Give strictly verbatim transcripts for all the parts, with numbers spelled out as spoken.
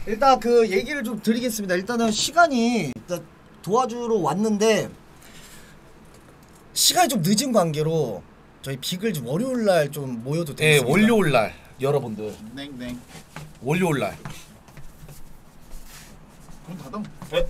일단 그 얘기를 좀 드리겠습니다. 일단은 시간이 일단 도와주러 왔는데 시간이 좀 늦은 관계로 저희 빅을 좀 월요일 날 좀 모여도 되겠습니다. 네, 월요일 날 여러분들. 냉냉. 월요일 날. 문 닫아. 네.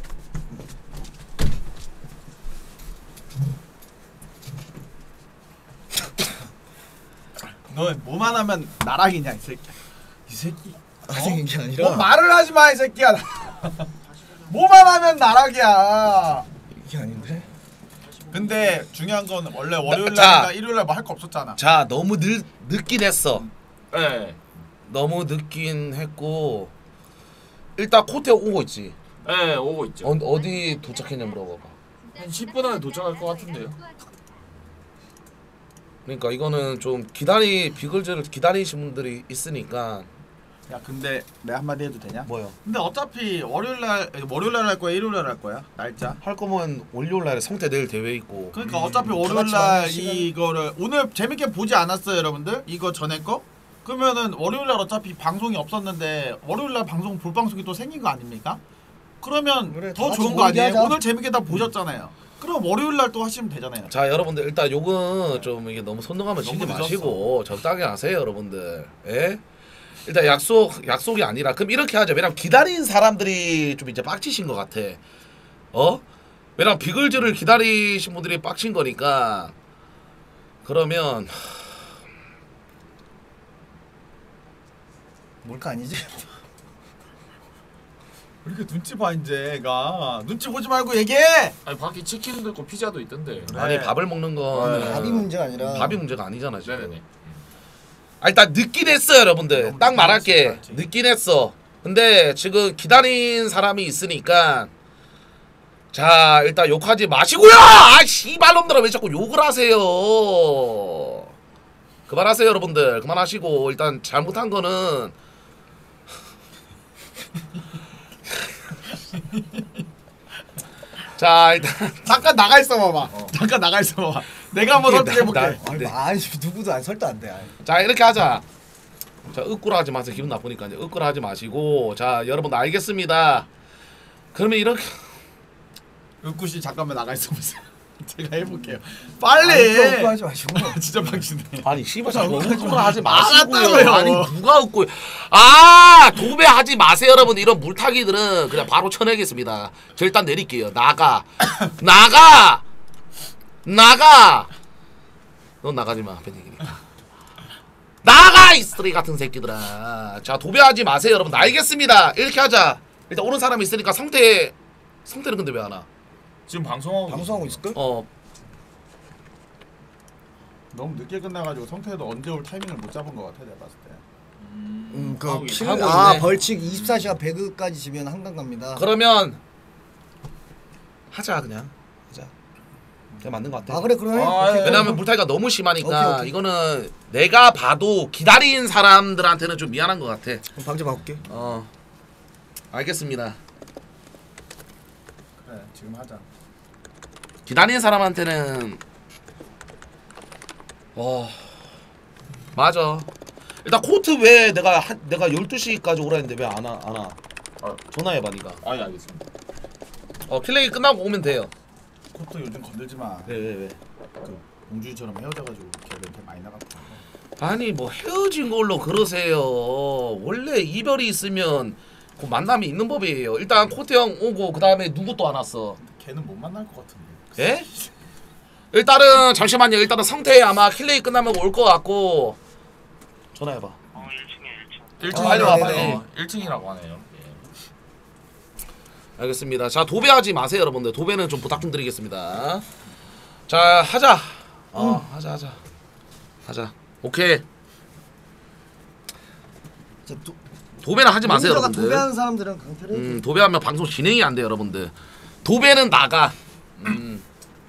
너 뭐만 하면 나락이냐 이 새끼. 이 새끼. 아니 이게 아니라 뭐 말을 하지 마 이 새끼야. 뭐만 하면 나락이야. 이게 아닌데. 근데 중요한 건 원래 월요일 자, 날이나 일요일 날 뭐 할 거 없었잖아. 자, 너무 늦 늦긴 했어. 네. 너무 늦긴 했고 일단 코테 오고 있지. 네, 오고 있죠. 어, 어디 도착했냐 물어봐봐. 한 십 분 안에 도착할 것 같은데요. 그러니까 이거는 좀 기다리 비글즈를 기다리신 분들이 있으니까. 야 근데 내가 한마디 해도 되냐? 뭐요? 근데 어차피 월요일 날 월요일 날 할 거야 일요일 날 할 거야 날짜. 할 거면 월요일 날에 성태 내일 대회 있고. 그러니까 음, 어차피 다 월요일 같이 날 만날 시간- 이거를 오늘 재밌게 보지 않았어요 여러분들? 이거 전에 거? 그러면은 월요일 날 어차피 방송이 없었는데 월요일 날 방송 볼 방송이 또 생긴 거 아닙니까? 그러면 그래, 다 더 같이 좋은 거 모이게 아니에요? 하자. 오늘 재밌게 다 보셨잖아요. 그럼 월요일 날 또 하시면 되잖아요. 자, 여러분들 일단 욕은 좀 이게 너무 손동하면 너무 치지 늦었어. 마시고 적당히 하세요, 여러분들. 예? 일단 약속 약속이 아니라 그럼 이렇게 하자. 왜냐면 기다린 사람들이 좀 이제 빡치신 것 같아. 어? 왜냐면 비글즈를 기다리신 분들이 빡친 거니까. 그러면 뭘까 아니지? 왜 이렇게 눈치 봐 이제가 눈치 보지 말고 얘기해. 아니 밖에 치킨도 있고 피자도 있던데. 그래. 아니 밥을 먹는 건 네. 밥이 문제가 아니라 밥이 문제가 아니잖아 지금. 네네네. 아, 일단 늦긴 했어 여러분들. 너무 딱 늦긴 말할게. 했지. 늦긴 했어. 근데 지금 기다린 사람이 있으니까 자 일단 욕하지 마시고요. 아 씨발놈들아 왜 자꾸 욕을 하세요. 그만하세요 여러분들. 그만하시고 일단 잘못한 거는 자 일단 잠깐 나가 있어 봐봐. 잠깐 나가 있어 봐봐. 내가 한번 이게 설득해 볼게. 나- 아니, 네. 아니 누구도 안 설득 안 돼. 아니. 자 이렇게 하자. 자 으꾸라 하지 마세요. 기분 나쁘니까 이제 으꾸라 하지 마시고 자 여러분 알겠습니다. 그러면 이렇게 은구 씨 잠깐만 나가 있어 보세요. 제가 해볼게요. 아니, 빨리. 그거 하지 마시고. 진짜 방신해. 아니 씨발 자, 자꾸 으꾸라 으꾸라 하지 알았다고요. 마시고요. 아니 누가 으꾸 아 도배하지 마세요 여러분. 이런 물타기들은 그냥 바로 쳐내겠습니다. 저 일단 내릴게요. 나가 나가 나가. 넌 나가지 마 팬얘기니까. 나가 이 쓰레기 같은 새끼들아. 자 도배하지 마세요 여러분. 알겠습니다. 이렇게 하자. 일단 오는 사람이 있으니까 성태 성태는 근데 왜 안 와? 지금 방송하고 방송하고 있을걸? 어 너무 늦게 끝나가지고 성태도 언제 올 타이밍을 못 잡은 것 같아 내가 봤을 때. 음, 음, 그 하고 킬, 하고 아 있네. 벌칙 이십사 시간 배그까지 지면 한강 갑니다. 그러면 하자 그냥 하자. 그게 맞는 것 같아. 아 그래 그러네. 아, 오케이. 예. 왜냐면 물타기가 너무 심하니까 오케이, 오케이. 이거는 내가 봐도 기다린 사람들한테는 좀 미안한 것 같아. 그럼 방제 바꿀게. 어 알겠습니다. 그래 지금 하자. 기다린 사람한테는 어 맞아. 일단 코트 왜 내가 한, 내가 열두 시까지 오라 했는데 왜 안 와? 안 와? 아, 전화해봐 니가. 아예 알겠습니다. 어 킬레이 끝나고 오면 돼요. 코트 요즘 건들지 마. 왜 왜 왜? 그 봉준이처럼 헤어져가지고 걔 멘트 많이 나갔다. 아니 뭐 헤어진 걸로 그러세요. 원래 이별이 있으면 그 만남이 있는 법이에요. 일단 코트 형 오고 그 다음에 누구 또 안 왔어? 걔는 못 만날 것 같은데. 예? 일단은 잠시만요. 일단은 성태 아마 킬레이 끝나면 올 것 같고 전화해봐. 어 일 층에 일 층. 일 일 층 층 빨리 와, 빨리. 어, 일 층이라고 하네요. 예. 알겠습니다. 자 도배하지 마세요 여러분들. 도배는 좀 부탁 좀 드리겠습니다. 자 하자. 어 음. 하자 하자 하자. 오케이. 자, 도, 도배는 하지 마세요 여러분들. 여러분들. 도배하는 사람들은 강퇴를. 음 도배하면 방송 진행이 안 돼요 여러분들. 도배는 나가. 음.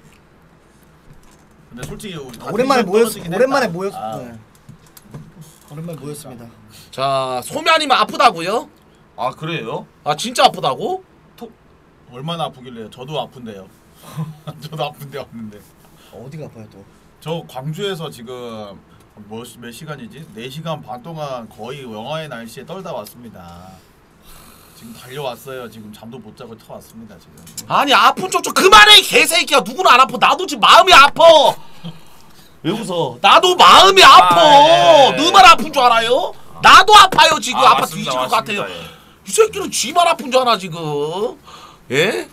근데 솔직히 우리 아, 오랜만에 모였 떨어지긴 오랜만에 했다. 모였. 아. 네. 오랜만에 모였습니다. 자 소면이면 아프다고요? 아 그래요? 아 진짜 아프다고? 얼마나 아프길래요? 저도 아픈데요. 저도 아픈데 왔는데. 어디가 아파요 또? 저 광주에서 지금 몇, 몇 시간이지? 네 시간 반 동안 거의 영하의 날씨에 떨다 왔습니다. 지금 달려왔어요. 지금 잠도 못 자고 터왔습니다 지금. 아니 아픈 쪽 좀 그만해 개새끼야. 누구는 안 아파. 나도 지금 마음이 아파. 왜 웃어? 나도 마음이 아파. 아, 예. 너만 아픈 줄 알아요? 나도 아파요 지금. 아, 아파 맞습니다, 뒤질 것 맞습니다, 같아요. 예. 이 새끼는 쥐만 아픈 줄 알아 지금. 예?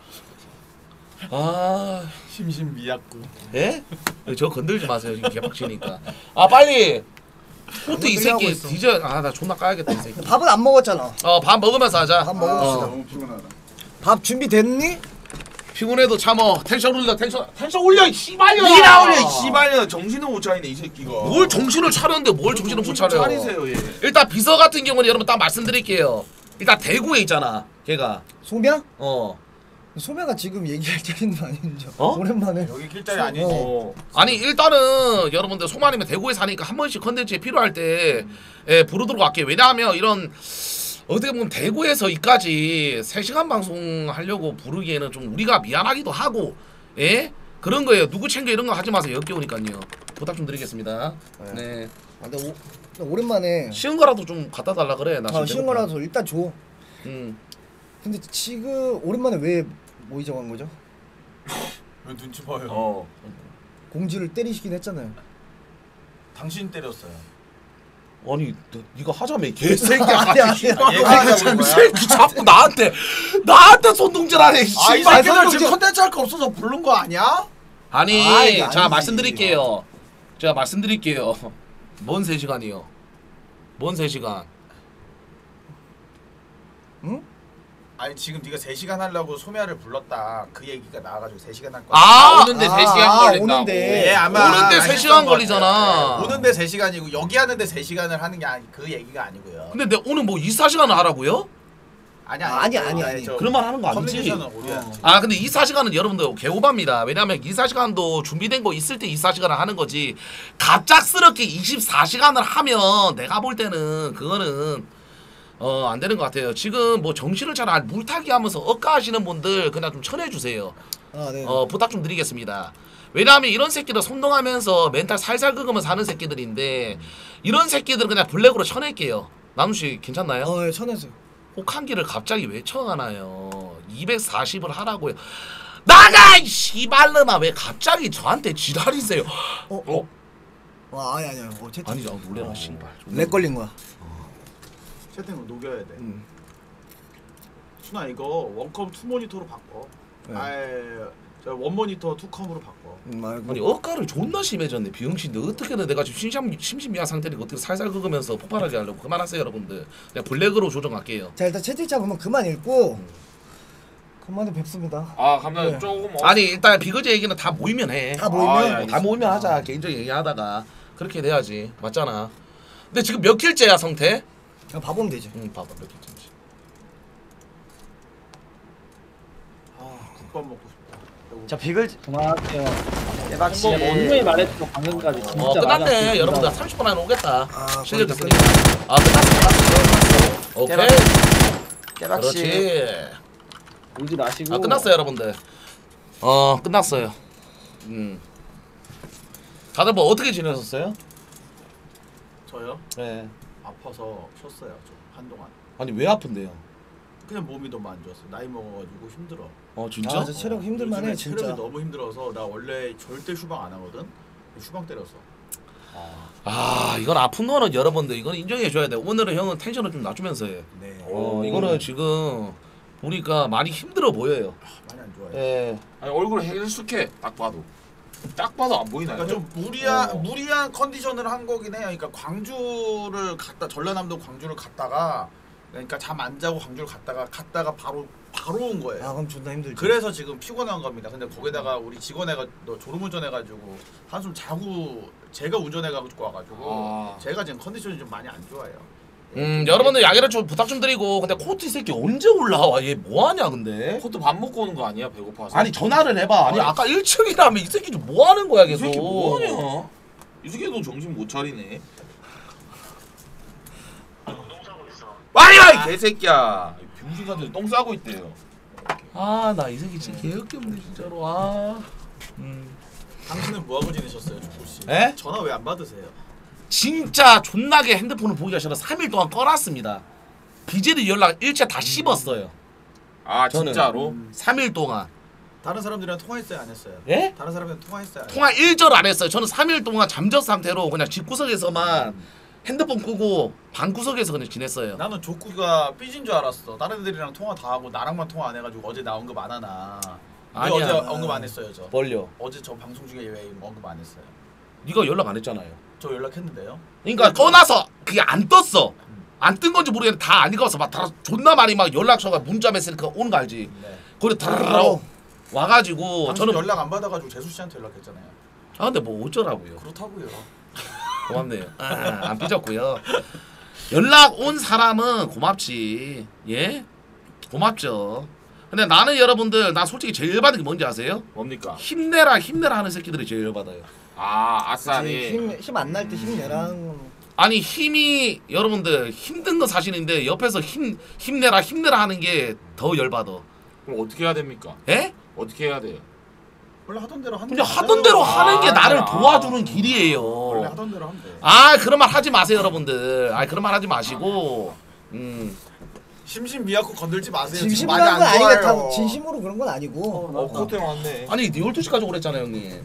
아, 심신미약구. 예? 저 건들지 마세요 지금 개빡치니까. 아 빨리. 포트 이 건들려고 새끼 했어. 뒤져. 아 나 존나 까야겠다 이 새끼. 밥은 안 먹었잖아. 어 밥 먹으면서 하자. 밥 먹읍시다. 어. 피곤하다. 밥 준비됐니? 피곤해도 참어. 텐션 올려 텐션 텐션 올려 이 씨발려. 이라 올려 이 씨발년 정신을 못 차리네 이 새끼가. 뭘 정신을 차렸는데 뭘 정신을 못 차려. 차리세요 얘. 일단 비서 같은 경우는 여러분 딱 말씀드릴게요. 일단 대구에 있잖아. 걔가. 소명? 어. 소명아 지금 얘기할 자리는 아닌죠. 어? 오랜만에. 여기 길자리 아니지. 어. 아니 일단은 여러분들 소만이면 대구에 사니까 한 번씩 컨텐츠에 필요할 때 예, 부르도록 할게요. 왜냐하면 이런 어떻게 보면 대구에서 이까지 세 시간 방송 하려고 부르기에는 좀 우리가 미안하기도 하고 예? 그런 거예요. 누구 챙겨 이런 거 하지 마세요. 역겨우니까요. 부탁 좀 드리겠습니다. 네. 아, 근데 오, 근데 오랜만에. 쉬운 거라도 좀 갖다 달라 그래. 나 아, 지금 쉬운 배고파. 거라서 일단 줘. 음. 근데 지금 오랜만에 왜 모이자고 한 거죠? 왜 눈치 봐요? 어. 공지를 때리시긴 했잖아요. 당신 때렸어요. 아니 너, 네가 하자며 이 개새끼야. 아니, 아니, 같이. 아니. 얘가 이 하자고 새끼 자꾸 나한테 나한테 손동질하네. 아이 씨발. 새끼들 선동질- 지금 컨텐츠 할 거 없어서 부른 거 아니야? 아니, 아, 이게 자 아니지. 말씀드릴게요. 제가 말씀드릴게요. 뭔 세 시간이요? 뭔 세 시간? 응? 아니 지금 네가 세 시간 하려고 소멸을 불렀다. 그 얘기가 나와가지고 세 시간 할 거야. 아, 오는데 아, 세 시간 아, 걸린다고. 오는데. 예, 아마 오는데 세 아셨던 시간 것 걸리잖아. 같아요. 예, 오는데 세 시간이고 여기 하는데 세 시간을 하는 게 아니 그 얘기가 아니고요. 근데 내 오늘 뭐 이십사 시간 하라고요? 아니 아니, 아니, 아니. 저 그런 말 하는 거 아니지? 커뮤니케이션은 우리야. 아 근데 이십사 시간은 여러분들 개오바입니다. 왜냐면 이십사 시간도 준비된 거 있을 때 이십사 시간을 하는 거지. 갑작스럽게 이십사 시간을 하면 내가 볼 때는 그거는 어 안 되는 것 같아요. 지금 뭐 정신을 잘 안 물타기 하면서 억까하시는 분들 그냥 좀 쳐내주세요. 아, 네. 어 부탁 좀 드리겠습니다. 왜냐하면 이런 새끼들 손동하면서 멘탈 살살 긁으면서 사는 새끼들인데 이런 새끼들은 그냥 블랙으로 쳐낼게요. 나누씨 괜찮나요? 어, 예, 쳐내세요. 혹한기를 갑자기 왜 쳐가나요? 이백사십을 하라고요. 나가 이 씨발놈아. 왜 갑자기 저한테 지랄이세요? 어? 어? 와, 아니 아니야. 어, 채팅. 아니 저 놀래라 씨발. 렉 걸린 거야. 채팅을 녹여야 돼. 음. 순아 이거 원컴 투 모니터로 바꿔. 네. 아예 원 모니터 투 컴으로 바꿔. 음, 말고. 아니 억가를 존나 심해졌네 비응신데 어떻게든 내가 지금 심심, 심심미한 상태니까 어떻게 살살 긁으면서 폭발하게 하려고. 그만하세요 여러분들. 그냥 블랙으로 조정할게요. 자, 일단 채팅창 보면 그만 읽고 그만은 뵙습니다. 아 감독님 네. 조금 어... 아니 일단 비거지 얘기는 다 모이면 해. 다 모이면 아, 예, 어, 다 모이면 하자. 개인적인 얘기하다가 그렇게 돼야지. 맞잖아. 근데 지금 몇 킬째야 성태? 그냥 봐보면 되지. 응 봐봐 몇 킬째인지. 아 국밥 먹고 싶다. 배고파. 자 빅을 그만할게요. 대박씨. 뭐 분명히 말했죠 방금까지 진짜 어 끝났네. 많았습니다. 여러분들 삼십 분 안에 오겠다. 아, 실력 거의 다 있으니까. 아 끝났어 끝났어. 오케이. 대박씨. 그렇지. 울지 마시고. 아 끝났어요 여러분들. 어 끝났어요. 음. 다들 뭐 어떻게 지내셨어요? 저요? 네. 아파서 쉬었어요 좀 한동안. 아니 왜 아픈데요? 그냥 몸이 너무 안 좋았어. 나이 먹어가지고 힘들어. 어 진짜? 아, 저 체력 힘들만해 요즘에 진짜. 체력이 너무 힘들어서 나 원래 절대 휴방 안 하거든. 휴방 때렸어. 아 이건 아픈 거는 여러분들 이건 인정해 줘야 돼. 오늘은 형은 텐션을 좀 낮추면서 해. 네. 어 이거는 지금 보니까 많이 힘들어 보여요. 많이 안 좋아해. 예. 아니 얼굴 해숙해 딱 봐도. 딱 봐도 안 보이나요? 그러니까 좀 무리한 어. 무리한 컨디션을 한 거긴 해요. 그러니까 광주를 갔다 전라남도 광주를 갔다가 그러니까 잠 안 자고 광주를 갔다가 갔다가 바로 바로 온 거예요. 아, 그럼 존나 힘들지. 그래서 지금 피곤한 겁니다. 근데 거기다가 우리 직원애가 너 졸음운전해가지고 한숨 자고 제가 운전해가지고 와가지고 아. 제가 지금 컨디션이 좀 많이 안 좋아요. 음 여러분들 야기를 좀 부탁 좀 드리고. 근데 코트 이 새끼 언제 올라와? 얘 뭐하냐 근데? 코트 밥 먹고 오는 거 아니야 배고파서? 아니 전화를 해봐. 아니 아니. 아까 일 층이라면 이 새끼 좀 뭐하는 거야 이 계속. 새끼 뭐하냐? 이 새끼도 정신 못 차리네. 빨리 와! 이 개새끼야. 병신가들 똥 싸고 있대요. 아 나 이 새끼 진짜 개역겹네 진짜로. 아. 음. 당신은 뭐하고 지내셨어요, 조코 씨? 에? 전화 왜 안 받으세요? 진짜 존나게 핸드폰을 보기가 싫어 삼 일 동안 꺼놨습니다. 비제리 연락 일체 다 씹었어요. 아 저는. 진짜로? 삼 일 동안. 다른 사람들이랑 통화했어요 안 했어요? 예? 다른 사람들이랑 통화했어요? 안 통화 일절 안 했어요. 저는 삼 일 동안 잠적 상태로 그냥 집구석에서만 핸드폰 끄고 방구석에서 그냥 지냈어요. 나는 조쿠가 삐진 줄 알았어. 다른 애들이랑 통화 다 하고 나랑만 통화 안 해가지고 어제 나 언급 안 하나. 왜 아니야. 어제 언급 안 했어요 저? 뭘요? 어제 저 방송 중에 왜 언급 안 했어요? 네가 연락 안 했잖아요. 저 연락했는데요. 그러니까 꺼놔서 그게 안 떴어. 안 뜬 건지 모르겠는데 다 안 읽어서 막 다 존나 많이 막 연락처가 문자 메시지가 오는 거 알지? 네. 거기 다르르 와가지고 당신 저는 연락 안 받아가지고 재수 씨한테 연락했잖아요. 아 근데 뭐 어쩌라고요? 그렇다고요. 고맙네요. 아, 안 삐졌고요. 연락 온 사람은 고맙지. 예? 고맙죠. 근데 나는 여러분들 나 솔직히 제일 받은 게 뭔지 아세요? 뭡니까? 힘내라 힘내라 하는 새끼들이 제일 받아요. 아 아싸리. 힘힘 안 날 때 힘내라는 아니 힘이 여러분들 힘든 건 사실인데 옆에서 힘 힘내라 힘내라 하는 게 더 열받아. 그럼 어떻게 해야 됩니까? 예? 어떻게 해야 돼요? 원래 하던 대로 하는 그냥 게 하던 맞아요. 대로 하는 게 아, 나를 아. 도와주는 원래 길이에요. 하던 대로 하면 돼. 아 그런 말 하지 마세요 여러분들. 아 그런 말 하지 마시고 음 심심미약고 건들지 마세요. 지금 진심으로 많이 하는 건 안 아니니까 좋아요. 다 진심으로 그런 건 아니고. 어 코트 왔네. 아니 네 열두 시까지 오랬잖아요 형님.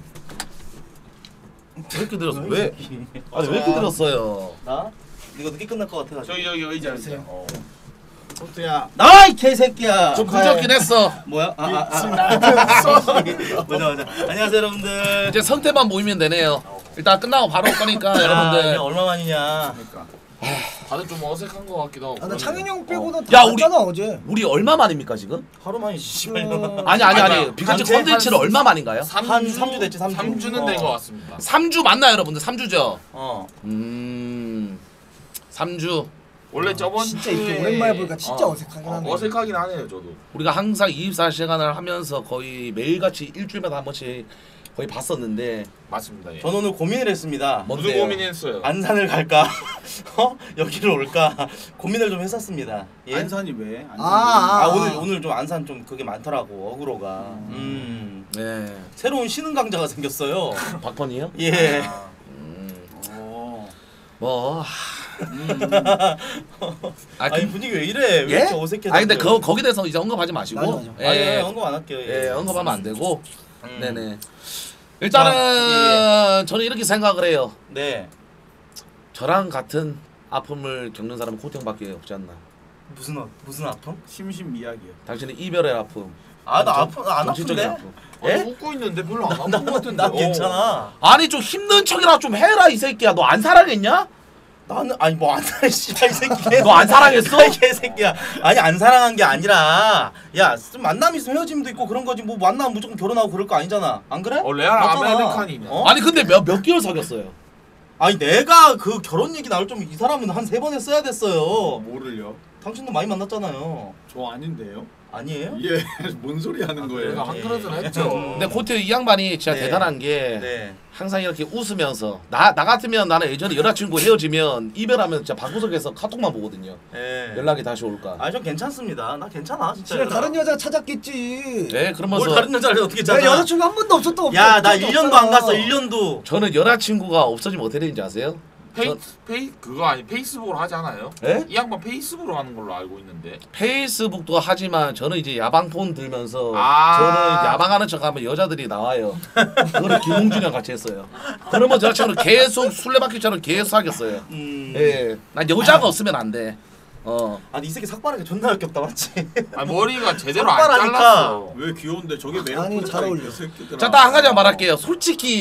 왜 이렇게 들었어? 왜? 아니 왜 이렇게 들었어요? 나? 이거 늦게 끝날 것 같아가지고. 저기 여기 의자 의자. 어. 코트야. 나이 개새끼야. 좀 늦었긴 했어. 뭐야? 아, 아, 아. 맞아 맞아. 안녕하세요 여러분들. 이제 성태만 모이면 되네요. 일단 끝나고 바로 올 거니까 야, 여러분들. 이게 얼마 만이냐? 그러니까. 다들 좀 어색한 것 같기도 하고. 아, 나 그러네요. 창윤 형 빼고는 야, 다 우리- 왔잖아 어제. 우리 얼마 만입니까 지금? 하루 만이 씨발. 아니 아니 아니. 아니, 비카츠 한 세- 컨텐츠를 한- 얼마 만인가요? 삼 한 주- 삼 주 됐지, 삼 주. 삼 주는 된 어. 것 같습니다. 삼 주 맞나요 여러분들? 삼 주죠? 어. 음. 삼 주. 원래 저번 진짜 주에 이렇게 오랜만에 보니까 진짜 어. 어색하긴 어, 하네. 어색하긴 하네요 저도. 우리가 항상 이십사 시간을 하면서 거의 매일같이 일주일마다 한 번씩 거의 봤었는데 맞습니다. 예. 전 오늘 고민을 했습니다. 뭐- 무슨 뭔데요? 고민했어요? 안산을 갈까? 어? 여기를 올까? 고민을 좀 했었습니다. 예? 안산이 왜? 안산이 아, 아, 아 아. 오늘 오늘 좀 안산 좀 그게 많더라고 어그로가. 음. 네. 새로운 신흥 강자가 생겼어요. 박펀이요? 예. 음. 어. 뭐. 하, 아, 아니 그, 분위기 왜 이래? 왜 예? 이렇게 어색해? 아 근데 거 거기 대해서 이제 언급하지 마시고. 맞아, 맞아. 예. 아, 예, 언급 안 할게요. 예, 언급하면 안 되고. 음. 네네. 일단은 아, 예, 저는 이렇게 생각을 해요. 네. 저랑 같은 아픔을 겪는 사람은 고통밖에 없지 않나. 무슨 아, 무슨 아픔? 심심미약이요. 당신은 이별의 아픔. 아 나 정- 아픔 안 정신적인 아픈데? 아픔. 예? 예? 웃고 있는데 별로 안 아픈 것 같은데. 난 어. 괜찮아. 아니 좀 힘든 척이라 좀 해라 이 새끼야. 너 안 사랑했냐? 나는 아니 뭐 안 사랑 씨발 이 새끼. 너 안 사랑했어? 이 개새끼야. 아니 안 사랑한 게 아니라 야 좀 만남 있으면 헤어짐도 있고 그런 거지 뭐 만나면 무조건 결혼하고 그럴 거 아니잖아. 안 그래? 어 레알 맞잖아. 아메리칸이네. 어? 아니 근데 몇 몇 개월 사귀었어요? 아니 내가 그 결혼 얘기 나올 좀 이 사람은 한 세 번 했어야 됐어요. 뭐를요? 당신도 많이 만났잖아요. 저 아닌데요? 아니에요? 예, 뭔 소리 하는 그래서 거예요? 한 그릇은 예. 했죠. 근데 고태 이 양반이 진짜 네. 대단한 게 네. 항상 이렇게 웃으면서 나 나 같으면 나는 예전에 여자친구 헤어지면 이별하면 진짜 방구석에서 카톡만 보거든요. 예. 연락이 다시 올까? 아니 전 괜찮습니다. 나 괜찮아 진짜. 진짜 다른 여자 찾았겠지. 네 그러면서 뭘 다른 여자를 어떻게 내가 찾아? 여자친구 한 번도 없었던 없- 야 나 없었던 일 년도 없잖아. 안 갔어. 일 년도. 저는 여자친구가 없어지면 어떻게 되는지 아세요? 페이 전- 페이 그거 아니 페이스북으로 하지 않아요? 예? 이 양반 페이스북으로 하는 걸로 알고 있는데. 페이스북도 하지만 저는 이제 야방폰 들면서 아. 저는 야방하는 척하면 여자들이 나와요. 그거를 김홍준이랑 같이 했어요. 그러면 여자친구는 계속 술래바퀴처럼 계속 사귀었어요. 음. 예, 난 여자가 없으면 안 돼. 어. 아니 이 새끼 삭발하기 존나 역겹다 맞지? 아니 머리가 제대로 안 삭발하니까. 잘랐어. 왜 귀여운데 저게 왜 아니, 예쁘다, 잘 어울려. 이 새끼들아. 자, 딱 한 가지만 말할게요. 솔직히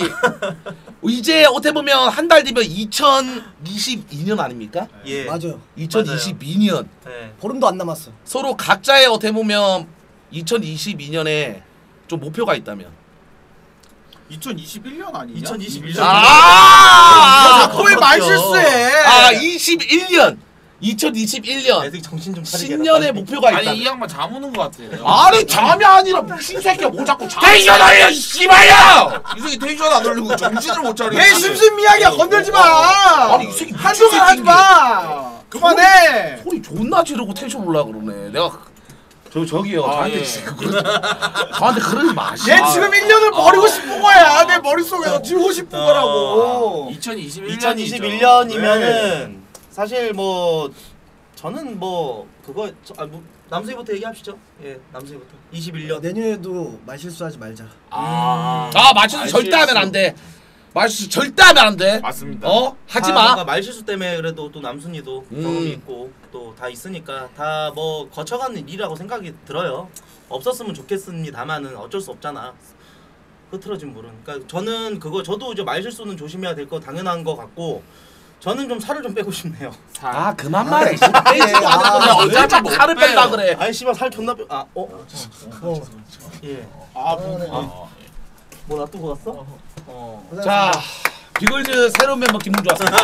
이제 어떻게 보면 한 달 뒤면 이천이십이 년 아닙니까? 예. 맞아요. 이천이십이 년 네. 보름도 안 남았어. 서로 각자의 어떻게 보면 이천이십이 년에 좀 목표가 있다면. 이천이십일 년 아니냐? 이천이십일 년. 년. 아! 자꾸 왜 말 실수해? 아, 이십일 년. 이천이십일 년. 애들 정신 좀 차리게. 신년의 목표가 있다. 아니 이 양반 잠우는 것 같아요. 아니 잠이 아니라 미친 새끼야 뭐 자꾸 잠. 텐션 올려 씨발야! 이 새끼 텐션 안 올리고 정신을 못 차리고. 내 심심미약이야 건들지 마. 아니 이 새끼 미친 한동안 하지 새끼인데. 마. 그만해. 소리 존나 지르고 텐션 올라 그러네. 내가 저 저기요. 아, 저한테 예. 지금 그러, 저한테 그러지 마. 씨. 얘 지금 일 년을 버리고 싶은 거야. 내 머릿속에서 지우고 싶은 거라고. 이천이십일 년 이천이십일 년이면은 사실 뭐 저는 뭐 그거 저, 아, 뭐, 남수이부터 얘기합시죠. 예, 남수이부터. 이십일 년. 내년에도 말실수하지 말자. 아, 아 말실수 절대 하면 안 돼. 말실수 절대 하면 안 돼. 맞습니다. 어? 하지 다 마. 뭔가 말실수 때문에 그래도 또 남순이도 음. 경험이 있고 또 다 있으니까 다 뭐 거쳐가는 일이라고 생각이 들어요. 없었으면 좋겠습니다만은 어쩔 수 없잖아. 흐트러진 물은. 그러니까 저는 그거 저도 이제 말실수는 조심해야 될 거 당연한 거 같고 저는 좀 살을 좀 빼고 싶네요. 아 그만 말해. 빼지도 않았는데 어제 자꾸 살을 뺀다 그래. 아이 씨발 살 존나 빼. 아 어? 어. 예. 아, 뭐, 아. 뭐 놔두고 갔어? 어. 자 비글즈 새로운 멤버 김문주 왔습니다.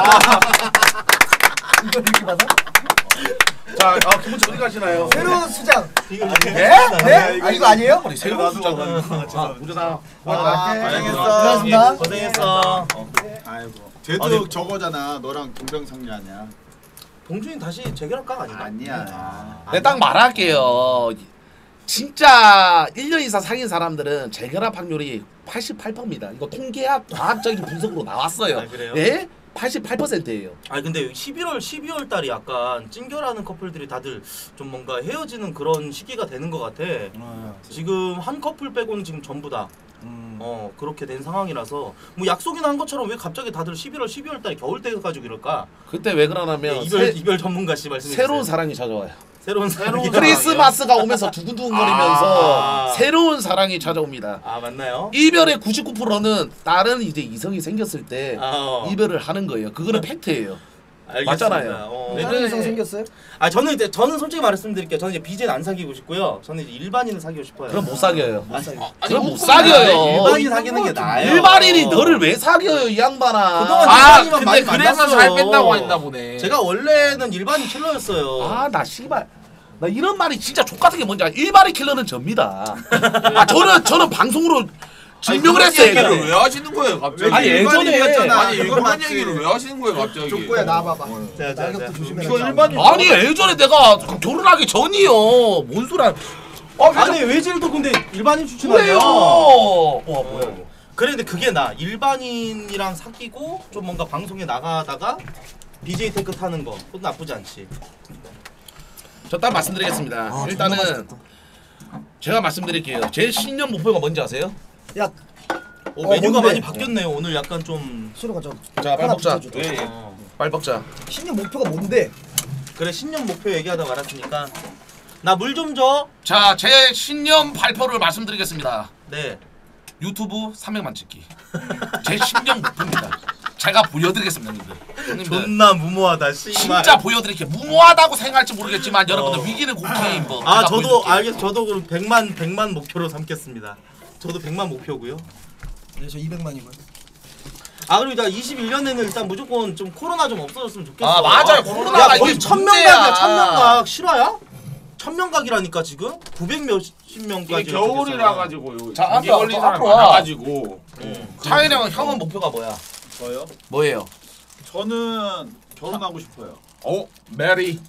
이거 이렇게 받아? 자 아, 김문주 어디 가시나요? 새로운 수장. 이거 예? 네? 아 이거 아니에요? 아니 새로운 수장. 아 문주다. 아, 고생했어. 고생하셨습니다. 고생했어. 아이고. 쟤도 아니, 저거잖아. 너랑 동병상련 아니야? 봉준이 다시 재결합 각 아닌가? 아니야. 내가 딱 말할게요. 진짜 일 년 이상 사귄 사람들은 재결합 확률이 팔십팔 퍼센트입니다. 이거 통계학 과학적인 분석으로 나왔어요. 아, 그래요? 예? 팔십팔 퍼센트예요. 아니 근데 십일월, 십이월 달이 약간 찡결하는 커플들이 다들 좀 뭔가 헤어지는 그런 시기가 되는 것 같아. 지금 한 커플 빼고는 지금 전부 다. 어 그렇게 된 상황이라서 뭐 약속이나 한 것처럼 왜 갑자기 다들 십일월, 십이월 달에 겨울 때 가지고 이럴까? 그때 왜 그러냐면 예, 이별 새, 이별 전문가 씨 말씀해 새로운 주세요. 사랑이 찾아와요. 새로운 사랑이 크리스마스가 오면서 두근두근거리면서 아. 새로운 사랑이 찾아옵니다. 아 맞나요? 이별의 구십구 퍼센트는 다른 이제 이성이 생겼을 때 아, 어. 이별을 하는 거예요. 그거는 팩트예요. 알겠습니다. 맞잖아요. 어. 네. 다른 이성 생겼어요? 아 저는 이제 저는 솔직히 말씀드릴게요. 저는 이제 비제는 안 사귀고 싶고요. 저는 이제 일반인을 사귀고 싶어요. 그럼 못 사귀어요. 아, 그럼 못 사귀어요. 일반인 사귀는 게 나아요. 일반인이 너를 왜 사귀어요, 이 양반아? 그동안 아 일반인만 근데 많이 그래서 만났어요. 잘 뺀다고 했나 보네. 제가 원래는 일반인 킬러였어요. 아, 나 씨발. 나 이런 말이 진짜 족같은 게 뭔지 알아? 일반인 킬러는 접니다. 아, 저는 저는 방송으로 증명을 했어요. 얘기를 예전에. 왜 하시는 거예요 갑자기? 아니, 예전에 아니 그건 그런 맞지. 얘기를 왜 하시는 거예요 갑자기? 족구야 나와봐봐. 자, 자, 자. 날격도 조심해라. 이거 일반인. 아니 예전에 내가 그 결혼하기 전이요. 뭔 소리야? 아, 아니 외질도 근데 일반인 추천하냐? 그래요. 와 뭐야 이거? 그래 근데 그게 나 일반인이랑 사귀고 좀 뭔가 방송에 나가다가 비제이 테크 타는 거 그것도 나쁘지 않지. 저 딱 말씀드리겠습니다. 아, 일단은 존나 맛있겠다. 제가 말씀드릴게요. 제 신년 목표가 뭔지 아세요? 야 어, 어, 메뉴가 뭔데? 많이 바뀌었네요. 오늘 약간 좀 수로가 저 자, 빨리 하나 먹자. 붙여줘. 예, 예. 어. 빨리 먹자. 신년 목표가 뭔데? 그래 신년 목표 얘기하다 말았으니까 나 물 좀 줘. 자, 제 신년 발표를 말씀드리겠습니다. 네. 유튜브 삼백만 찍기. 제 신년 목표입니다. 제가 보여드리겠습니다, 형님들. 형님들. 존나 무모하다. 씨발. 진짜 보여드릴게요. 무모하다고 생각할지 모르겠지만 여러분들 어. 위기는 공개인 법. 아 제가 저도 보여드릴게요. 알겠어. 저도 그럼 백만 백만 목표로 삼겠습니다. 저도 백만 목표고요. 네, 저 이백만이고요. 아 그리고 나 이십일 년에는 일단 무조건 좀 코로나 좀 없어졌으면 좋겠어. 아, 맞아요. 코로나가 야, 거의 이게 천명각이야. 문제야. 천명각 실화야? 천명각이라니까 지금 구백 몇십 명까지. 이게 겨울이라 가지고 자, 감기 앞으로, 걸린 사람 앞으로 와. 많아가지고. 차이랑 형은, 형은 목표가 뭐야? 저요? 뭐예요? 저는 결혼하고 싶어요. 어 메리.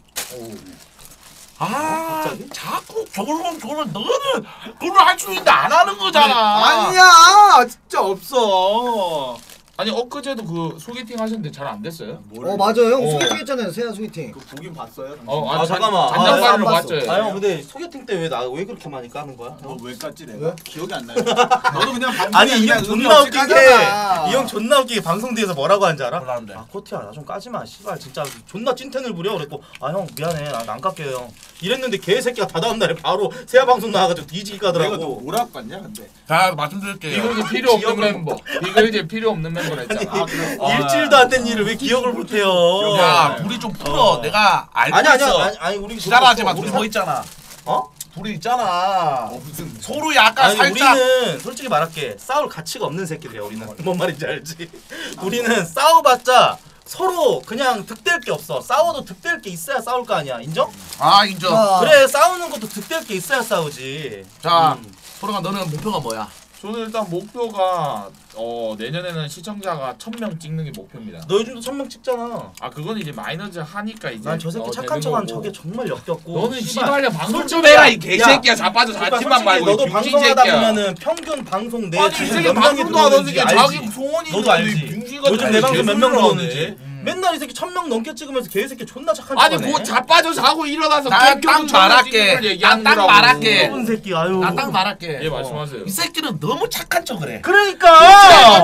아, 갑자기? 자꾸 결혼 결혼 너는 결혼할 수 있는데 안 하는 거잖아. 아니야 진짜 없어. 아니 엊그제도 그 소개팅 하셨는데 잘 안 됐어요? 어 맞아요 형 어. 소개팅 했잖아요 세아 소개팅. 그 보긴 봤어요? 어, 아, 잠깐만. 아, 잔잔바리로 안 봤어. 봤죠. 아 형 근데 소개팅 때 왜 나 왜 그렇게 많이 까는 거야? 너왜 깠지 내가? 기억이 안 나요. 너도 그냥 방송에 아니 이 형 그냥 존나 의미 없이 웃긴 까잖아. 게이 형 존나 웃기게 방송 뒤에서 뭐라고 하는지 알아? 몰랐는데. 아 코트야 나 좀 까지마 씨발 진짜 존나 찐텐을 부려 그랬고 아 형 미안해 나 안 깎게요 형 이랬는데 개새끼가 다 다음날에 바로 세아 방송 나와가지고 뒤지기 내가 너 까더라고. 뭐라고 깠냐 근데? 자, 말씀드릴게요. 이거 이제 필요 없는 기억을 멤버. 이거 이제 필요 없는 멤버라 했잖아. 아, 그래. 일주일도 안 된 일을 왜 기억을 못해요? 야, 둘이 좀 풀어. 어. 내가 알고 아니 아니 있어. 아니 아니 우리 지랄하지 마. 우리 둘이 사- 뭐 있잖아. 어? 둘이 있잖아. 어 무슨 서로 약간 아니 살짝. 우리는 솔직히 말할게 싸울 가치가 없는 새끼들이야 우리는. 뭔 말인지 알지? 우리는 싸워봤자 서로 그냥 득될 게 없어. 싸워도 득될 게 있어야 싸울 거 아니야. 인정? 아, 인정. 아. 그래 싸우는 것도 득될 게 있어야 싸우지. 자, 음. 소롱아 너는 목표가 뭐야? 저는 일단 목표가 어 내년에는 시청자가 천 명 찍는 게 목표입니다. 너 요즘도 천명 찍잖아. 아 그건 이제 마이너즈 하니까 이제. 난 저 새끼 어, 착한 되는 척한 거고. 저게 정말 역겹고. 너는 씨발. 씨발야 방송 좀 솔직히 해라 야, 이 개새끼야. 자빠져 그러니까 자티만 솔직히 말고 너도 이 병신 방송하다 새끼야. 보면은 평균 방송 내 아니 이 지금 새끼 몇 명이 방송도 안 하는 들어오는지 게 자기 알지? 소원이 너도 알지? 요즘 내 방송 몇 명 들어오는지. 맨날 이 새끼 천 명 넘게 찍으면서 개새끼 존나 착한 아니 척하네. 그 자빠져 자고 일어나서 난 딱 말할게. 난 딱 말할게. 무슨 새끼 아유. 난 딱 말할게. 예 말씀하세요. 이 새끼는 너무 착한 척을 해. 그러니까.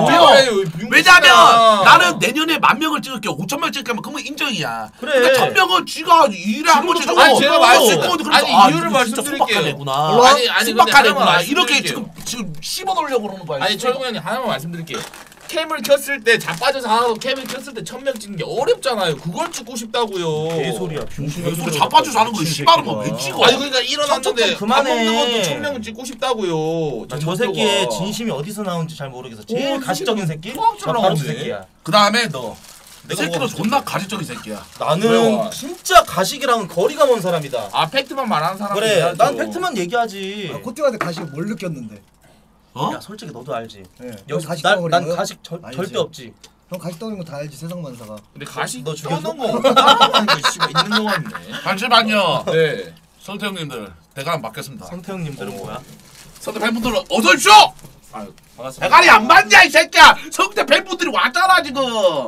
왜냐면 나는 내년에 만 명을 찍을게 오천 명 찍을게 하면 그건 인정이야. 그래. 그러니까 천 명은 쥐가 일에 한 번씩 아니, 하고 제가 할수 말씀- 있거든. 그래서 아니, 아, 이유를 이거 진짜 말씀드릴게요. 순박한 애구나. 아니, 아니, 근데 순박한 애구나. 하나만 이렇게 말씀드릴게요. 지금 지금 씹어 놓으려고 그러는 거야. 아니 철구 형님 하나만 말씀드릴게요. 캠을 켰을 때 자빠져서 하고 캠을 켰을 때 천 명 찍는 게 어렵잖아요. 그걸 찍고 싶다고요. 개소리야. 또 자빠져서 하는 거 씨발은 거왜 찍어? 아니 그러니까 일어났는데 좀 그만해. 밥 먹는 것도 천 명을 찍고 싶다고요. 저, 저 새끼의 진심이 어디서 나오는지 잘 모르겠어. 제일 오, 가식적인 새끼? 수학적 저 바로 그 나오네. 새끼야. 그 다음에 너. 이 내가 새끼는 뭐가 존나 가지적인 새끼야. 나는 왜요? 진짜 가식이랑은 거리가 먼 사람이다. 아 팩트만 말하는 사람 그래, 난 팩트만 얘기하지. 아, 코팅한테 가식 뭘 느꼈는데? 어? 야, 솔직히 너도 알지. 예. 여기 가식 난, 덩어리는 난 거야? 가식 절, 알지. 절대 없지. 형 가식 덩어리는 거 다 알지 세상 만사가. 근데 가식 너 죽여줘? 떠는 거 따라하는 거 씨발 있는 거 같네. 잠시만요. 네. 성태형님들 대가리 맡겠습니다. 성태형님들은 뭐야? 성태 팬분들 어서 오십시오. 아유 반갑습니다. 대가리 안 맞냐 이 새끼야. 성태 팬분들이 왔잖아 지금.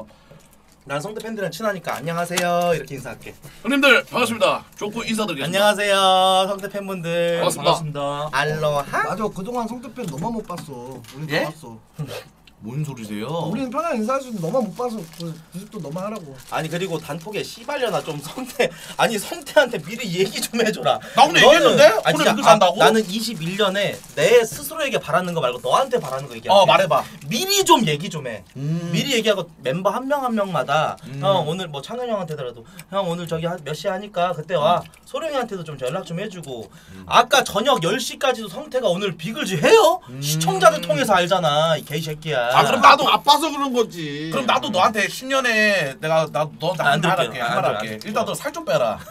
난 성태 팬들이랑 친하니까 안녕하세요 이렇게 인사할게. 형님들 반갑습니다. 좋고 인사드리겠습니다. 안녕하세요 성태 팬분들. 반갑습니다. 알로하. 맞아 그동안 성태팬 너만 못 봤어. 우리 예? 다 봤어. 뭔 소리세요? 우리는 편하게 인사할 수 있는데 너만 못 봐서 그 구십도 너만 하라고. 아니 그리고 단톡에 씨발려나 좀 성태 아니 성태한테 미리 얘기 좀 해줘라. 나 오늘 너는- 얘기했는데? 아니, 오늘 진짜, 이거 산다고? 아, 나는 이십일 년에 내 스스로에게 바라는 거 말고 너한테 바라는 거 얘기할게. 어 말해봐. 미리 좀 얘기 좀 해. 음. 미리 얘기하고 멤버 한 명 한 명마다 음. 형 오늘 뭐 창현 형한테더라도 형 오늘 저기 한 몇 시에 하니까 그때 와. 소령이한테도 좀 연락 좀 해주고 아까 저녁 열 시까지도 성태가 오늘 비글즈 해요? 시청자들 통해서 알잖아 이 개새끼야. 아 그럼 나도 아파서 그런 거지. 그럼 나도 너한테 신년에 내가 나너한테 안 한 말 들게요. 할게 안 한 말 들어, 안 할게. 들어. 일단 너 살 좀 빼라.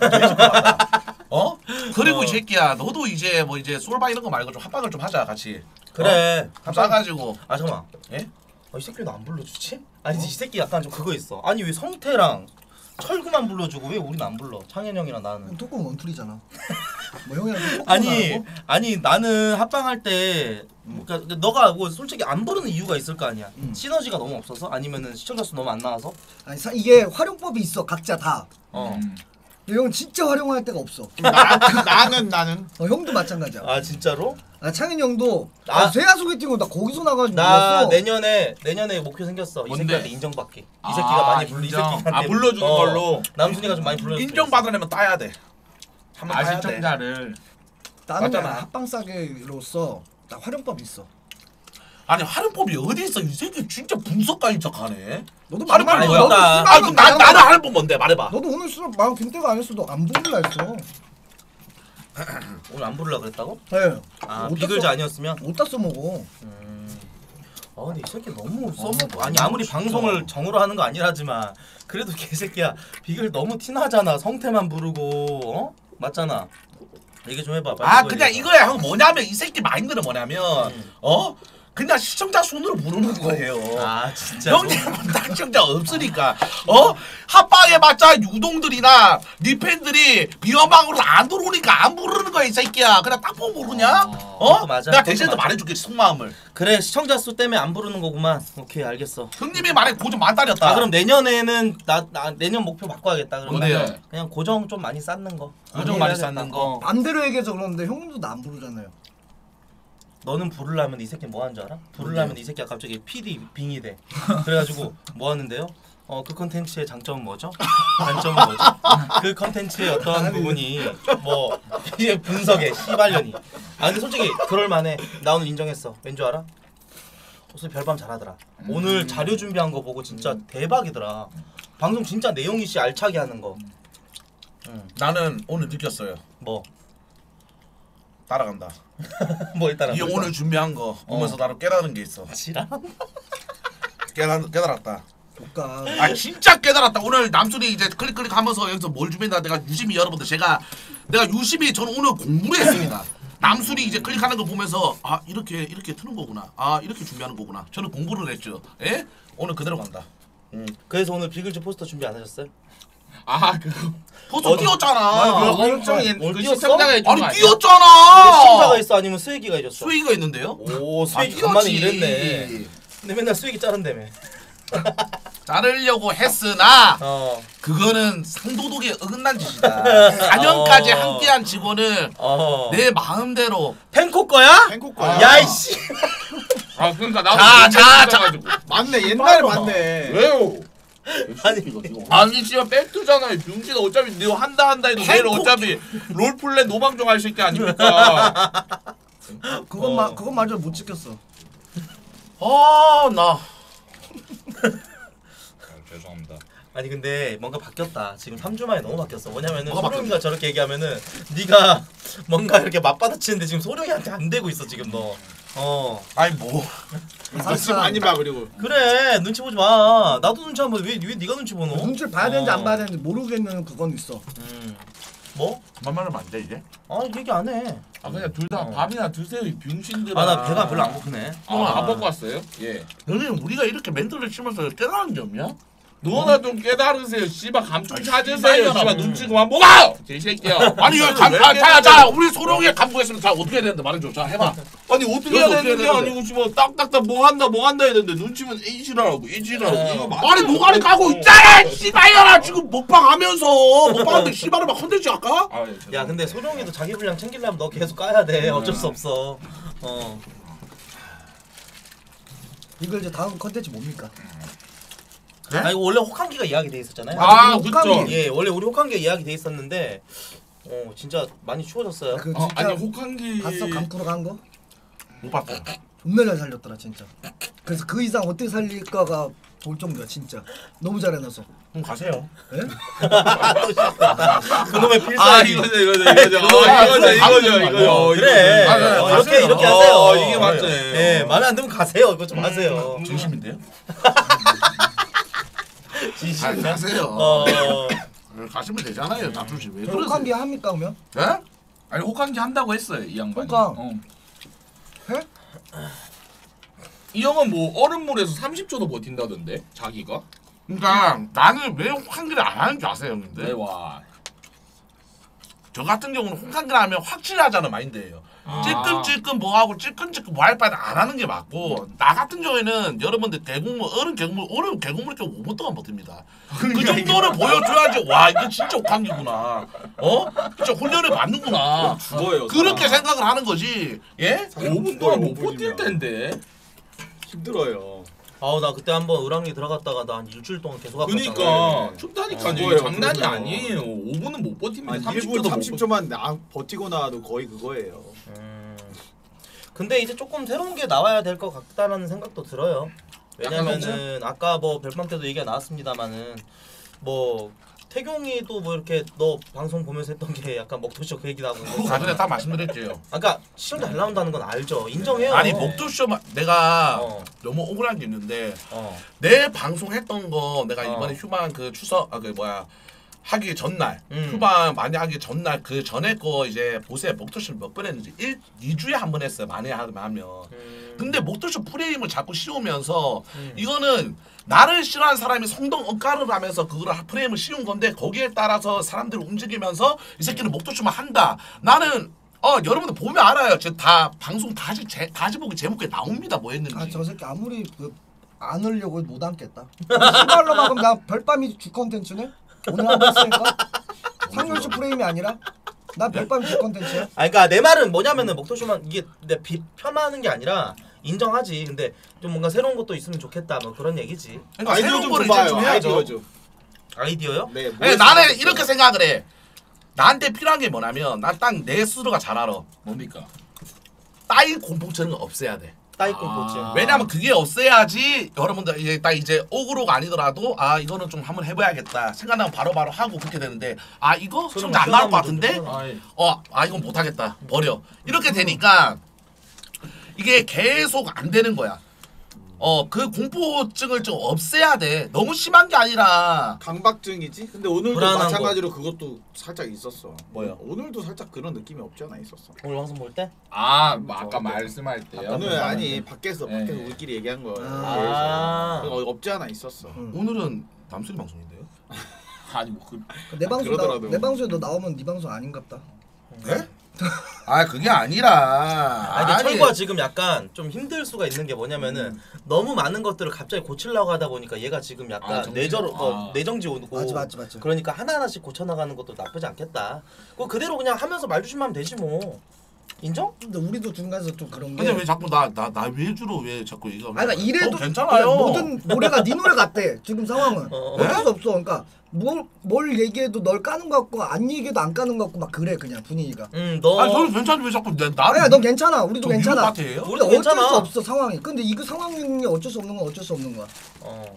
어? 그리고 어. 이 새끼야 너도 이제 뭐 이제 솔바 이런 거 말고 좀 합방을 좀 하자 같이. 그래. 어? 싸가지고. 아 잠깐만. 예? 어, 이 새끼 왜 안 불러주지? 아니 이 새끼 약간 좀 그거 있어. 아니 왜 성태랑 철구만 불러주고 왜 우린 안 불러? 창현 형이랑 나는. 토크는 원툴이잖아. 뭐 형이랑 토크는 아니 하고? 아니 나는 합방할 때 그러니까 너가 뭐 솔직히 안 부르는 이유가 있을 거 아니야. 음. 시너지가 너무 없어서 아니면은 시청자 수 너무 안 나와서. 아니 사, 이게 활용법이 있어 각자 다. 어. 음. 근데 형은 진짜 활용할 데가 없어. 나, 나는 나는 어, 형도 마찬가지야. 아 진짜로? 아, 창현 형도 아. 아, 세아 소개팅은 나 거기서 나가지고 나 몰랐어. 내년에 내년에 목표 생겼어. 이 뭔데? 새끼한테 인정받기. 이 아, 새끼가 많이 불러. 이 인정. 새끼한테 아, 불러주는 어, 걸로? 남순이가 좀 많이 불러. 인정받으려면 따야 돼. 한번 아 따야 돼. 시청자를 나는 맞잖아. 합방 싸게로서 나 활용법이 있어. 아니 활용법이 어디 있어? 이 새끼 진짜 분석가인 척하네. 너도 활용법 말만 뭐야? 너도 아, 아 그럼 나 나는 활용법 뭔데 말해봐. 너도 오늘 술 마음 김태가 안 했어도 안 부를라 했어. 오늘 안 부르려 그랬다고? 네. 아 어디다 비글즈 써- 아니었으면. 어디다 써먹어. 음. 아 근데 이 새끼 너무 써먹고 아니 아무리 방송을 정으로 하는 거 아니라지만 그래도 개새끼야 비글 너무 티나잖아. 성태만 부르고 어? 맞잖아. 얘기 좀 해봐. 빨리 아 그거 그냥 얘기해봐. 이거야 형 뭐냐면 이 새끼 마인드는 뭐냐면 음. 어 그냥 시청자 순으로 부르는 거예요. 아 진짜. 형님은 딱 시청자 없으니까 어 합방해봤자 유동들이나 니 팬들이 비원방으로 안 들어오니까 안 부르는 거야 이 새끼야. 그냥 딱 보고 모르냐? 어? 그것도 맞아. 내가 그것도 대신해서 맞아. 말해줄게 속마음을. 그래 시청자 수 때문에 안 부르는 거구만. 오케이 알겠어. 형님이 만약 고정 많다렸다. 아 그럼 내년에는 나, 나 내년 목표 바꿔야겠다. 그러면 뭔데요? 그냥 고정 좀 많이 쌓는 거. 고정 많이 쌓는 거? 어. 반대로 얘기해서 그러는데 형님도 나 안 부르잖아요. 너는 부르려면 이 새끼 뭐 하는 줄 알아? 부르려면 이 새끼가 갑자기 피디 빙이 돼. 그래가지고 뭐 하는데요? 어 그 컨텐츠의 장점은 뭐죠? 단점은 뭐죠? 그 컨텐츠의 어떠한 부분이 뭐 이제 분석해 씨발년이. 아 근데 솔직히 그럴만해. 나 오늘 인정했어. 왠 줄 알아? 무슨 별밤 잘하더라. 오늘 자료 준비한 거 보고 진짜 대박이더라. 방송 진짜 내용이 씨 알차게 하는 거. 응. 나는 오늘 느꼈어요. 뭐? 따라간다. 뭐 일단 이 오늘 준비한 거 보면서 나를 깨달은 게 있어. 지랄. 깨달 깨달았다. 조까. 아 진짜 깨달았다. 오늘 남순이 이제 클릭 클릭하면서 여기서 뭘 준비했나 내가 유심히 여러분들 제가 내가 유심히 저는 오늘 공부를 했습니다. 남순이 이제 클릭하는 거 보면서 아 이렇게 이렇게 트는 거구나. 아 이렇게 준비하는 거구나. 저는 공부를 했죠. 예? 오늘 그대로 간다. 음. 그래서 오늘 비글즈 포스터 준비 안 하셨어요? 아 그거 벌써 뛰었잖아. 그 엄청 뭘 그 뛰었어? 시청자가 해준 거 아니 아니야? 뛰었잖아. 시청자가 있어 아니면 수혜기가 해줬어? 수익이가 있는데요? 오 아, 수혜기 뛰었지. 간만에 일했네. 근데 맨날 수혜기 자른다며. 자르려고 했으나 어. 그거는 상도덕에 어긋난 짓이다. 사 년까지 어. 함께한 직원을 어. 내 마음대로 펜코 거야? 행콕 거야. 야 이씨. 아 그러니까 나도 자, 자, 자. 가지고 맞네 옛날에 맞네. 왜요? 아니, 이거 지금 아니 씨발 팩트잖아요. 병신 어차피 너 한다 한다 해도 내일 팬콕. 어차피 롤플레 노방종 할 새끼 아닙니까? 그건 어. 마, 그건 마저 못 지켰어. 아, 나 아, 죄송합니다. 아니 근데 뭔가 바뀌었다. 지금 삼 주 만에 너무 바뀌었어. 뭐냐면은 뭐가 소룡이가 저렇게 얘기하면은 네가 뭔가 이렇게 맞받아치는데 지금 소룡이한테 안 되고 있어 지금 너. 어. 아니 뭐 눈치 많이 봐 그리고. 그래 눈치 보지 마. 나도 눈치 한번 왜, 왜 네가 눈치 보노? 눈치를 봐야 되는지 어. 안 봐야 되는지 모르겠는 그건 있어. 음. 뭐? 만만하면 안 돼 이제? 아 얘기 안 해. 아 그냥 둘 다 어. 밥이나 드세요 이 병신들아. 아 나 배가 별로 안 고프네. 오늘 안 먹고 왔어요? 예. 너는 우리가 이렇게 멘트를 치면서 깨달은 게 없냐? 너나 좀 깨달으세요. 씨발 감좀 찾으세요. 씨발년아. 씨발 눈치 그만 먹어. 개새끼야. 아니 여기 감, 아, 자, 자, 우리 소룡이 감부했으면 자 어떻게 해야 되는데 말해줘. 자 해봐. 아니 어떻게 그래서 해야 어떻게 되는 게 해야 아니고 씨발 딱딱딱 뭐 한다 뭐 한다 해야 되는데 눈치면 이지라고 이지라고 이거 맞아. 아니 노가리 까고 있잖아. 씨발년아 지금 먹방하면서 먹방하는데 씨발을 막 컨텐츠 할까? 아, 예, 죄송합니다. 야 근데 소룡이도 자기 분량 챙기려면 너 계속 까야 돼. 어쩔 수 없어. 어. 이거 이제 다음 컨텐츠 뭡니까? 네? 아 이거 원래 혹한기가 이야기 돼 있었잖아요. 아 혹한기. 그쵸. 예 원래 우리 혹한기 이야기 돼 있었는데 어 진짜 많이 추워졌어요. 그 어, 진짜 아니 혹한기 봤어 강프로 간 거? 못 봤어. 존나 잘 살렸더라 진짜. 그래서 그 이상 어떻게 살릴까가 볼 정도야 진짜. 너무 잘해놔서. 그럼 가세요. 예? 그놈의 아 필살기. 이거죠 이거죠 이거죠 어, 이거죠 이거죠 이거죠 어, 어, 그래. 아, 네, 어, 가세요. 이렇게 이렇게 어, 하세요. 이게 맞지. 예, 마음에 안 들면 가세요. 이거 좀 하세요. 진심인데요? 진심. 아, 가세요. 어. 가시면 되잖아요. 나둘씨 왜 혹한기 그러세요? 합니까 그러면? 예? 아니 혹한기 한다고 했어요 이 양반이. 그러니까. 어. 해? 이 형은 뭐 얼음물에서 삼십 초도 버틴다던데 자기가. 그러니까 나는 왜 홍한기를 안 하는 줄 아세요, 형님들? 네 와. 저 같은 경우는 홍한기를 하면 확실하자는 마인드예요. 아. 찔끔찔끔 뭐하고 찔끔찔끔 뭐할 바에는 안 하는 게 맞고 나 같은 경우에는 여러분들 개국물 얼음 개국물 얼음 개국물 게 오 분 동안 버팁니다. 그 정도를 보여줘야지 와 이거 진짜 홍한기구나. 어? 진짜 훈련을 받는구나. 죽어요. 그렇게 생각을 하는 거지. 예? 오 분 동안 못 버틸 텐데. 힘들어요. 아우 나 그때 한번 을왕리 들어갔다가 나 한 일주일 동안 계속 아팠잖아. 그러니까 춥다니까 죽어요, 이게 장난이 그러면. 아니에요. 오 분은 못 버티면 아니 삼십 일 분 초도 삼십 초만 나 버티고 나와도 거의 그거예요. 음. 근데 이제 조금 새로운 게 나와야 될 것 같다라는 생각도 들어요. 왜냐면은 아까 뭐 별밤 때도 얘기가 나왔습니다만은 뭐 태경이도 뭐 이렇게 너 방송 보면서 했던 게 약간 먹토쇼 그 얘기도 하고 아 근데 다 말씀드렸죠. 아까 시험 잘 나온다는 건 알죠. 인정해요. 아니 목도쇼 내가 어. 너무 억울한 게 있는데 어. 내 방송했던 거 내가 어. 이번에 휴방 그 추석 아 그 뭐야 하기 전날 음. 휴방 많이 하기 전날 그 전에 거 이제 보세요. 목도쇼를 몇 번 했는지 일, 이 주에 한 번 했어요. 많이 하면. 음. 근데 목도쇼 프레임을 자꾸 씌우면서 음. 이거는 나를 싫어하는 사람이 성동 억가를 하면서 그걸 프레임을 씌운 건데 거기에 따라서 사람들이 움직이면서 이 새끼는 목도쇼만 한다. 나는 어 여러분들 보면 알아요. 저 다 방송 다시 제, 다시 보기 제목에 나옵니다. 뭐 했는지. 아 저 새끼 아무리 그, 안 하려고 못 앉겠다. 시발로 막으면 나 별밤이 주 컨텐츠네? 오늘 한번 했으니까? 상렬씨 프레임이 아니라? 나 별밤이 주 컨텐츠야? 아니 그러니까 내 말은 뭐냐면은 목토쇼만 이게 내 비, 폄하하는 게 아니라 인정하지. 근데 좀 뭔가 새로운 것도 있으면 좋겠다. 뭐 그런 얘기지. 그러니까 아이디어 새로운 좀 거를 이제 줘봐요. 좀 해야죠. 아이디어 좀. 아이디어요? 네. 네, 나는 이렇게 생각을 해. 나한테 필요한 게 뭐냐면 난 딱 내 스스로가 잘 알아. 뭡니까? 따위 공포증은 없애야 돼. 따이콘 아. 코치. 왜냐면 그게 없애야지 여러분들 이제 딱 이제 오그로가 아니더라도 아 이거는 좀 한번 해봐야겠다 생각나면 바로바로 하고 그렇게 되는데 아 이거 저는 진짜 안 나올 것 좀 같은데 편하고. 아이. 어 아 이건 못하겠다 버려 이렇게 되니까 이게 계속 안 되는 거야. 어 그 공포증을 좀 없애야 돼. 너무 심한 게 아니라 강박증이지? 근데 오늘도 불안한 마찬가지로 그것도 살짝 있었어. 뭐요? 오늘도 살짝 그런 느낌이 없지 않아 있었어. 오늘 방송 볼 때? 아, 뭐 아까 말씀할 때요. 오늘 아니 밖에서 네. 밖에서 우리끼리 얘기한 거예요. 아. 그래서 없지 않아 있었어. 응. 오늘은 남순이 방송인데요. 아니 뭐 그 내 방송 나, 그러더라도. 내 방송에 너 나오면 네 방송 아닌갑다. 네? 아 그게 아니라. 아니 근데 아니, 철구가 지금 약간 좀 힘들 수가 있는 게 뭐냐면은 음. 너무 많은 것들을 갑자기 고치려고 하다 보니까 얘가 지금 약간 아, 정신- 뇌절 어, 아. 뇌정지 오고 맞지 맞지 맞지. 그러니까 하나하나씩 고쳐나가는 것도 나쁘지 않겠다. 그거 그대로 그냥 하면서 말 조심하면 되지 뭐. 인정? 근데 우리도 중간에서 좀 그런 게. 근데 왜 자꾸 나 나 나 외주로 왜 자꾸 이거? 아니 그러니까 이래도 어, 괜찮아요. 그러니까 모든 노래가 네 노래 같대. 지금 상황은 어. 어쩔 수 없어. 그러니까 뭘 뭘 얘기해도 널 까는 것 같고 안 얘기해도 안 까는 것 같고 막 그래 그냥 분위기가. 응, 너. 아니 저는 괜찮지 왜 자꾸 내 나. 아니야 넌 괜찮아. 우리도 괜찮아. 같아요? 근데 우리도 어쩔 괜찮아. 수 없어 상황이. 근데 이거 상황이 어쩔 수 없는 건 어쩔 수 없는 거야. 어.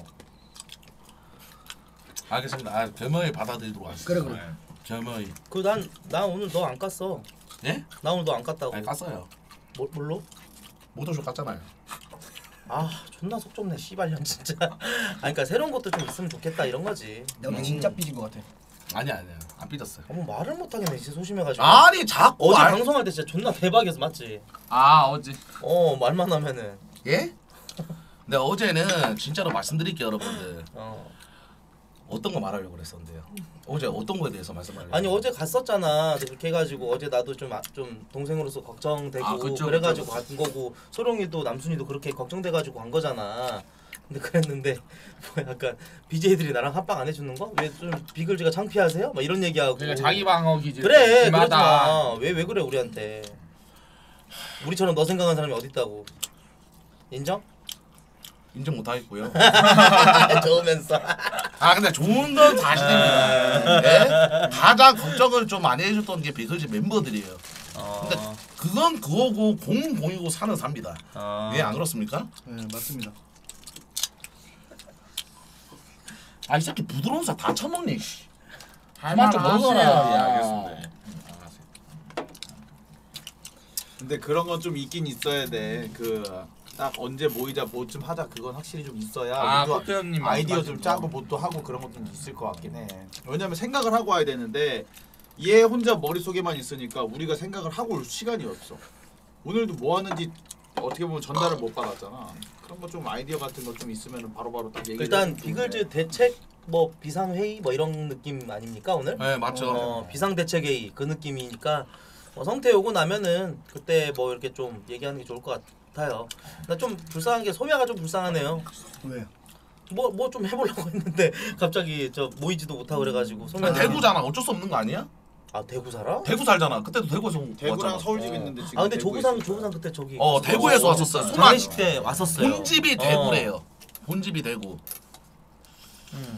알겠습니다. 아, 겸허히 받아들이도록 하겠습니다. 그래, 그래. 겸허히. 그 난 나 오늘 너 안 깠어. 예? 나 오늘 너 안 깠다고. 아니 깠어요. 뭐, 뭘로? 모토쇼 깠잖아요. 아 존나 속 좁네 씨발년 진짜. 아 그러니까 새로운 것도 좀 있으면 좋겠다 이런 거지. 내가 음. 진짜 삐진 것 같아. 아니야 아니야 안 삐졌어요. 어머 말을 못 하겠네 진짜 소심해가지고. 아니 자꾸 어제 알- 방송할 때 진짜 존나 대박이었어 맞지? 아 어제 어 말만 하면은. 예? 근데 어제는 진짜로 말씀드릴게요 여러분들. 어. 어떤 거 말하려고 그랬었는데요. 어제 어떤 거에 대해서 말씀하려고? 아니 어제 갔었잖아. 그렇게 해가지고 어제 나도 좀 좀 동생으로서 걱정되고 아, 그쵸, 그래가지고 그쵸. 간 거고 소룡이도 남순이도 그렇게 걱정돼가지고 간 거잖아. 근데 그랬는데 뭐 약간 비제이들이 나랑 합방 안 해주는 거? 왜 좀 비글즈가 창피하세요? 막 이런 얘기하고. 그러니까 자기 방어 기질 그래 그러지 심하다. 마. 왜 왜 그래 우리한테? 우리처럼 너 생각하는 사람이 어디 있다고? 인정? 인정 못 하겠고요. 좋으면서. 아 근데 좋은 건 사실입니다. 예? 가장 걱정을 좀 많이 해줬던 게 비글즈 멤버들이에요. 어. 근데 그건 그거고 공은 공이고 사는 삽니다. 어. 예 안 그렇습니까? 네 맞습니다. 아 이 새끼 부드러운 사 다 처먹네. 씨. 할 그만 좀 말 하세요. 먹어라. 예, 알겠습니다. 근데 그런 건 좀 있긴 있어야 돼. 그 딱 언제 모이자 뭐 좀 하자 그건 확실히 좀 있어야 아, 우리도 코트 형님 아이디어 좀 말씀하신 짜고 거. 뭐 또 하고 그런 것도 좀 있을 것 같긴 해. 왜냐면 생각을 하고 와야 되는데 얘 혼자 머릿속에만 있으니까 우리가 생각을 하고 올 시간이 없어. 오늘도 뭐 하는지 어떻게 보면 전달을 못 받았잖아. 그런 거 좀 아이디어 같은 거 좀 있으면 바로바로 딱 얘기를 일단 해주면 비글즈 대책 뭐 비상 회의 뭐 이런 느낌 아닙니까 오늘? 네 맞죠. 어, 비상 대책 회의 그 느낌이니까 어, 성태 오고 나면은 그때 뭐 이렇게 좀 얘기하는 게 좋을 것 같아요. 나 좀 불쌍한 게 소미아가 좀 불쌍하네요. 왜? 뭐 뭐 좀 해보려고 했는데 갑자기 저 모이지도 못하고 그래가지고 소미아 아, 대구잖아. 어쩔 수 없는 거 아니야? 아 대구 살아? 대구 살잖아. 그때도 대구에서 온 대구랑 왔잖아. 서울 집 어. 있는데 지금 아 근데 대구에 조부상 있을 조부상 거야. 그때 저기 어 대구에서 왔었어요. 소만 장례식 때 왔었어요. 본집이 어. 대구래요. 본집이 대구. 음.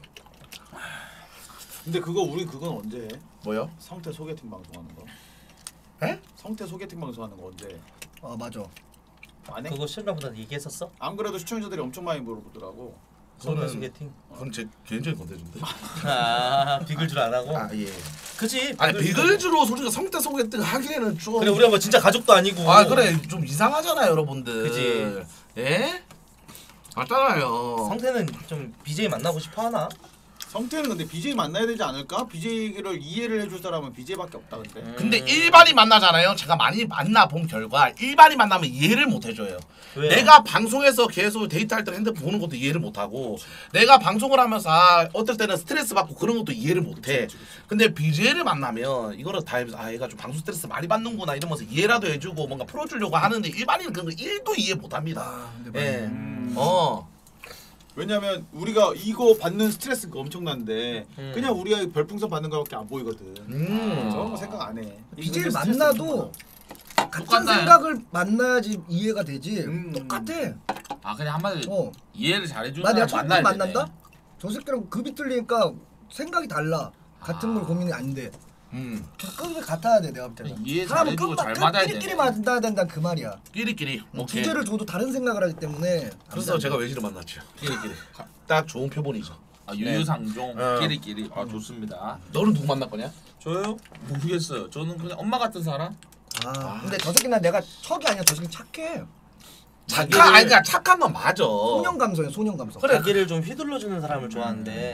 근데 그거 우리 그건 언제 해? 뭐요? 성태 소개팅 방송하는 거. 에? 성태 소개팅 방송하는 거 언제 해? 아 맞아. 안 해? 그거 실감보다 얘기했었어? 안 그래도 시청자들이 엄청 많이 물어보더라고. 성태 그거는- 소개팅. 그건 제 개인적인 건데인데. 아 비글줄 안 하고. 아 예. 그치. 아니 비글즈로 솔직히 성대 소개팅 하기에는 좀. 그래 우리가 뭐 진짜 가족도 아니고. 아 그래 좀 이상하잖아요 여러분들. 그지. 예? 맞잖아요. 성태는 좀 비제이 만나고 싶어 하나? 성태는 근데 비제이 만나야 되지 않을까? 비제이를 이해를 해줄 사람은 비제이밖에 없다 근데. 음. 근데 일반인 만나잖아요. 제가 많이 만나본 결과 일반인 만나면 이해를 못 해줘요. 왜요? 내가 방송에서 계속 데이트할 때 핸드폰 보는 것도 이해를 못하고 내가 방송을 하면서 아, 어떨 때는 스트레스 받고 그런 것도 이해를 못해. 근데 비제이를 만나면 이거를 다 해서 아 얘가 좀 방송 스트레스 많이 받는구나 이러면서 이해라도 해주고 뭔가 풀어주려고 하는데 일반인은 그런 거 일도 이해 못합니다. 아 근데 예. 맞네. 음. 어. 왜냐면 우리가 이거 받는 스트레스가 엄청난데 음. 그냥 우리가 별풍선 받는 거밖에 안 보이거든. 음. 저런 거 생각 안 해. 비제이를 스트레스 만나도 같은 똑같나요? 생각을 만나야지 이해가 되지. 음. 똑같아. 아 그냥 한마디로 어. 이해를 잘해주는 나 내가 사람 처음 만나야 만난다? 되네. 저 새끼랑 급이 틀리니까 생각이 달라. 같은 아. 걸 고민이 안 돼. 음. 급이 같아야 돼 내가 볼 때는. 이해 사람은 잘해주고 급- 잘 급- 맞아야 끼리끼리 되네. 만나야 된다 그 말이야. 끼리끼리. 오케이. 주제를 줘도 다른 생각을 하기 때문에. 그래서 제가 외지를 만났죠. 끼리끼리. 딱 좋은 표본이죠. 아, 유유상종 네. 끼리끼리. 아 좋습니다. 너는 누구 만날 거냐? 저요? 모르겠어요. 저는 그냥 엄마 같은 사람. 아 근데 저 새끼는 내가 척이 아니야. 저 새끼 착해. 착한 자기를- 아니 그러니까 착한 건 맞아. 소년 감성이야 소년 감성. 그래. 자기를 좀 휘둘러주는 사람을 좋아하는데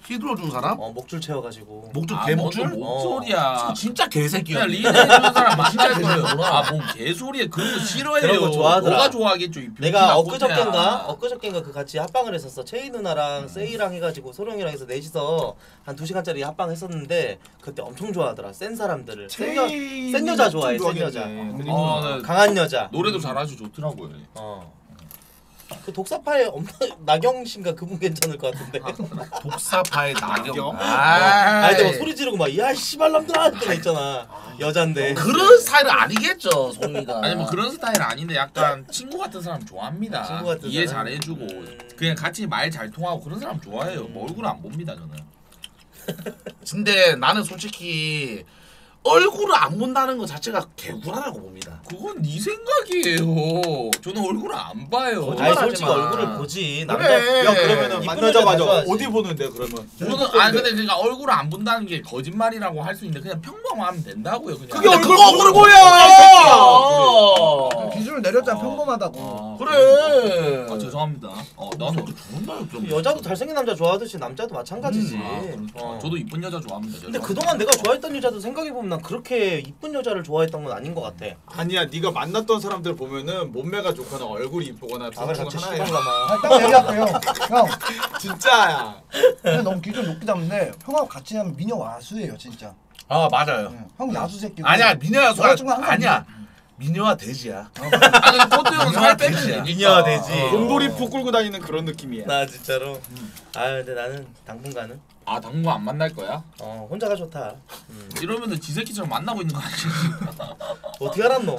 휘둘러 준 사람? 어 목줄 채워가지고. 목줄 아, 개목줄? 뭔 목소리야. 진짜 개새끼야. 그냥 리드 해주는 사람 만날 거예요. 아뭔 개소리야. 그런 거 싫어해요. 그런 거 좋아하더라. 너가 좋아하겠죠. 이 내가 병신아, 엊그저께인가 꼰대야. 엊그저께인가 그 같이 합방을 했었어. 체이 누나랑 세이랑 해가지고 소령이랑 해서 넷이서 한 두 시간짜리 합방 했었는데 그때 엄청 좋아하더라. 센 사람들을. 센, 여, 센 여자 좋아해. 센 여자. 어, 네. 강한 여자. 노래도 잘하시 좋더라고요. 어. 그 독사파의 엄마 나경 씨인가 그분 괜찮을 것 같은데. 독사파의 나경. 아, 아, 근데 막 소리 지르고 막 야 씨발람들아 이런 거 있잖아. 여자인데. 그런 스타일은 아니겠죠, 송이가. 아니 뭐 그런 스타일 아닌데 약간 친구 같은 사람 좋아합니다. 친구 같은 이해 사람? 잘해주고 음. 그냥 같이 말 잘 통하고 그런 사람 좋아해요. 뭐 얼굴 안 봅니다 저는. 근데 나는 솔직히 얼굴을 안 본다는 것 자체가 개구라라고 봅니다. 그건 네 생각이에요. 저는 얼굴을 안 봐요. 거짓말 아니 솔직히 하지 마. 얼굴을 보지. 남자 그래. 야 그러면은 이쁜 만나자마자 여자 좋아하지. 어디 보는데 그러면? 저는 아 근데 그러니까 얼굴을 안 본다는 게 거짓말이라고 할 수 있는데 그냥 평범하면 된다고요. 그냥. 그게 근데 얼굴 그거 얼굴 보는 보여. 그 기준을 내렸잖아 평범하다고. 아, 그래. 아 죄송합니다. 어 나는 또 좋은 말 좀. 여자도 잘생긴 남자 좋아하듯이 남자도 마찬가지지. 아, 그렇죠. 어. 저도 이쁜 여자 좋아합니다. 근데 죄송합니다. 그동안 내가 좋아했던 여자도 생각해보면 난 그렇게 이쁜 여자를 좋아했던 건 아닌 것 같아. 아니야 네가 만났던 사람들 보면은 몸매가 좋거나 얼굴이 이쁘거나 아 그래 둘 같이 중 하나야. 시발라마. 아, 딱 얘기할게요. 형, 진짜야. 근데 너무 기준 높게 잡는데 형하고 같이 하면 미녀 와수예요 진짜. 아 맞아요. 네. 형 야수 새끼고. 아니야 미녀야 수가 여자친구가 항상 아니야. 미녀와 돼지야. 아니 코트 형은 살 빼면 돼지야. 되니까. 미녀가 되지. 어. 곰돌이푸 끌고 다니는 그런 느낌이야. 나 진짜로. 아 근데 나는 당분간은 아 당분 안 만날 거야? 어 혼자가 좋다. 음. 이러면은 지새끼처럼 만나고 있는 거 아니지? 어떻게 알았노?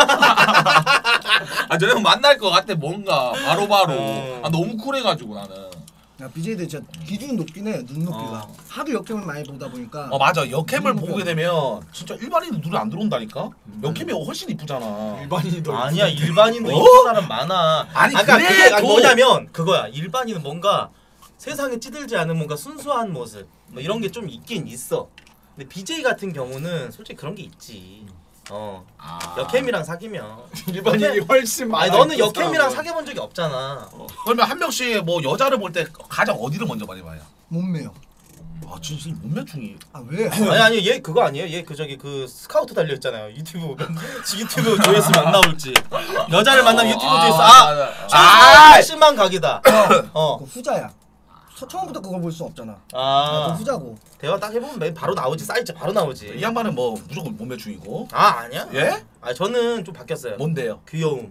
아 저형 만날 것 같아 뭔가 바로바로. 어. 아 너무 쿨해가지고 나는. 야 비제이들 진짜 기준이 높긴 해 눈높이가. 어. 하도 역경을 많이 보다 보니까. 어 맞아. 역캠을 보게 되면 진짜 일반인은 눈에 안 들어온다니까. 역캠이 훨씬 이쁘잖아. 일반인도 아니야 일반인도 어? 이쁜 사람 많아. 아니, 아까 그게 그래도- 아니, 뭐냐면 그거야. 일반인은 뭔가 세상에 찌들지 않은 뭔가 순수한 모습 뭐 이런 게 좀 있긴 있어. 근데 비제이 같은 경우는 솔직히 그런 게 있지. 어 아. 역캠이랑 사귀면. 일반인이 훨씬 많아. 아니 너는 이쁜 역캠이랑 사람은. 사귀어본 적이 없잖아. 그러면 한 명씩 뭐 여자를 볼 때 가장 어디를 먼저 많이 봐요? 몸매요. 아 진짜 이 몸매충이. 아 왜? 아니 아니 얘 그거 아니에요? 얘 그 저기 그 스카우트 달려 있잖아요. 유튜브 유튜브 조회수면 안 나올지. 여자를 만나면 유튜브 조회수 아 아, 팔십만 각이다. 어. 그 후자야. 서- 처음부터 그걸 볼 수 없잖아. 아, 아 그 후자고. 대화 딱 해보면 맨 바로 나오지. 사이즈 바로 나오지. 이 양반은 뭐 무조건 몸매충이고. 아 아니야? 예? 아 저는 좀 바뀌었어요. 뭔데요? 귀여움.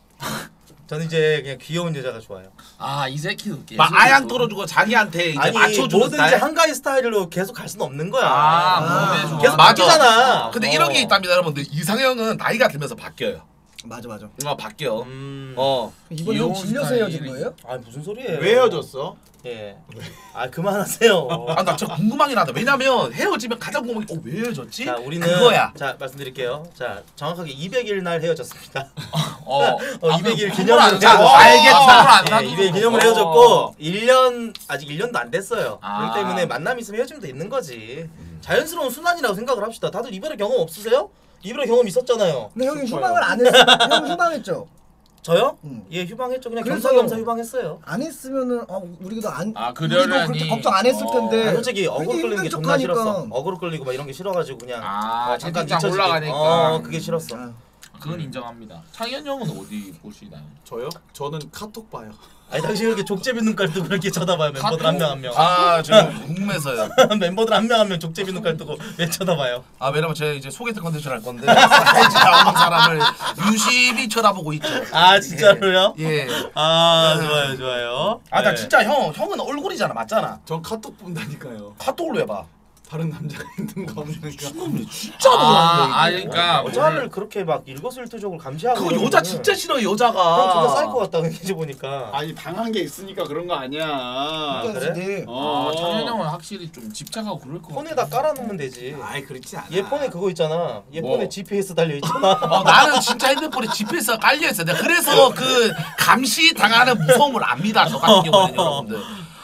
저는 이제 그냥 귀여운 여자가 좋아요. 아이 새끼도 개소리. 막 아양 떨어주고 자기한테 이제 아니 맞춰주는 뭐든지 스타일. 한가위 스타일로 계속 갈 수는 없는 거야. 아, 아, 몸매 좋아. 계속 맞아. 바뀌잖아. 근데 어. 이런 게 있답니다, 여러분들. 이상형은 나이가 들면서 바뀌어요. 맞아 맞아. 어, 바뀌어. 음. 어. 이번에 형 귀여운 질려서 스타일이- 헤어진 거예요? 아 무슨 소리예요? 왜 헤어졌어? 예. 아 그만하세요. 아, 나 진짜 궁금하긴 하다. 왜냐면 헤어지면 가장 궁금한 게, 어, 왜 헤어졌지? 자 우리는 그거야. 자 말씀드릴게요. 자 정확하게 이백 일 날 헤어졌습니다. 어, 어, 아, 이백 일 그럼 기념으로 선물 안 헤어졌- 사고. 알겠다. 선물 안 예, 사고. 이백 일 기념으로 어. 헤어졌고 일 년 아직 일 년도 안 됐어요. 아. 그렇기 때문에 만남 있으면 헤어지면 돼 있는 거지. 자연스러운 순환이라고 생각을 합시다. 다들 이별의 경험 없으세요? 이별의 경험 있었잖아요. 근데 형이 휴방을 안 했어. 형 휴방했죠. 저요? 응. 예 휴방했죠. 그냥 그래서- 겸사겸사 휴방했어요. 안 했으면은 어 우리도 안 아, 우리도 그러려니. 그렇게 걱정 안 했을 어. 텐데. 아, 솔직히 어그로 되게 끌리는 게 힘든 존나 척하니까. 싫었어. 어그로 끌리고 막 이런 게 싫어가지고 그냥 아, 어, 잠깐 채팅창 잊혀지게. 올라가니까. 어 그게 싫었어. 아, 그건 인정합니다. 창현 형은 어디 보시나요? 저요? 저는 카톡 봐요. 아니 당신 그렇게 족제비 눈깔 뜨고 그렇게 쳐다봐요. 멤버들 한 명 한 명. 아, 지금 궁금해서요. 멤버들 한 명 한 명 족제비 눈깔 뜨고 왜 쳐다봐요? 아, 왜냐면 제가 이제 소개팅 컨텐츠를 할 건데 사이즈 나오는 사람을 유심히 쳐다보고 있죠. 아 진짜로요? 예. 아 좋아요 좋아요. 아, 나 네. 진짜 형, 형은 얼굴이잖아, 맞잖아. 전 카톡 본다니까요. 카톡을 왜 봐? 다른 남자가 있는 거 없는가? 미친놈이 진짜 아, 놀랐네. 아, 이거. 그러니까 여자를 그렇게 막 일거수일투족을 감시하고 그거 여자 진짜 싫어, 여자가. 그럼 존나 쌀것 같다 이제 보니까. 아니 당한 게 있으니까 그런 거 아니야. 아, 그래? 그래? 어. 아, 창현 형은 확실히 좀 집착하고 그럴 것 같아. 폰에다 깔아놓으면 되지. 아이 그렇지 않아. 얘 폰에 그거 있잖아. 얘 뭐? 폰에 지피에스 달려 있잖아. 어, 나는 진짜 핸드폰에 지피에스가 깔려있어. 내가 그래서 그 감시 당하는 무서움을 압니다, 저 같은 경우는 여러분들.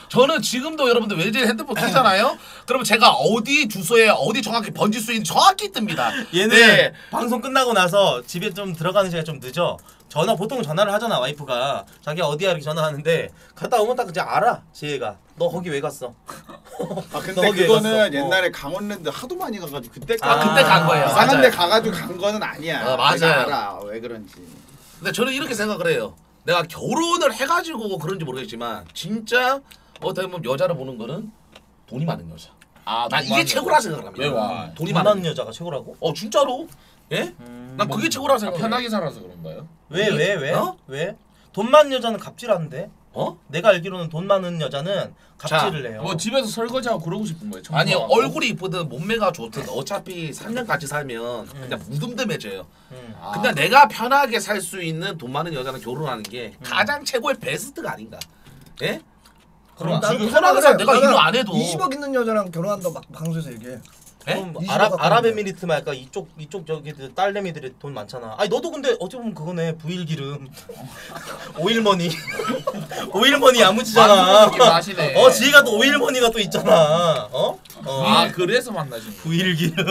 저는 지금도 여러분들 외제 핸드폰 키잖아요. 그러면 제가 어디 주소에 어디 정확히 번지 수 있는 정확히 뜹니다. 얘는 네. 방송 끝나고 나서 집에 좀 들어가는 시간이 좀 늦어. 전화 보통 전화를 하잖아 와이프가. 자기야 어디야 이렇게 전화하는데 갔다 오면 딱 그냥 알아. 지혜가 너 거기 왜 갔어? 아 너 근데 거기 왜 그거는 갔어? 옛날에 강원랜드 하도 많이 가가지고 그때 아, 그때 간 거예요. 이상한 맞아요. 데 가가지고 간 거는 아니야. 어, 맞아요. 내가 알아 왜 그런지. 근데 저는 이렇게 생각을 해요. 내가 결혼을 해가지고 그런지 모르겠지만 진짜 어떻게 보면 여자를 보는 거는 돈이 많은 여자. 아, 난 이게 최고라 생각합니다. 왜 와? 돈이 돈 많은 많은 여자가 최고라고? 어 진짜로? 예? 음, 난 그게 최고라 아, 생각해. 편하게 살아서 그런가요? 왜 왜 왜? 어? 왜? 돈 많은 여자는 갑질하는데? 어? 내가 알기로는 돈 많은 여자는 갑질을 해요. 뭐 집에서 설거지하고 그러고 싶은 거예요. 아니 청소하고. 얼굴이 이쁘든 몸매가 좋든 어차피 삼 년 같이 살면 그냥 무덤덤해져요. 음. 아, 근데 내가 편하게 살 수 있는 돈 많은 여자는 결혼하는 게 가장 최고의 베스트가 아닌가. 예? 그럼 나는 지금 그 생각을 편하게 살 해. 내가 나는 일을 안 해도. 이십억 있는 여자랑 결혼한다고 막 방송에서 얘기해. 예? 그럼 이십억 아랍 갖고 아랍에미리트만 약간 이쪽 이쪽 저기들 딸내미들이 돈 많잖아. 아니 너도 근데 어찌 보면 그거네 부일 기름, 오일머니, 오일머니 야무지잖아. 만두는 느낌 나시네. 어 지혜가 또 오일머니가 또 있잖아. 어? 어. 아 그래서 만나신 거. 부일 기름.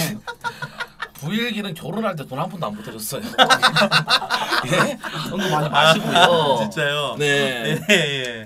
부일기는 결혼할 때 돈 한 푼도 안 보태줬어요. 예? 너무 많이 마시고요. 아, 진짜요? 네. 예, 예.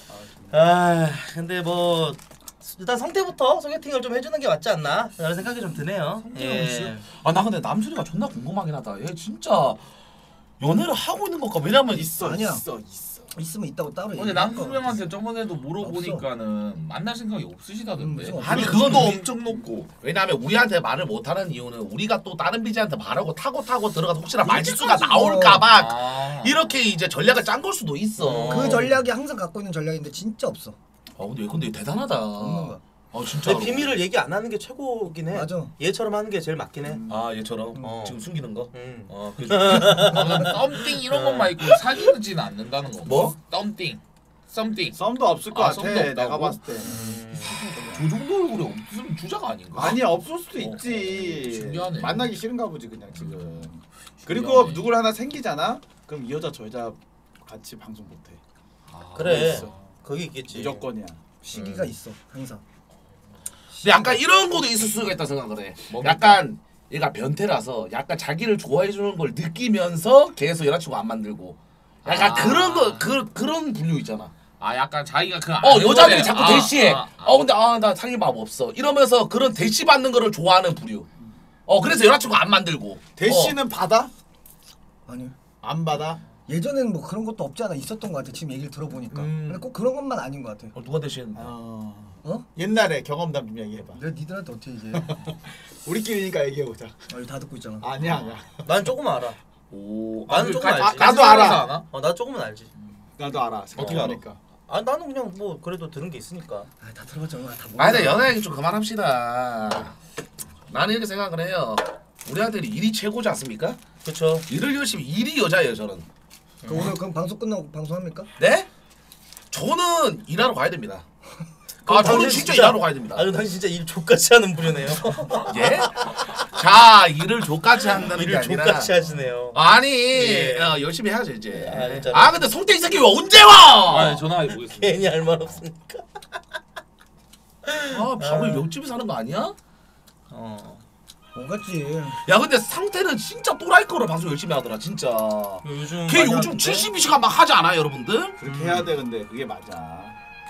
아 근데 뭐 일단 성태부터 소개팅을 좀 해주는 게 맞지 않나? 라는 생각이 좀 드네요. 예. 아 나 근데 남순이가 존나 궁금하긴 하다. 얘 진짜 연애를 하고 있는 걸까? 왜냐면 있어 아니야. 있어 있어. 있으면 있다고 따로 근데 얘기해. 남궁명한테 저번에도 물어보니까는 만날 생각이 없으시다던데. 음, 아니, 그것도 그건 엄청 높고. 왜냐면 우리한테 말을 못하는 이유는 우리가 또 다른 비즈한테 말하고 타고 타고 들어가서 혹시나 말실수가 이렇게까지 나올까봐 아. 이렇게 이제 전략을 짠 걸 수도 있어. 그 전략이 항상 갖고 있는 전략인데 진짜 없어. 아 근데 근데 얘 대단하다. 없는 거야. 아 진짜. 근데 비밀을 얘기 안 하는 게 최고긴 해. 맞아. 얘처럼 하는 게 제일 맞긴 해. 아 얘처럼 어. 지금 숨기는 거. 음. 어 그. 썸띵 이런 것만 있고 사귀지는 않는다는 거. 뭐? 썸띵. 썸띵. 썸도 없을 것 아, 같아. 썸도 없다고? 내가 봤을 때. 저 정도 얼굴에 없으면 주자가 아닌가? 아니 없을 수도 어, 있지. 신기하네. 만나기 싫은가 보지 그냥 지금. 그리고 신기하네. 누굴 하나 생기잖아. 그럼 이 여자 저 여자 같이 방송 못해. 아, 그래. 있어. 거기 있겠지. 무조건이야. 시기가 있어 항상. 근데 약간 이런 것도 있을 수가 있다 생각을 해. 뭡니까? 약간 얘가 변태라서 약간 자기를 좋아해 주는 걸 느끼면서 계속 여자친구 안 만들고 약간 아. 그런 거 그 그런 분류 있잖아. 아 약간 자기가 그 어 아는 여자들이 거네. 자꾸 아, 대시해. 아, 아. 어 근데 아 나 사귈 마음 없어. 이러면서 그런 대시 받는 거를 좋아하는 부류. 어 그래서 여자친구 안 만들고. 대시는 받아? 아니 안 받아? 예전에는 뭐 그런 것도 없지 않아 있었던 것 같아. 지금 얘기를 들어보니까. 음. 근데 꼭 그런 것만 아닌 것 같아. 어, 누가 대시했는데? 어. 어? 옛날에 경험담 좀 얘기해봐. 내가 니들한테 어떻게 얘기해? 우리끼리니까 얘기해보자. 어, 다 듣고 있잖아. 아니야 아니야. 난 조금 알아. 오. 나는 그 조금 가- 알지. 아, 나도 알아. 아나? 어, 나 조금은 알지. 나도 알아. 어떻게 알아? 생각해보니까. 아 나는 그냥 뭐 그래도 들은 게 있으니까. 아, 다 들어봤자 얼마나 다 아 근데 연애 얘기 좀 그만합시다. 나는 이렇게 생각을 해요. 우리한테는 일이 최고지 않습니까? 그렇죠. 일을 열심히 일이 여자예요 저는. 그 오늘 그럼 방송 끝나고 방송합니까? 네? 저는 일하러 가야 됩니다. 아 그럼 저는 당신 진짜, 진짜- 일하러 가야 됩니다. 아니 당신 진짜 일 족같이 하는 분이네요. 예? 자 일을 족같이 한다는 게 일을 아니라 족같이 하시네요. 아니 예. 어, 열심히 해야죠 이제. 아, 진짜로? 아 근데 송태 이 새끼 왜 언제 와? 아 전화해 보겠습니다. 괜히 할 말 없으니까. 아 바로 옆집에 사는 거 아니야? 어. 뭐같지? 야 근데 상태는 진짜 또라이 거로 방송 열심히 하더라 진짜. 요즘 걔 많이 요즘 하던데? 칠십이 시간 막 하지 않아요 여러분들? 그렇게 해야 돼 근데 그게 맞아.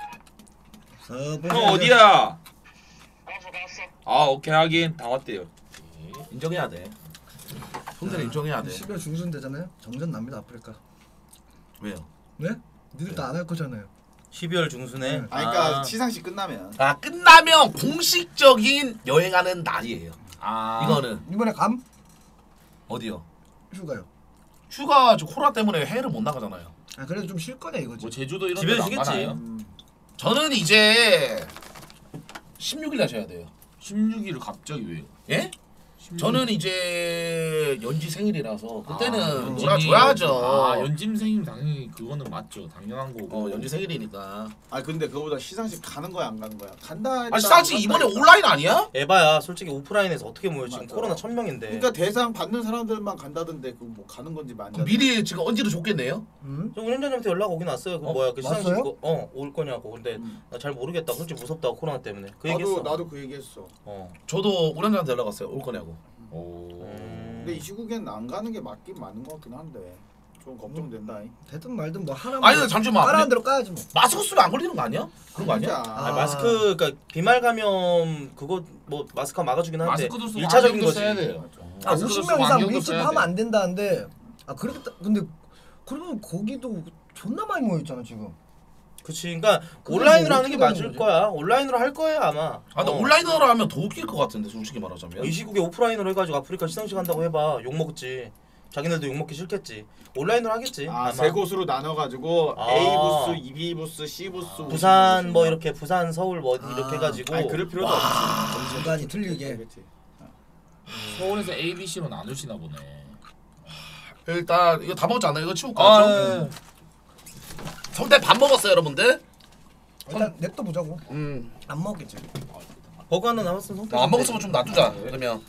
형 어디야? 아 오케이 하긴 다 왔대요. 인정해야 돼. 형들은 인정해야 돼. 십이월 중순 되잖아요. 정전 납니다 아프리카. 왜요? 네? 니들 다 안 할 거잖아요. 십이월 중순에. 네. 아니 그러니까 아. 시상식 끝나면. 아 끝나면 공식적인 여행하는 날이에요. 아 이거는 이번에 감? 어디요? 휴가요. 휴가 저 코로나 때문에 해외를 못 나가잖아요. 아 그래도 좀 쉴 거네 이거지. 뭐 제주도 이런 집에서 데도 안 쉬겠지. 가나요? 음. 저는 이제 십육 일 날 쉬어야 돼요. 십육 일을 갑자기 왜요? 예? 저는 이제 연지 생일이라서 그때는 아, 연진이- 놀아줘야죠. 아 연진 생일 당연히 그거는 맞죠. 당연한 거고. 어 연지 생일이니까. 아 근데 그거보다 시상식 가는 거야 안 가는 거야? 간다. 아 시상식 이번에 온라인 아니야? 에바야 솔직히 오프라인에서 어떻게 모여 지금 맞아. 코로나 천 명인데. 그러니까 대상 받는 사람들만 간다던데 그 뭐 가는 건지 만. 그럼 미리 지금 언지로 줬겠네요. 음? 저 운영자님한테 연락 오긴 왔어요. 그 어, 뭐야 그 시상식 왔어요? 거, 어올 거냐고. 근데 음. 나 잘 모르겠다. 솔직히 무섭다고 코로나 때문에. 그 나도 얘기했어. 나도 그 얘기했어. 어. 저도 우량자한테 연락 왔어요. 올 거냐고. 오. 음. 근데 이 시국엔 안 가는 게 맞긴 맞는 것 같긴 한데 좀 걱정된다. 되든 말든 뭐 하나. 아니 근데 잠시만. 까라는 근데 대로 까야지 뭐. 마스크 쓰면 안 걸리는 거 아니야? 그런 거 아니야? 진짜. 아, 아. 마스크 그러니까 비말 감염 그거 뭐 마스크 막아주긴 하는데 마스크도 쓰고 일차적인 안경도 거지. 써야 돼요. 아 마스크도 오십 쓰고 명 이상 안경도 써야 밀집하면 돼. 안 된다는데 아 그러겠다. 근데 그러면 거기도 존나 많이 모였잖아 지금. 그치. 그러니까 그건 온라인으로 뭐 하는 게 어떻게 맞을 되는 거지? 거야. 온라인으로 할 거예요 아마. 아 근데 어. 온라인으로 하면 더 웃길 것 같은데 솔직히 말하자면. 이 시국에 오프라인으로 해가지고 아프리카 시상식 한다고 해봐. 욕 먹지. 자기네들도 욕 먹기 싫겠지. 온라인으로 하겠지. 아, 아마. 세 곳으로 나눠가지고 아. A 부스, 이 B 부스, C 부스, 부산 뭐 이렇게 부산 서울 뭐 어디 이렇게 아. 해가지고. 아니 그럴 필요도 없지. 공간이 틀리게. 그치. 서울에서 A, B, C로 나누시나 보네. 일단 이거 다 먹었잖아. 이거 치울까? 아, 좀? 성대 밥 먹었어요 여러분들? 일단 냅둬 보자고. 음. 안 먹겠지. 버거 하나 남았으면 성격. 아, 안 먹었으면 좀 놔두자. 그러면.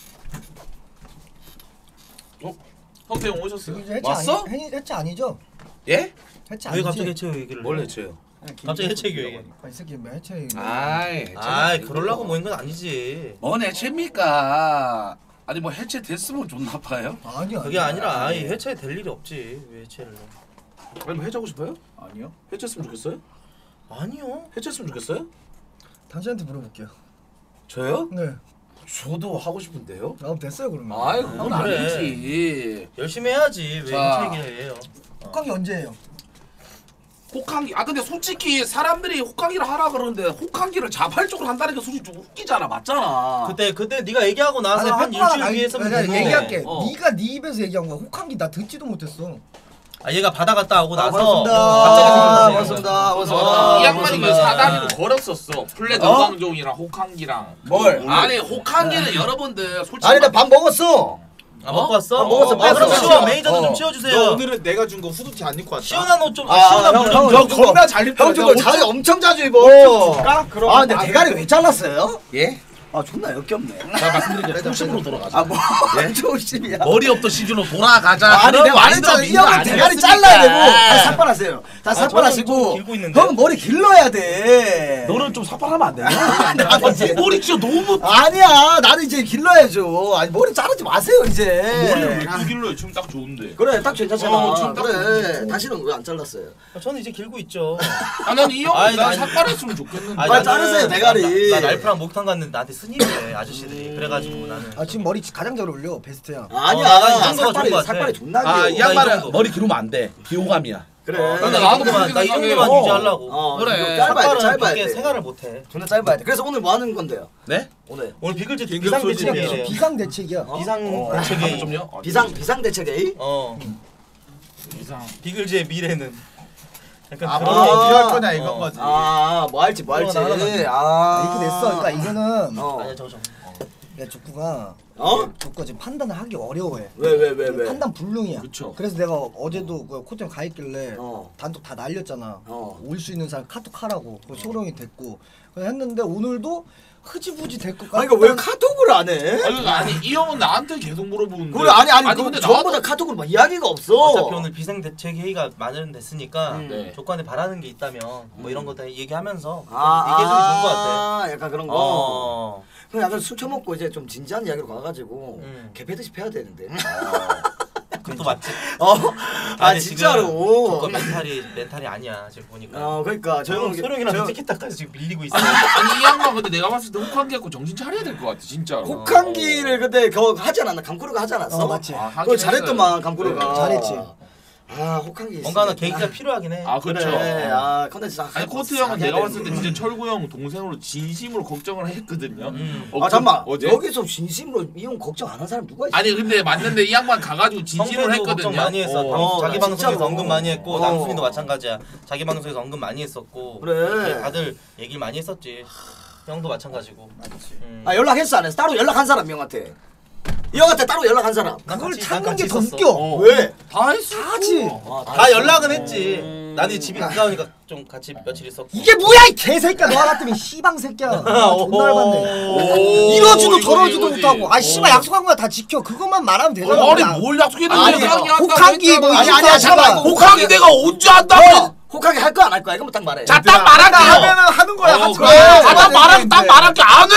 성태형 오셨어요? 이제 해체 왔어? 아니, 해- 해체 아니죠? 예? 해체 왜 아니지? 갑자기 해체 얘기를? 뭘 해? 해쳐요? 갑자기 해체 얘기. 아, 이 새끼 뭐 해체. 아이. 아이 그러려고 모인 건 아니지. 뭔 해체입니까? 아니 뭐 해체됐으면 좀 나빠요? 아니야. 그게 아니라 아이 아니. 해체 될 일이 없지. 왜 해체를 해? 아니 뭐 해체하고 싶어요? 아니요. 해체했으면 좋겠어요? 아니요. 해체했으면 좋겠어요? 당신한테 물어볼게요. 저요? 네. 저도 하고 싶은데요? 아 됐어요 그러면. 아이 그건 아, 그래. 아니지. 열심히 해야지. 왜 자. 해체 얘기를 해요? 혹한기 언제예요? 혹한기 아 근데 솔직히 사람들이 혹한기를 하라 그러는데 혹한기를 자발적으로 한다는 게 솔직히 좀 웃기잖아 맞잖아. 그때 그때 네가 얘기하고 나서 아니, 한 팩트가 일주일 아니, 뒤에서면 내가 되고. 얘기할게. 어. 네가 네 입에서 얘기한 거야. 혹한기 나 듣지도 못했어. 아 얘가 받아갔다 오고 나서 반갑습니다. 갑자기 생각났어요. 반갑습니다. 어, 이 양반이 그 반갑습니다. 사다리로 걸었었어. 플랫 어? 노광종이랑 혹한기랑. 뭘? 아니 혹한기는 여러분들 솔직히 아니 나 밥 먹었어. 아 먹고 왔어? 아, 먹었어. 아, 그럼 뺐어. 치워. 매니저도 어. 좀 너 치워주세요. 오늘은 내가 준 거 후드티 안 입고 왔다. 시원한 옷 좀. 아, 아, 시원한 형, 물 형, 좀. 형, 겁나 잘 입더라. 형 저거 자리 엄청 자주 입어. 까? 그럼. 아 근데 대가리 왜 잘랐어요? 예? 아 존나 역겹네. 자 말씀드린 게 초심으로 돌아가자. 아뭐 초심이야. 머리 없던 시즌으로 돌아가자. 아니 그런 내가 마인드가 말했잖아. 이 민가 형은 대가리 아니었습니까? 잘라야 되고 다 삭발하세요. 다 아, 삭발하시고 저는 좀 길고 있는데. 형 머리 길러야 돼. 너는 좀 삭발하면 안 되냐? 아니, 이제. 머리 진짜 너무 아니야 나는 이제 길러야죠. 아니 머리 자르지 마세요 이제. 머리를 왜 길러요? 지금 딱 좋은데. 그래 딱 괜찮잖아. 어, 지금 딱 그래 다시는 왜 안 잘랐어요? 저는 이제 길고 있죠. 아, 난 이 아니, 형이 나 아니. 삭발했으면 좋겠는데. 아니, 자르세요, 대가리. 나, 나 랄프랑 목욕탕 갔는데 나한테 스님이래 아저씨들이. 그래가지고 나는. 아 지금 머리 가장 잘 어울려 베스트야. 아니야, 이 정도가 좋은 삭발이 것 같아. 삭발이 존나 귀여워. 아, 이 나 양반은 이 정도. 머리 기르면 안 돼. 비호감이야. 그래. 근데 나 나도 이 정도만, 그렇게 나 이 생각해. 정도만 어. 유지하려고. 어, 그래. 이거 짧아야 돼, 삭발은 짧아야 밖에 돼. 생활을 못해. 존나 짧아야 돼. 그래서 오늘 뭐 하는 건데요? 네? 오늘 오늘 비글즈 긴급 비상 소식이에요. 대책이에요. 비상 대책이야. 비상 아, 대책이 좀요. 비상 비상 대책이? 어 이상. 비글즈의 미래는 약간 아, 그런 뭐 얘기. 어떻게 할 거냐 이건 어. 거지. 아, 뭐 할지 뭐 할지. 그거 나 하나만 아, 이렇게 냈어. 그러니까 이거는 아니야 어, 저거 저거. 야, 족구가 어? 족구가 지금 판단을 하기 어려워해. 왜 왜 왜 왜? 판단 불능이야. 그쵸. 그래서 내가 어제도 그 코트형 가 있길래 어. 단톡 다 날렸잖아. 어. 올 수 있는 사람 카톡 하라고. 그 소룡이 됐고. 그래서 했는데 오늘도 흐지부지 됐고. 아니 그러니까 왜 카톡을 안 해? 아니, 아니 이 형은 나한테 계속 물어보는데. 그래 아니 아니, 그 근데 전부 다 나도- 카톡으로 막 이야기가 없어. 어차피 오늘 비상 대책 회의가 마련됐으니까 음. 네. 조건에 바라는 게 있다면 뭐 이런 거 다 얘기하면서 아, 얘기해주는 게 좋은 것 같아. 아, 약간 그런 거. 어. 그럼 약간 술 처먹고 이제 좀 진지한 이야기로 가가지고 음. 개패듯이 패야 되는데. 그것도 맞지. 어? 아 아니, 지금 조건 진짜로. 멘탈이 멘탈이 아니야 지금 보니까. 어 그러니까 저 형, 소룡이랑 저- 티켓타까지 지금 밀리고 있어. 아니 이 양반 근데 내가 봤을 때 혹한 게 갖고 정신 차려야 될 것 같아 진짜로. 혹한기를 그때 그거 하지 않았나? 감쿠르가 하지 않았어? 어, 맞지. 아, 하긴 그거 잘했더만 했어요. 감쿠르가. 잘했지. 아 혹한기. 뭔가 하나 있으면- 계기가 필요하긴 해. 아 그래. 그렇죠. 아 컨텐츠 아니 코트 형은 내가 봤을 때 진짜 철구 형 동생으로 진심으로 걱정을 했거든요. 음. 어, 아 잠만. 어제? 여기서 진심으로 이 형 걱정 안 한 사람 누가 있어? 아니 근데 맞는데 이 양반 가가지고 진심으로 성태도 했거든요. 걱정 많이 했어. 어. 방- 어, 자기 나 방송에서 진짜로. 언급 많이 했고 어. 남순이도 마찬가지야. 자기 방송에서 언급 많이 했었고. 그래. 이렇게 다들 얘기를 많이 했었지. 형도 마찬가지고. 음. 아 연락했어 안 했어? 따로 연락한 사람 형한테. 이 형한테 따로 연락한 사람. 그걸 같이- 찾는 난 게 같이 더 있었어. 웃겨. 어. 왜? 다 했어. 다지. 아, 다 연락은 했지. 나는 집이 가까우니까 좀 같이 며칠 있었고. 이게 뭐야 이 개새끼야. 너 같으면 씨방 새끼야. 아, 존나 열받네. 이러지도 이거지, 저러지도 이거지. 못하고. 아 씨발 약속한 거야 다 지켜. 그것만 말하면 되잖아. 아니 그냥. 뭘 약속했는데 아니, 그렇게 한다고 혹한기 뭐 아니, 이십사 아니야, 시간. 잠깐만. 혹한기 내가 언제 한다고? 혹하게 할 거야 안 할 거야? 이거 딱 말해. 자, 딱 말할게요. 하면은 하는 거야. 어, 하지 그래. 마. 아, 딱 말할게, 딱 말할게. 안 해!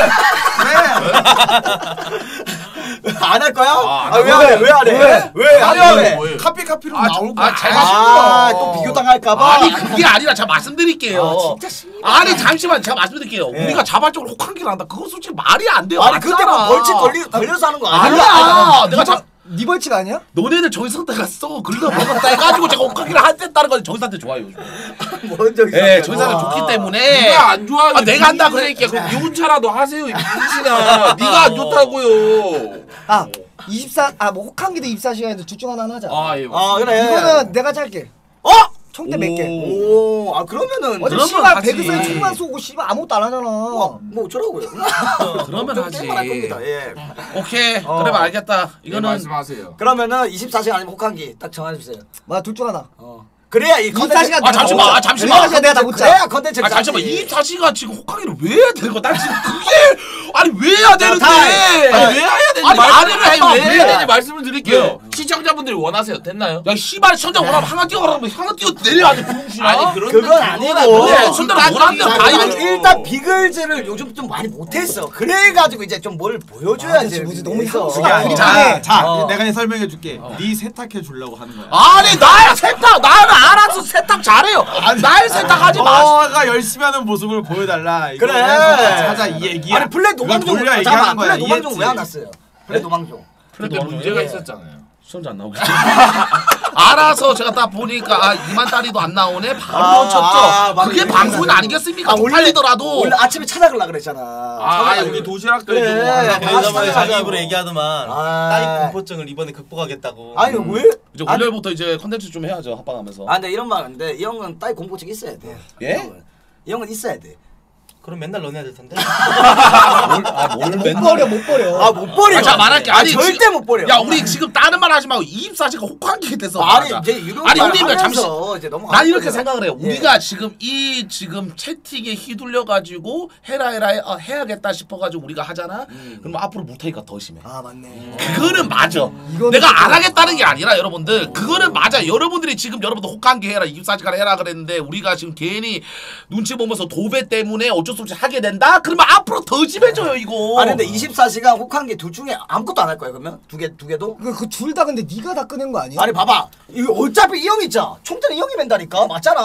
안 할 거야? 아, 아, 왜 안 해? 왜 안 해? 왜? 왜 안 아니, 해? 왜? 카피 카피로 아, 나올 저- 거야. 아, 제가 아, 싫어요. 또 비교 당할까봐. 아니, 그게 아니라 제가 말씀드릴게요. 아, 진짜 씨발. 아니, 잠시만, 제가 말씀드릴게요. 예. 우리가 자발적으로 혹한기를 한다. 그건 솔직히 말이 안 돼요. 아니 근데 맞잖아. 뭐 벌칙 걸리 걸려서 하는 거 아니야? 아니야. 내가 자, 네 벌칙 아니야? 너네들 정의선한테 갔어. 그러다 먹었다 해가지고 제가 혹한기를 했다는 건 정의선한테 좋아요. 요즘. 뭔 적이 예, 있었어요? 정의선한테 아. 좋기 때문에. 네가 안 좋아하는 아, 내가 한다 그러니까 그럼 유훈차라도 하세요 이분씨나 네가 안 좋다고요. 아 이십사 아 뭐 혹한기 대 이십사 시간인데 둘 중 하나 하자. 아 예. 아 그래. 이거는 내가 짤게. 어? 총대 몇 개. 오, 아 그러면은 어제 그러면 씨발 하지. 배그선에 총만 쏘고 씨발 아무것도 안 하잖아. 뭐, 뭐 어쩌라고요? 그러면 좀 하지. 게임만 할 겁니다. 예. 오케이. 어. 그러면 알겠다. 이거는 이거는 말씀하세요. 그러면 이십사 시간 아니면 혹한기 딱 정해주세요. 뭐 둘 중 하나. 어. 그래야 이 이십사 시간 아, 잠시만. 아, 잠시만. 이십사 시간 내가 다 못 그래야 자. 컨텐츠. 아 잠시만 이십사 시간 지금 혹한기를 왜 해야 되는 거야? 난 지금 그게 아니 왜 해야 되는데? 다- 아니 왜 해야 되는지 아니 말을 말을 해. 해. 왜 해야 왜? 되는지 말씀을 드릴게요. 시청자분들이 원하세요. 됐나요? 야 씨발 천장 원하면 하나 뛰어가라면 하나 뛰어 내려 아주 부시나? 아니 그런 그건 아니고. 그래, 손들어 원하는 대로 다 아니, 이루어져. 일단 비글즈를 요즘 좀 많이 못했어. 그래가지고 이제 좀 뭘 보여줘야지. 아, 뭐지, 너무 그래서. 향수가 어. 자, 자, 어. 내가 설명해 줄게. 네 세탁해 주려고 하는 거야. 아니 나야 세탁 나는 알아서 세탁 잘해요. 날 세탁하지 마. 너가 열심히 하는 모습을 보여달라. 이거 그래. 하자 이 얘기야. 아니 플레이 노방종 돌려 잠깐만 얘기하는 거야. 플레이 노방종 이해했지? 왜 안 왔어요? 플레이 노방종. 그런데 너무 문제가 예. 있었잖아요. 시청자 안 나오겠지. 알아서 제가 딱 보니까 아 이만 딸이도 안 나오네 바로 아, 쳤죠. 아, 맞네. 그게 방송이 아니겠습니까? 아, 좀 원래- 팔리더라도. 원래 아침에 찾아가려 그랬잖아. 아, 아니 우리 도시락도 그래. 해주고 다 하나 같이 오자마자 자기 찾아가자고. 입으로 얘기하더만 아. 따위 공포증을 이번에 극복하겠다고. 아니 왜? 이제 아니, 월요일부터 이제 컨텐츠 좀 해야죠 합방하면서. 아 근데 이런 말인데 이 형은 따위 공포증 있어야 돼. 예? 이 형은. 이 형은 있어야 돼. 그럼 맨날 너네야 될 텐데. 아뭘 못 버려 못 버려. 아 못 버려. 아, 자 말할게. 아, 아니 절대 지- 못 버려. 야 우리 지금 다른 말 하지 말고 이십사 시간 혹한기에 대해서 아니 말하자. 이제 이런 아니 말 형님 잠시. 하면서 이제 너무 난 이렇게 생각을 해요. 예. 우리가 지금 이 지금 채팅에 휘둘려 가지고 해라 해라 해, 어, 해야겠다 싶어 가지고 우리가 하잖아. 그럼 앞으로 못하니까 더 심해. 아 맞네. 그거는 맞아. 이거는 내가 안 조금- 하겠다는 게 아니라 여러분들 그거는 맞아. 여러분들이 지금 여러분들 혹한기 해라 이십사 시간 해라 그랬는데 우리가 지금 괜히 눈치 보면서 도배 때문에 어쩔 수 없이 하게 된다. 그러면 앞으로 더 심해져요 이거. 아니 근데 이십사 시간 혹한기 둘 중에 아무것도 안 할 거야 그러면? 두 개 두 개도? 그 둘 다 근데 네가 다 꺼낸 거 아니야? 아니 봐봐 이거 어차피 이 형이 있잖아 총대는 이 형이 맨다니까 맞잖아.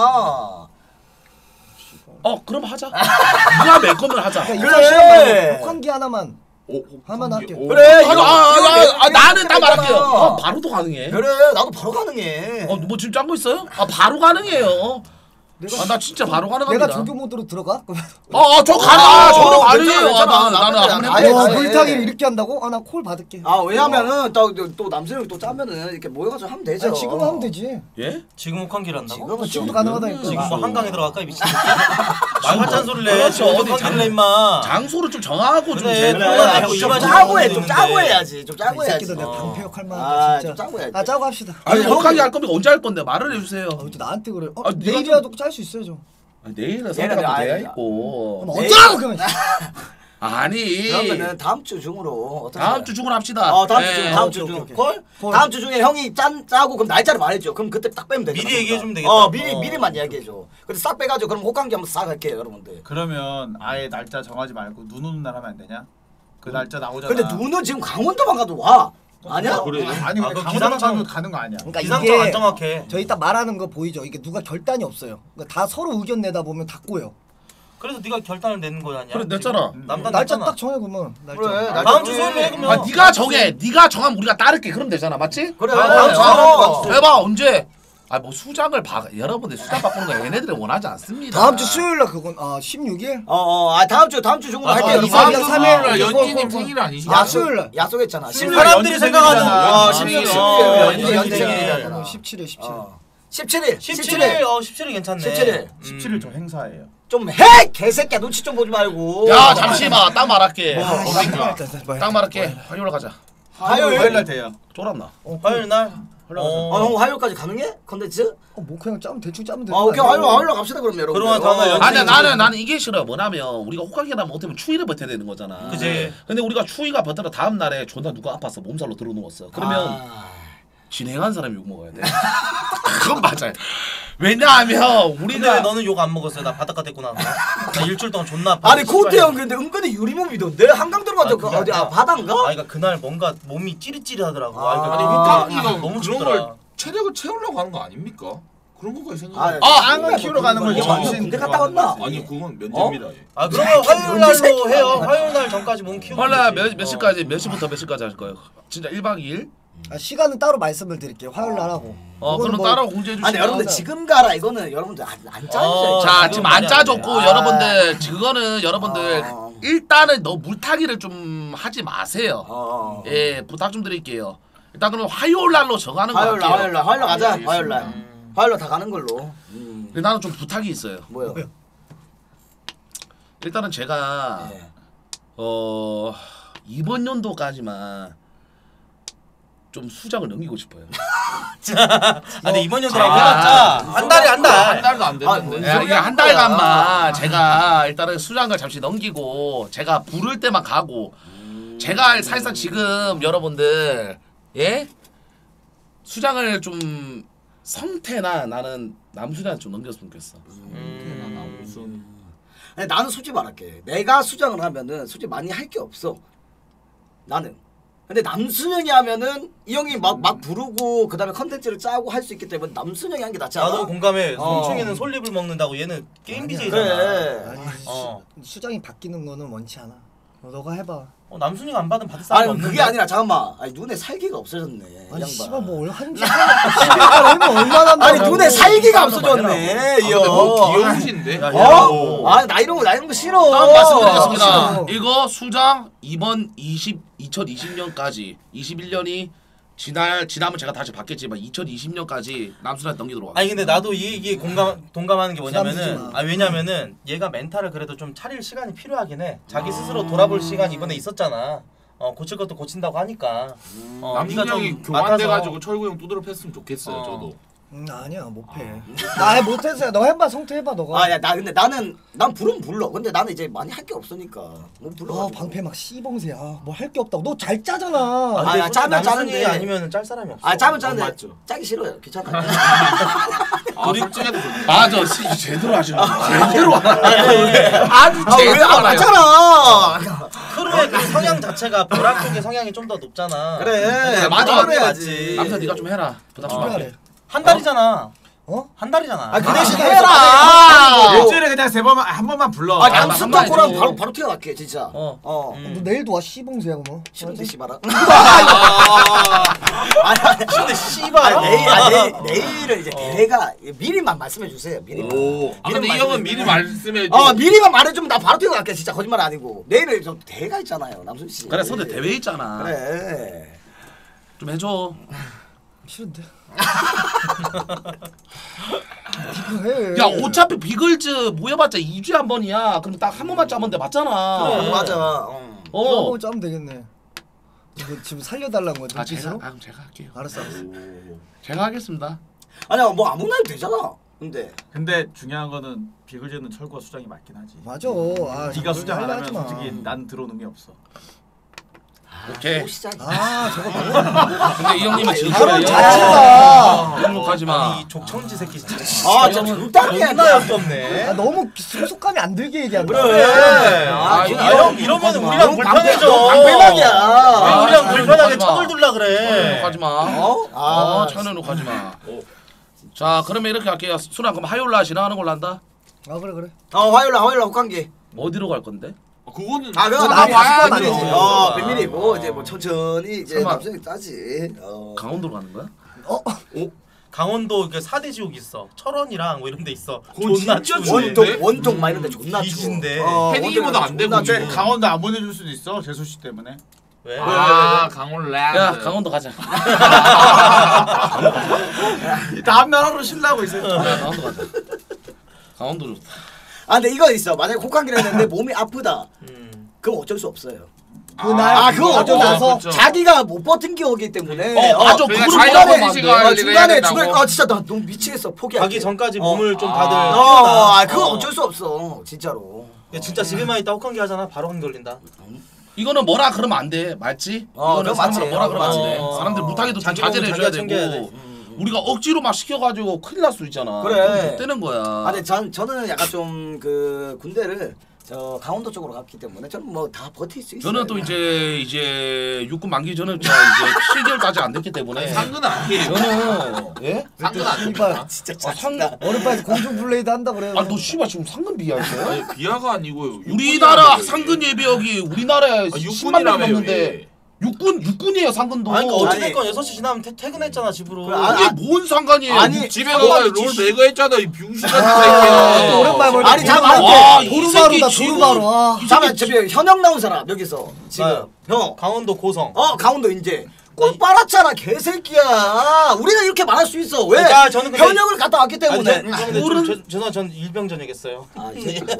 어 그럼 하자. 누가 낼 거면 하자. 그러니까 그래. 이십사 시간 말고 혹한기 하나만 오, 하면 할게. 오. 그래 아, 이 형, 아, 아, 이 형이 아, 맨- 아, 나는 딱 맨 말할게요. 있잖아. 어, 바로도 가능해. 그래 나도 바로 가능해. 어, 뭐 지금 짠 거 있어요? 아, 바로 가능해요. 아, 나 진짜 바로 가능합니다. 내가 조교 모드로 들어가? 그러면 어, 어, 저 가능. 아, 저는 어, 가능해요. 괜찮아, 아, 괜찮아. 나는 나는 나쁘지 한번 않아. 해볼게. 와 아예, 아예. 물타기를 이렇게 한다고? 아 나 콜 받을게. 아 왜냐면은 또 또 남순이 또 짜면은 이렇게 모여가지고 하면 되죠. 아니, 지금 하면 되지. 예? 지금 혹한기를 한다고? 지금은 지금도 가능하다니까. 지금 뭐 아, 한강에 들어갈까 이 미친. 말같은 소리를 해. 그렇죠. 지금 어디 혹한기를 해 장- 임마. 장소를 좀 정하고 좀 그래, 제. 그래. 그래, 아, 좀 이만 짜고 해, 좀 있는데. 짜고 해야지, 좀 짜고 이 해야지. 새끼도 내가 어. 방패역 할 아, 만하다 좀 진짜. 짜고 해야지. 아 짜고 합시다. 아니, 형이- 혹하게 할 겁니까? 언제 할 건데 말을 해주세요. 아, 왜 나한테 그래? 어, 아, 네가 내일이라도 짤 수 있어야죠. 아, 내일은 내일은 선택하면 아예- 돼야 있고. 그럼 내일- 어쩌라고 그러면. 아니. 그러면은 다음 주 중으로 어떻게? 다음 주 중으로 합시다. 어 다음 예. 주 중, 다음 오케이, 주 오케이, 중. 오케이. 콜? 콜. 다음 주 중에 형이 짠 짜고 그럼 날짜를 말해줘. 그럼 그때 딱 빼면 돼. 미리 얘기해주면 되겠다. 어 미리 어. 미리만 얘기해줘. 근데 싹 빼가지고 그럼 혹한기 한번 싹 할게요, 여러분들. 그러면 아예 날짜 정하지 말고 눈 오는 날 하면 안 되냐? 그 날짜 나오잖아. 근데 눈은 지금 강원도만 가도 와. 아니야? 그래. 아니 아, 근데 그 강원도만 기상청- 가면 가는 거 아니야? 그러니까 기상청 안 이게 정확해. 저희 딱 말하는 거 보이죠? 이게 누가 결단이 없어요. 그러니까 다 서로 의견 내다 보면 다 꼬여. 그래서 네가 결단을 내는 거 아니야? 그래, 냈잖아. 지금? 남단 날짜 냈잖아. 딱 정해 그러면. 날짜. 그래. 아, 날짜 다음 주 정해. 수요일에 해, 그러면. 아, 네가 정해. 네가 정하면 우리가 따를게. 그럼 되잖아, 맞지? 그래. 아, 다음 아, 주 아, 수요일에. 해봐 언제? 아 뭐 수장을 바 여러분들 수장 바꾸는 거 얘네들이 원하지 않습니다. 다음 주 수요일 날 그건 아 십육 일? 어어 아 다음 주 다음 주 중으로 아, 할게요. 아, 이번 이번 주 주 삼 일. 수요일날 콜, 콜, 연진님 콜, 콜. 생일 아니시죠? 야, 수요일 날. 약속했잖아. 사람들이 생각하는 아, 아, 십육 일. 십육 일. 연진 연진 연진 생일이잖아. 생일이잖아. 십칠 일 십칠 일. 어. 십칠 일. 십칠 일. 어 십칠 일 괜찮네. 십칠 일. 십칠 일 저 행사예요. 좀 해! 개새끼야 눈치 좀 보지 말고. 야 잠시만 딱 말할게. 아, 어딘가. 뭐야. 딱 말할게. 화요일 가자. 화요일 화요일 날 돼요. 쫄았나? 화요일 날. 아, 형 화요일까지 가능해? 컨텐츠? 어, 뭐 그냥 짜면 대충 짜면 돼. 아, 오케이 화요일 화요일 날 갑시다 그럼 여러분. 그러면 다음날 연습- 아니 나는 나는 이게 싫어. 뭐냐면 우리가 호강이라면 어떻게 보면 추위를 버텨야 되는 거잖아. 그지. 근데 우리가 추위가 버텨라 다음 날에 존나 누가 아파서 몸살로 들어 누웠어. 그러면 아. 진행한 사람이 욕 먹어야 돼. 그건 맞아요. 왜냐하면 근데 우리가 왜 너는 욕 안 먹었어요? 나 바닷가 됐고 나서. 나 일주일 동안 존나 아파. 아니 코트 형 근데 은근히 유리몸이던데 한강 들어가서 그 어디 아 바다인가? 아 그러니까 그날 뭔가 몸이 찌릿찌릿하더라고. 아, 그러니까 아니 아, 호캉이가 너무 너무 춥더라. 그런 걸 체력을 채우려고 하는 거 아닙니까? 그런 거까지 생각. 아, 아, 땅을 키우러 가는 걸 어, 전신. 군대 갔다 왔나? 아니 그건 면제입니다. 얘. 아 그러면 화요일 날로 해요. 화요일 날 전까지 몸 키우고. 원래 몇, 몇 시까지 몇 시부터 몇 시까지 할 거예요? 진짜 일 박 이 일? 아, 시간은 따로 말씀을 드릴게요. 화요일 날 하고. 어 그거는 그럼 뭐- 따로 공지해 주시면 아니 여러분들 지금 가라 이거는 여러분들 안, 안 짜주세요. 어, 자 지금 지금 안 말이 안 짜줬고 돼. 여러분들 그거는 여러분들 아. 일단은 너 물타기를 좀 하지 마세요. 어. 예 부탁 좀 드릴게요. 일단 그럼 화요일 날로 정하는 거 화요일 날 할게요. 화요일 날 화요일 날 가자. 알겠습니다. 화요일 날. 화요일 날 다 가는 걸로. 음. 근데 나는 좀 부탁이 있어요. 뭐요? 일단은 제가 예. 어 이번 연도까지만 좀 수장을 넘기고 싶어요. 아 근데 이번 연도라고 아, 해봤자 한 달에 한 한 달. 달도 안 아, 됐는데. 뭔 야, 소리 이게 하는 한 거야. 달간만 제가 일단은 수장을 잠시 넘기고 제가 부를 때만 가고 제가 사실상 지금 여러분들 예 수장을 좀 성태나 나는 남수장 좀 넘겼으면 좋겠어. 음. 무슨 아니, 나는 솔직히 말할게. 내가 수장을 하면은 솔직히 많이 할 게 없어. 나는. 근데 남순영이 하면은 이 형이 막 막 부르고 그다음에 컨텐츠를 짜고 할 수 있기 때문에 남순영이 한 게 낫지 않아? 나도 공감해. 어. 송충이는 솔잎을 먹는다고 얘는 게임 아니야. 비제이잖아. 그래. 아니, 어. 수, 수장이 바뀌는 거는 원치 않아. 어, 너가 해봐. 어, 남순이가 안 받으면 받을 사람이 아니 없는데. 그게 아니라 잠깐만. 아니 눈에 살기가 없어졌네. 이 아니 양반. 씨발 뭐 한지 얼마 얼마나 아니 한다고. 눈에 살기가 없어졌네. 이 형. 뭐 귀여우신데? 야, 야, 어? 아 나 이런 거 나 이런 거 싫어. 다음 말씀드리겠습니다. 싫어. 이거 수장 이번 이십 이천이십 년까지 이십일 년이 지날 지나면 제가 다시 받겠지만 이천이십 년까지 남순한테 넘기도록 하겠습니다. 아니 근데 나도 이 얘기에 공감 동감하는 게 부담 주지 뭐냐면은 마. 아 왜냐면은 얘가 멘탈을 그래도 좀 차릴 시간이 필요하긴 해. 자기 스스로 돌아볼 시간이 이번에 있었잖아. 어 고칠 것도 고친다고 하니까. 어, 네가 남순 형이 좀 교환돼가지고 맡아서- 철구 형 두드려 팼으면 좋겠어요. 어. 저도. 음, 아니야 못해. 나 못했어요. 너 해봐 성태 해봐 너가. 아야 나 근데 나는 난 부르면 불러. 근데 나는 이제 많이 할 게 없으니까 뭐 불러. 아 방패 막 씨봉새. 아뭐 할 게 없다고. 너 잘 짜잖아. 아, 아, 근데 야, 짜면 남순이 짜는데. 아니면은 짤 사람이 없어. 아 짜면 어, 짜는데 맞죠. 짜기 싫어요. 귀찮아. 아 솔직해도 좋네. 아저 제대로 하시는 제대로 아주 아, 왜? 제대로 아, 하네. 맞잖아. 크루의 그 성향 자체가 보라 쪽의 성향이 좀 더 높잖아. 그래. 맞아. 그래야지. 남순 네가 좀 해라. 부탁 좀 좀 할게. 해라. 한 달이잖아. 어? 한 달이잖아. 아, 그 대신 아, 해라. 아, 일주일에 그냥 세 번만 한 번만 불러. 아, 아, 난 한 숫자코랑 마디로. 바로 바로 튀어갈게 진짜. 어. 어. 음. 너 내일도 와 씨봉새야 뭐. 싫은데 씨발아. 근데 씨발. 아, 내일 아, 내일 내일은 이제 대회가 미리만 말씀해 주세요. 미리만. 오. 아 근데 이 형은 미리 말씀해 줘. 어 미리만 말해주면 나 바로 뛰어갈게 진짜 거짓말 아니고. 내일은 좀 대회가 있잖아요 남순 씨. 그래 선대 대회 있잖아. 그래. 좀 해줘. 싫은데. 해. 야 어차피 비글즈 모여봤자 이 주에 한 번이야. 그럼 딱 한 번만 짜면 돼 맞잖아. 어, 맞아. 어. 어. 한번 짜면 되겠네. 이거 지금 살려달라는 거야 아 제가 눈빛으로? 아, 그럼 제가 할게요. 알았어 알았어. 제가 하겠습니다. 아니야 뭐 아무나 해도 되잖아. 근데 근데 중요한 거는 비글즈는 철구가 수장이 맞긴 하지. 맞아. 아, 네가 수장 안 하면 하지 마. 솔직히 난 들어오는 게 없어. 오케이. 또 시작이야. 아 저거 봐봐. 근데 이 형님은 지금 바로 그래요. 자체가. 행복하지 마. 이 족천지 새끼 진짜. 아 진짜 절단이야. 존나 역겹네 아, 너무 소속감이 안 들게 얘기한다. 그래. 아, 아, 이 진짜. 형 이러면 우리랑 너무 불편해져. 방패- 방패막이야. 왜 아, 우리랑 차는 불편하게 욕하지 마. 척을 둘라 그래. 욕하지 마. 어? 어, 아. 차는 욕하지 마. 자, 그러면 이렇게 할게요. 순아 그럼 화요일 날 진행하는 걸로 한다. 아 그래 그래. 어 화요일 날 화요일 날 혹한기. 어디로 갈 건데? 아, 그거는 아 그거 나 나 와야 와야 되지. 되지. 어 비밀이고 이제 뭐 천천히 이제 설마. 남성이 짜지. 어. 강원도로 가는 거야? 어? 강원도 그 사대 지옥 있어. 철원이랑 뭐 이런 데 있어. 그거 존나 진짜 추운데. 추운데? 원통 원통 막 이런데 존나 추워. 뒤진데. 어, 패딩이보다 안 되고 존나 근데 추워. 강원도 안 보내줄 수도 있어 재수 씨 때문에. 왜? 아 강원 랜드. 야, 강원도 가자. 다음 날 하루 쉬려고 있어요. 야, 강원도 가자. 강원도 좋다. 아 근데 이거 있어. 만약에 혹한기를 했는데 몸이 아프다. 음. 그건 어쩔 수 없어요. 그날 아 그거 어쩌 그거 나서 그렇죠. 자기가 못 버틴 거기 때문에 어, 맞아. 그러니까 그거를 자기가 뭐라고 버티지 하면 안 돼. 어, 중간에 된다고. 중간에 아 진짜 나 너무 미치겠어 포기할게. 가기 전까지 어. 몸을 좀 아. 다들 어, 아 그거 어. 어쩔 수 없어 진짜로. 야, 진짜 집에만 있다 혹한기 하잖아 바로 감기 걸린다. 이거는 뭐라 그러면 안 돼. 맞지? 어, 이거는 그거 맞지. 사람들은 뭐라 그러면 안 맞지. 돼. 어. 사람들 물타기도 좀 자기 자제를 몸은 해줘야 자기가 챙겨야 되고. 돼. 음. 우리가 억지로 막 시켜가지고 큰일 날 수 있잖아. 그래. 그럼 못 되는 거야. 아 근데 전 저는 약간 좀 그 군대를 저 강원도 쪽으로 갔기 때문에 저는 뭐 다 버틸 수 있어요. 저는 또 이제 이제 육군 만기 저는 이제 칠 개월까지 안 됐기 때문에 상근은 아니에요. 저는 예? 상근 아니에요. 이발 진짜 아, 상, 어른빠에서 공중 블레이드 한다 그래요. 아, 너 씨발 지금 상근 비하했어요? 아니 비하가 아니고요. 우리나라 육군이라며요, 상근 이게. 예비역이 우리나라에 아, 십만 명 육군이라며요, 넘는데 이게. 육군 육군이에요 상근도. 아니 그러니까 아니, 어찌됐건 여섯 시 지나면 퇴, 퇴근했잖아 집으로. 그래, 아, 그게 뭔 상관이에요? 아니, 집에 한 가서 마디 롤 지시- 매거 했잖아 이 병신 같은 아, 새끼야. 또 오랜만에 보니까 아니, 잠- 와, 아니, 이 도루바루다 새끼 도루바루. 아. 잠깐 저기 현역 나온 사람 여기서 지금 아, 형. 강원도 고성. 어 강원도 인제 꿀 빨았잖아 개새끼야. 우리가 이렇게 말할 수 있어 왜? 아, 저는 근데- 현역을 갔다 왔기 아니, 때문에. 저, 저 근데 모르는- 저, 저, 죄송한 전 일병 전역했어요. 아, 이 새끼.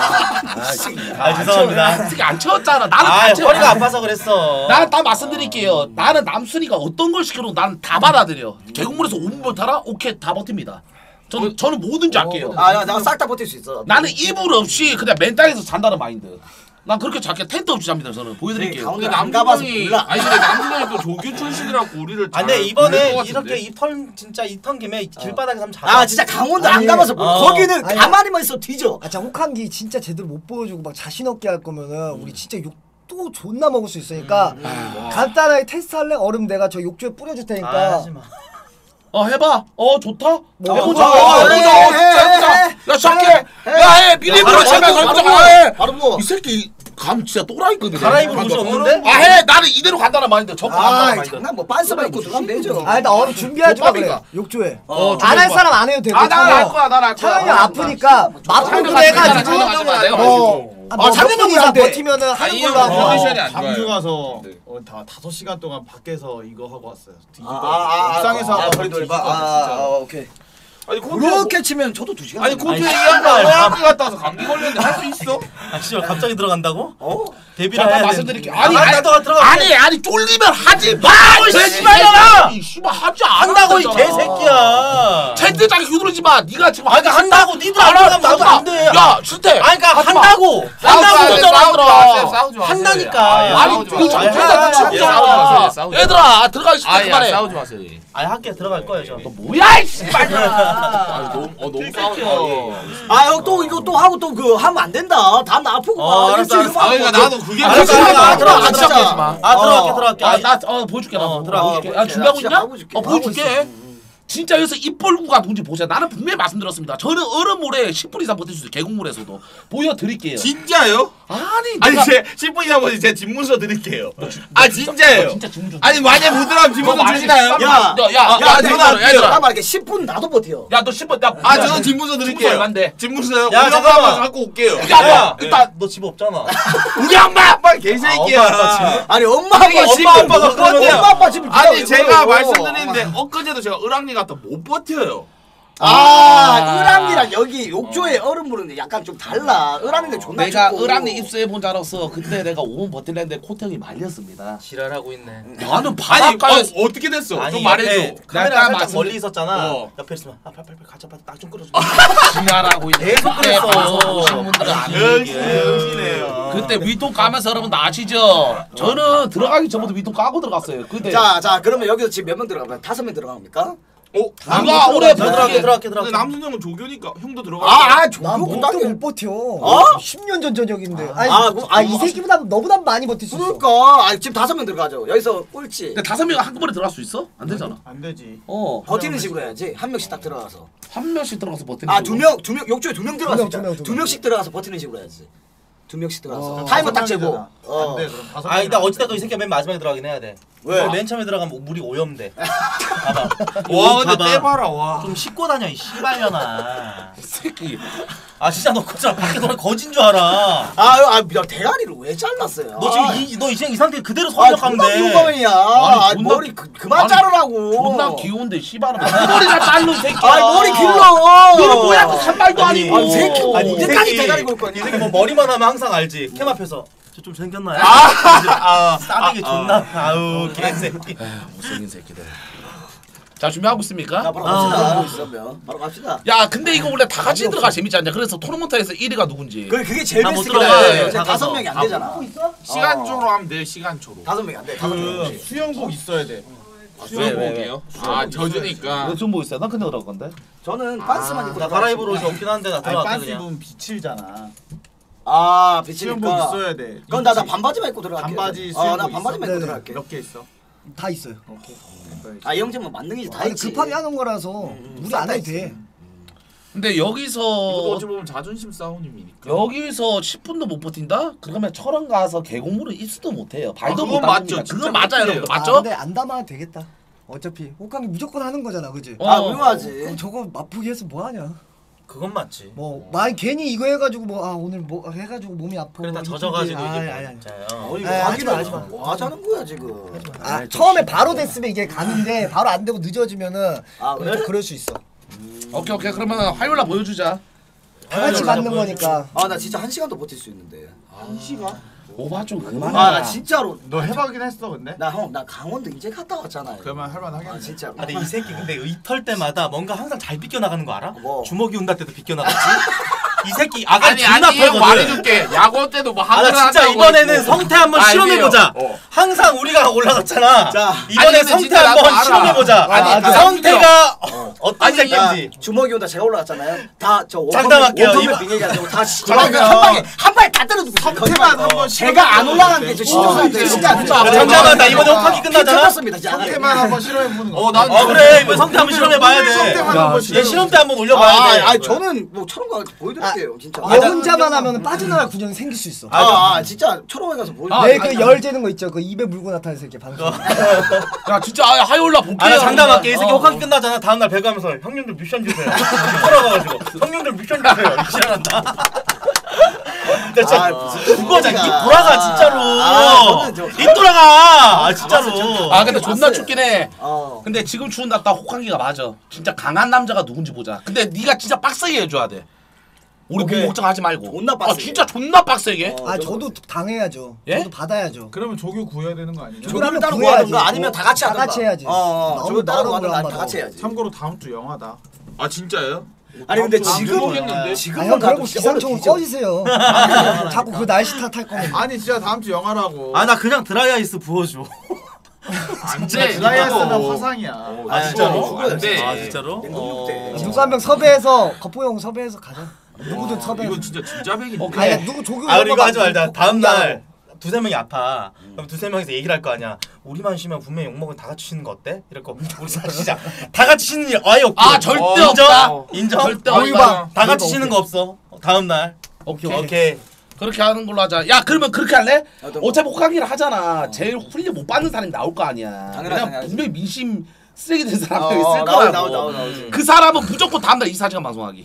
아 죄송합니다. 특히 안 채웠잖아. 나는 아 다 채워. 허리가 아파서 그랬어. 나는 다 말씀드릴게요. 나는 남순이가 어떤 걸 시켜도 나는 다 받아들여. 계곡물에서 오 분 버텨라? 오케이 다 버팁니다. 저는 저는 뭐든지 할게요. 아, 야, 내가 싹 다 버틸 수 있어. 나는 이불 없이 그냥 맨 땅에서 잔다는 마인드. 난 그렇게 작게 텐트 없이 잡니다. 저는 보여드릴게요. 강원도 근데 안 가봐서 남준형이 몰라. 아니 근데 남준형이 또 조교 출신이라고 우리를 아 근데 잘 이번에 모를 것 같은데? 이렇게 이 턴 진짜 이 턴 김에 길바닥에서 한번 잡아. 아 진짜 강원도 안 아니, 가봐서 몰라. 어. 거기는 아니, 가만히만 있어 뒤져. 아, 진짜 혹한기 진짜 제대로 못 보여주고 막 자신 없게 할 거면은 우리 진짜 욕 또 존나 먹을 수 있으니까 간단하게 테스트 할래? 얼음 내가 저 욕조에 뿌려줄 아, 테니까. 하지 마. 어 해봐. 어 좋다. 뭐, 해보자. 어, 어, 해, 해보자. 해, 어, 진짜 해, 해보자. 해. 야 시작해. 해. 야해 미리부로 바로 제발 바로 가보자. 바로 해. 바로 뭐. 이 새끼 감 진짜 또라이거든. 갈아입을 곳이 없는데? 아 해. 나는 이대로 간다는 마인드. 저거 아 간다는 마인드. 장난 뭐 빤스만 입고 들어가면 되죠. 아 일단 얼음 준비하지 마 그래. 족밥이가. 욕조에. 어, 안 할 족밥. 사람 안 해도 돼. 아, 나는 알 거야. 나는 알 거야. 창현이 아, 아프니까 맞불 창현이가 해가지고 창현이가 하지 마, 내가 뭐 아, 뭐 창현이 몇 분 이상 안 돼. 버티면은 하는 아니, 걸로 형 하고. 컨디션이 안 광주 좋아요. 가서 네. 어, 다 다섯 시간 동안 밖에서 이거 하고 왔어요. 아, 아, 아, 옥상에서 아, 하고 거리 돌봐. 뒤집어, 아, 진짜로. 아, 오케이. 아니 코트 그렇게 치면 저도 두 시간. 아니 걸려요. 코트 얘기한 거 어학기 갔다 와서 감기 걸렸는데 할 수 있어? 아 씨발 갑자기 들어간다고? 어? 데뷔를 잠깐 해야 말씀드릴게요. 되는데. 아니 아, 아니 나도 들어가. 아니 아니 쫄리면 하지 마. 씨발년아! 이 씨발 하지 한다고 이 않았잖아. 개새끼야. 텐트장에 휘두르지 마. 네가 지금 아, 그러니까 한다고. 니들 안 알아, 하면 나도 안 돼. 야 실태. 아니 그러니까 하지 마. 한다고. 싸우지 한다고 마세요, 그러잖아. 싸우지 마세요, 싸우지 마세요. 한다니까. 아, 아니 싸우지 그 마세요. 정체가 아, 진짜 싸우지 마세요, 싸우지 마세요. 얘들아 들어가기 싫다 아야 그만해. 싸우지 마세요. 아니 학교 들어갈 거예요 저. 뭐야 이 씨발. 아 너무 어 너무 싸우지 마. 아, 형 또 이거 또 하고 또 그 하면 안 된다. 다음 나 아프고 어, 막 알았어, 일주일 알았어. 막 아 그러니까 나도 그게 알았어, 그렇지 알았어, 마. 알았어, 들어가, 알았어, 진짜. 알았어, 알았어. 아 들어갈게 어. 들어갈게. 아나어 보여줄게 나 어, 들어가. 보여줄게. 야 어, 준비하고 진짜 있냐? 하고 줄게. 어 보여줄게. 하고 있어. 진짜 여기서 입벌구가 누군지 보세요. 나는 분명히 말씀드렸습니다. 저는 얼음물에 십 분 이상 버틸 수 있어요. 계곡물에서도 보여드릴게요. 진짜요? 아니 아니 내가 제 십 분 이상 보니 제 집문서 드릴게요. 아 어, 진짜예요? 진짜 질문 좀. 아니 만약 못 들어가면 집문서 주시나요? 야, 야야야 야, 야, 내가 얘들아, 얘들아. 나 말할게 십 분 나도 버텨. 야너 십 분 야. 아 야, 저는 집문서 드릴게요. 얼마인데? 집문서요? 야, 우리 잠깐만. 엄마 갖고 올게요. 야, 야, 일단 너 집 없잖아. 우리 엄마 아빠 개새끼야. 아, 엄마, 아빠 지금? 아니 엄마 아빠 이게 집 엄마 아빠가 그런데 그러네요. 엄마 아빠 집 아니 제가 말씀드리는데 엊그제도 제가 을왕리 갔다 못 버텨요. 아, 을암리랑 여기 욕조에 얼음물은 약간 좀 달라. 을암리는 존나 내가 춥고. 을왕리 입수해 본 자로서 그때 내가 오 분 버틸랬는데 코형이 말렸습니다. 지랄하고 있네. 나는 아니 바닷가에 어, 어떻게 됐어? 아니 좀 말해줘. 옆에 카메라 딱 살짝 말씀- 멀리 있었잖아. 어. 옆에 있으면 아 빨리 빨리 빨리 가자 빨리 딱 좀 끌어줘. 지랄하고 있네. 계속 그때 그랬어. 방송 보시는 분들은 아는 역시 얘기예요. 역시네요. 그때 위통 까면서 여러분 아시죠? 저는 들어가기 전부터 위통 까고 들어갔어요. 그때 자, 자, 그러면 여기서 지금 몇 명 들어가면 다섯 명 들어갑니까? 어? 누가 올해 들어갈게 버틸게. 들어갈게 근데 들어갈게. 남순 형은 조교니까 형도 들어가. 아, 아, 난 조교 못, 딱히 못 버텨. 어? 십 년 전 저녁인데. 아니, 아, 뭐, 아, 이 뭐, 새끼보다 너보다 많이 버틸 수 있어. 그러니까 아, 지금 다섯 명 들어가죠. 여기서 꼴찌. 근데 다섯 명 한꺼번에 들어갈 수 있어? 안 되잖아. 안 되지. 어. 버티는 식으로 해야지. 한 명씩 딱 들어가서. 한 명씩 들어가서 버티는 아, 거고. 두 명, 두 명, 욕조에 두 명 들어가서. 명, 두 명, 두 두 명. 명씩 들어가서 버티는 식으로 해야지. 두 명씩 들어가서. 어. 타이머 딱 다섯 재고. 명이잖아. 어. 안 돼, 그럼 다섯 아 일단 명이나 어찌됐건 이 새끼가 맨 마지막에 들어가긴 해야 돼. 왜? 맨 처음에 들어가면 물이 오염돼. 봐봐. 와 근데 봐봐. 떼봐라 와. 좀 씻고 다녀 이 씨발년아. 새끼. 아 진짜 너 진짜 밖에 너는 거진 줄 알아. 아, 아, 야, 대가리를 왜 잘랐어요? 너 지금 이 너 이제 이 상태 그대로 아, 설명하면 존나 돼. 비호감이야. 아니, 아, 존나 머리 그, 그만 아니, 자르라고. 존나 귀여운데 씨발은 머리가 자른 새끼야. 아, 머리 길러. 너는 뭐야 그 산발도 아니, 아니고. 아니, 새끼. 아니, 이 이제까지 새끼- 대가리 볼 거야. 이 새끼 뭐 머리만 하면 항상 알지. 캠 앞에서 저 좀 생겼나요? 아, 싸대기 존나. 아우 개새끼. 못생긴 새끼들. 자 준비하고 있습니까? 자, 바로 아. 갑시다. 하고 있으면 바로 갑시다. 야 근데 이거 원래 다 같이 들어가 재밌지 않냐? 그래서 토너먼트에서 일 위가 누군지. 그 그게 제일 다 못 베스트긴 들어가요. 한데 다 다섯 가서. 명이 안 다 되잖아. 시간초로 하면 돼 시간초로. 다섯 명이 안 돼. 다섯 그 명. 수영복 있어야 돼. 수영복이에요? 아 젖으니까. 좀 보고 있어. 난 근데 그럴 건데. 저는 반스만 입고 나 갈아입을 옷이 없긴 한데 나 아니 들어갈게 빤스 그냥. 입으면 비칠잖아. 아, 수영복 비치니까. 있어야 돼. 그럼 나 나 반바지만 입고 들어갈게. 반바지 어, 나 수영복 반바지만 있어? 입고 네네. 들어갈게. 몇 개 있어? 다 있어요. 오케이. 아, 이 형제는 뭐 만능이지 다 아니 있지. 급하게 하는 거라서 무리 안 해도 돼. 근데 이것도 여기서 어찌 보면 자존심 싸움이니까. 여기서 십 분도 못 버틴다? 그러면 철원 가서 계곡물을 입수도 못해요. 발도 아, 못 그건 맞죠. 담깁니다. 진짜 그건 맞아요, 그렇게요. 여러분. 아, 맞죠? 근데 안 담아도 되겠다. 어차피 호캉이 무조건 하는 거잖아, 그지? 어. 아, 훌륭하지. 그럼 저거 맛보기 해서 뭐 하냐? 그건 맞지. 뭐, 만 괜히 이거 해가지고 뭐 아 오늘 뭐 해가지고 몸이 아파. 그래 다 이쁘게. 젖어가지고 아니, 이게 아니, 아니. 진짜요. 어이, 아, 뭐 하지 마, 하기로 하지 마. 뭐 하자는 거야 지금. 아 처음에 바로 됐으면 이게 가는데 바로 안 되고 늦어지면은 아, 그래? 좀 그럴 수 있어. 오케이, 오케이. 그러면 화요일 날 보여주자. 다 같이 화요일 날 맞는 거니까. 아, 나 진짜 한 시간도 버틸 수 있는데. 한 시간? 오바 좀 그만. 아, 나 진짜로. 너 해보긴 했어 근데? 나 형, 나 강원도 이제 갔다 왔잖아요. 그러면 할만하겠네. 아, 진짜. 아, 근데 이 새끼 근데 의털 때마다 뭔가 항상 잘 비껴 나가는 거 알아? 뭐? 주먹이 온다 때도 비껴 나갔지. 이 새끼 아가 아니 존나 아니 형 털거든. 말해줄게. 야구 때도 뭐 아, 한글 나 진짜 한다고 이번에는 했고. 성태 한번 아니에요. 실험해보자. 어. 항상 우리가 올라갔잖아. 자, 이번에 아니, 근데 성태 진짜 나도 한번 알아. 실험해보자. 아니, 아니, 나 성태가 어. 어떤 아니, 새끼인지. 야, 주먹이 온다 제가 올라갔잖아요. 다저 장담할게요. 이번 이번- 빙얘기 하자고 다 씨- 그러면 한 방에 한 방에 다 때려주고 성태만 한번 제가 안 올라간 게 저 신조사한테 진짜 안 야, 좋아. 잠깐만 나 이번에 호캉이 끝나잖아. 끝났습니다. 진짜. 성태만 한번 실험해보는 거. 어, 난 어 그래 이번 성태 한번 실험해봐야 돼. 성태만 야, 한번 얘 실험. 실험 때 한번 아, 올려봐야 돼. 아, 아, 저는 뭐 처럼 가 보여드릴게요, 진짜. 얘 혼자만 하면 빠져나갈 구녕이 생길 수 있어. 아, 아, 진짜 초롱에 가서 보여드릴게요. 내 그 열 재는 거 있죠. 그 입에 물고 나타나는 새끼 방송. 야 진짜 아, 화요일 날 볼게요. 아, 나 장담할게. 이 새끼 어. 호캉이 끝나잖아. 다음날 배가면서 형님들 미션 주세요. 돌아가가지고 형님들 미션 주세요. 미션한다. 진짜 아, 무슨 그거자. 이 소리야. 돌아가 진짜로. 아, 저는 저- 이 돌아가. 아 진짜로. 아 근데 존나 봤어요. 춥긴 해. 어. 근데 지금 추운 날딱 호캉이가 맞아. 진짜 강한 남자가 누군지 보자. 근데 네가 진짜 빡세게 해줘야 돼. 우리 오케이. 몸 걱정하지 말고. 존나 아 빡세게. 진짜 존나 빡세게. 어. 아 저도 당해야죠. 예? 저도 받아야죠. 그러면 조교 구해야 되는 거 아니냐? 조교를 하면 따로 구해야지. 구하든가 아니면 다 같이 다 하든가. 같이 해야지. 어, 어. 너무 저기 따로 너무 구하든가 아니면 그런 다 같이 해야지. 참고로 다음 주 영화다. 아 진짜요? 아니 근데 다음 주 지금 모르겠는데. 아 지금만 형 가도 그러고 진짜 기상청은 어려 뒤져. 꺼지세요. 자꾸 그 날씨 탓할 거면. 아니 진짜 다음 주 영화라고. 아 나 그냥 드라이아이스 부어줘. 안 진짜 돼. 드라이아스는 이거. 화상이야. 아 진짜로? 안 돼. 아 진짜로? 냉동육 돼. 어. 누구 한 명 섭외해서 거포형 섭외해서 가자. 누구든 섭외해서. 이건 진짜 진짜 백인데. 오케이. 아니 누구 조교. 아 그리고 이거 하지 말자. 거- 다음 공개하고. 날 두세 명이 아파. 그럼 두세 명이서 얘기를 할 거 아니야. 우리만 쉬면 분명히 욕먹은 다 같이 쉬는 거 어때? 이럴 거. 우리 다 쉬자. 다 같이 쉬는 일 아예 없고. 아, 절대 어, 인정? 없다. 인정? 절대 어, 없다. 이거 다 같이 오케이. 쉬는 거 없어. 다음 날. 오케이. 오케이. 그렇게 하는 걸로 하자. 야 그러면 그렇게 할래? 어떤 거? 어차피 호캉이를 하잖아. 제일 훈련 못 받는 사람이 나올 거 아니야. 당연하지, 그냥 당연하지. 분명히 민심 쓰레기 된 사람이 어, 있을 나오지, 거라고. 나오지, 나오지, 나오지. 그 사람은 무조건 다음날 이십사 시간 방송하기.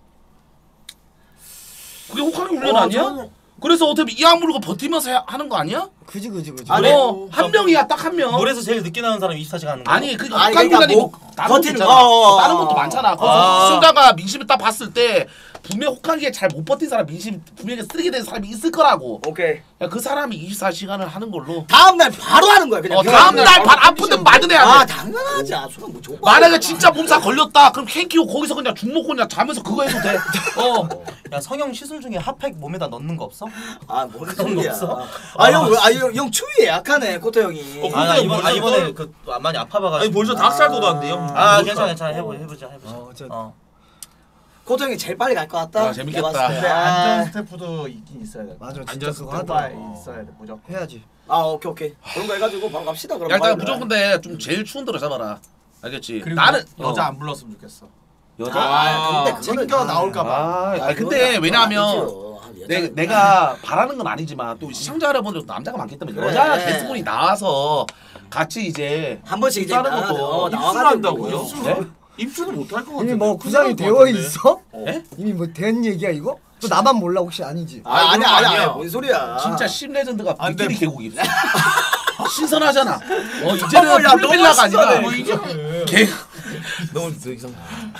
그게 호캉이 훈련 어, 아니야? 저는- 그래서 어차피 이악 물고 버티면서 해- 하는 거 아니야? 그지 그지 그지. 아니, 어, 한 명이야 딱 한 명. 물에서 제일 늦게 나오는 사람이 이십사 시간 하는 거. 아니 그 아니, 호캉 그러니까 기간이 뭐 뭐 다른 것도 버티는 있잖아. 거, 어, 어, 다른 어. 것도 많잖아. 그래서 아. 순간가 민심을 딱 봤을 때 분명 호캉기에 잘 못 버틴 사람 민심 분명히 쓰레기 된 사람이 있을 거라고. 오케이. 야, 그 사람이 이십사 시간을 하는 걸로. 다음 날 바로 하는 거야 그냥. 어, 다음 날 바로 아프든 말든 해야 돼. 아 당연하지. 아 수가 뭐 좁아. 만약에 진짜 몸살 걸렸다. 그럼 캔키고 거기서 그냥 죽 먹고 그냥 자면서 그거 해도 돼. 어. 야 성형 시술 중에 핫팩 몸에다 넣는 거 없어? 아 뭔 그런 거 소리야. 없어? 아형아형 추위에 약하네 코트 형이. 어, 아, 나 근데 이번, 아 벌써 이번에 떨- 그 많이 아파봐가지고. 아니 벌써 닭살 돋았는데요. 아 괜찮아 괜찮아 해보 해보자 해보자. 어, 저- 어. 코트 형이 제일 빨리 갈 것 같다. 아, 재밌겠다. 내가 봤을 때. 근데 아, 안전 스태프도 있긴 있어야 돼. 맞아 진짜 앉아서 그거 스태프가 하더라. 있어야 돼 무조건. 해야지. 아 오케이 오케이. 그런 거 해가지고 바로 갑시다 그럼. 야, 일단 빨리. 무조건 근데 좀 제일 추운 데로 잡아라. 알겠지? 그리고 나는 여자 어. 안 불렀으면 좋겠어. 여자. 아 근데 그거는 챙겨 나올까 봐. 아, 아니 그건 근데 안- 왜냐하면 아니죠. 내, 여자 내가 바라는 건 아니지만 또 시청자 여러분들도 남자가 많기 때문에 그래. 여자 게스트분이 나와서 같이 이제 한 번씩 이제 다른 나- 것도 어, 나와가지고 입술한다고요? 네? 입술은 못할 것 같은데. 이미 뭐 구상이 끝날 것 되어 같은데. 있어? 예? 이미 뭐 된 얘기야 이거? 또 나만 몰라 혹시 아니지? 아, 아니 그런 거 아니 아니야. 아니 뭔 소리야? 진짜 십 레전드가 아, 근데 비키니 계곡 입술 신선하잖아. 어 야, 이제는 너무 풀빌라가 아니라 신선해. 뭐 이게 개 너무 이상.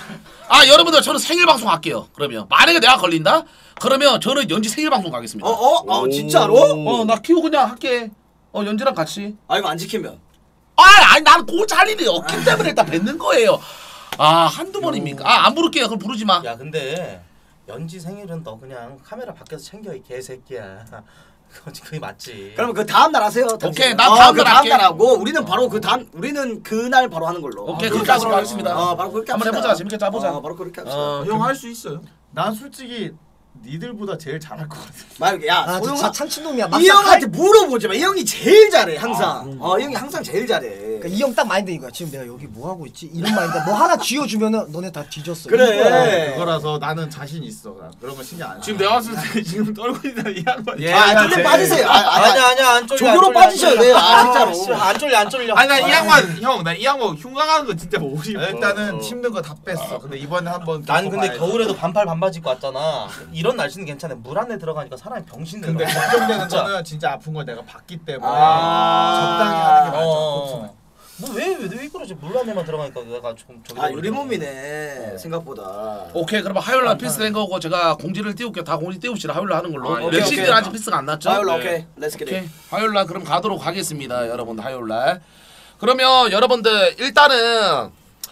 아 여러분들 저는 생일 방송 할게요. 그러면 만약에 내가 걸린다? 그러면 저는 연지 생일 방송 가겠습니다. 어 어? 어 진짜로? 어 나 키우 그냥 할게. 어 연지랑 같이. 아 이거 안 지키면 아 아니 나는 고 잘리네. 어깨 때문에 일단 뱉는 거예요. 아 한두 번입니까? 아 안 부를게요. 그럼 부르지 마. 야 근데 연지 생일은 너 그냥 카메라 밖에서 챙겨 이 개새끼야. 그거 그게 맞지. 그러면 그 다음 날 하세요. 오케이, 당신은. 난 어, 다음 그 날 다음 할게. 날 하고 우리는 바로 그 다음 우리는 그날 바로 하는 걸로. 오케이 어, 그렇게 하도록 하겠습니다. 어 바로 그렇게 한번 합시다. 해보자. 재밌게 짜보자. 어 바로 그렇게 합시다. 어, 형 할 수 있어요. 난 솔직히 니들보다 제일 잘할 것 같아. 막 이렇게 야 아 진짜 소영아 찬친놈이야. 이 형한테 물어보지 마. 이 형이 제일 잘해 항상. 어 이 형이 항상 제일 잘해. 그러니까 이 형 딱 마인드 이거야. 지금 내가 여기 뭐 하고 있지? 이런 마인드. 뭐 하나 쥐어주면은 너네 다 뒤졌어. 그래. 이거야. 그거라서 나는 자신 있어. 난 그런 거 신경 안 써. 지금 내가 봤을 때 지금 떨고 있는 이 양반. 예. 아 좀좀 빠지세요. 아, 아니, 아니야 아니야 안 쫄려. 조교로 안 쫄려, 빠지셔야 안 쫄려. 돼요. 아, 진짜로. 씨, 안 쫄려 안 쫄려. 아니 나 이 양반 형 나 이 양반 흉강하는 거 진짜 보고 싶어. 일단은 힘든 거 다 뺐어. 근데 이번에 한번 난 근데 겪어봐야지. 겨울에도 반팔 반바지 입고 왔잖아. 이런 날씨는 괜찮아. 물 안에 들어가니까 사람이 병신 되더라. 근데 걱정되는 진짜. 거는 진짜 아픈 걸 내가 봤기 때문에 아. 적당히 하는 게 맞아. 어. 뭐왜왜 왜 그러지? 물 안에만 들어가니까 내가 조금 저기. 아 유리 몸이네 생각보다. 오케이 그러면 화요일날 피스 된 거고 제가 공지를 띄울게요. 다 공지 띄웁시다. 화요일날 하는 걸로. 아, 몇 오케이, 시든 오케이. 아직 피스가 안 났죠? 아유 네. 오케이 렛츠 겟. 오케이 화요일날 그럼 가도록 하겠습니다. 여러분 화요일날. 그러면 여러분들 일단은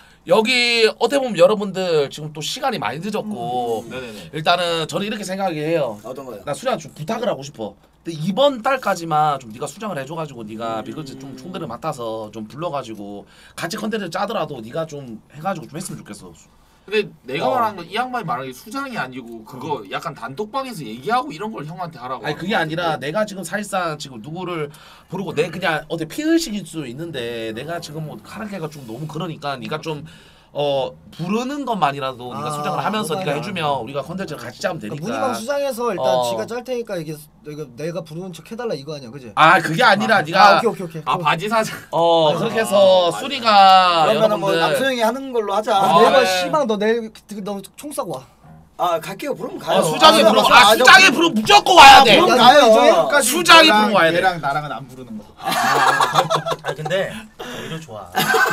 여기 어떻게 보면 여러분들 지금 또 시간이 많이 늦었고 네네네. 일단은 저는 이렇게 생각해요. 어떤 거요? 나 수장 좀 부탁을 하고 싶어. 근데 이번 달까지만 좀 네가 수장을 해줘가지고 네가 비글즈 좀 총대를 맡아서 좀 불러가지고 같이 컨텐츠 짜더라도 네가 좀 해가지고 좀 했으면 좋겠어. 근데 내가 어. 말한 건 이 양반이 말한 게 수장이 아니고 그거 약간 단톡방에서 얘기하고 이런 걸 형한테 하라고. 아니 그게 아니라 내가 지금 사실상 지금 누구를 부르고 내 그냥 어떻게 피의식일 수 있는데 내가 지금 뭐 카라케가 좀 너무 그러니까 네가 좀 어 부르는 것만이라도 네가 아, 수장을 하면서 그거야. 네가 해주면 우리가 컨텐츠를 같이 짜면 되니까. 그러니까 문희방 수장해서 일단 어. 지가 짤 테니까 이게 내가 내가 부르는 척 해달라 이거 아니야, 그지? 아 그게 아니라 아 네가 오케이 오케이 오케이. 아 바지 사장. 어 그렇게 해서 아, 순이가 그러면은 뭐 여러분들 남소영이 하는 걸로 하자. 아, 아, 내가 네. 씨방 너 내일 너총 싸고 와. 아 갈게요. 부르면 가요. 어, 수장이 아, 부르 아, 아 아, 수장이 저- 부르 무조건 와야 돼. 부르면 야, 가요. 수장이 수장이 얘랑- 부르고 와야 돼. 얘랑 나랑은 안 부르는 거. 아 근데 오히려 좋아.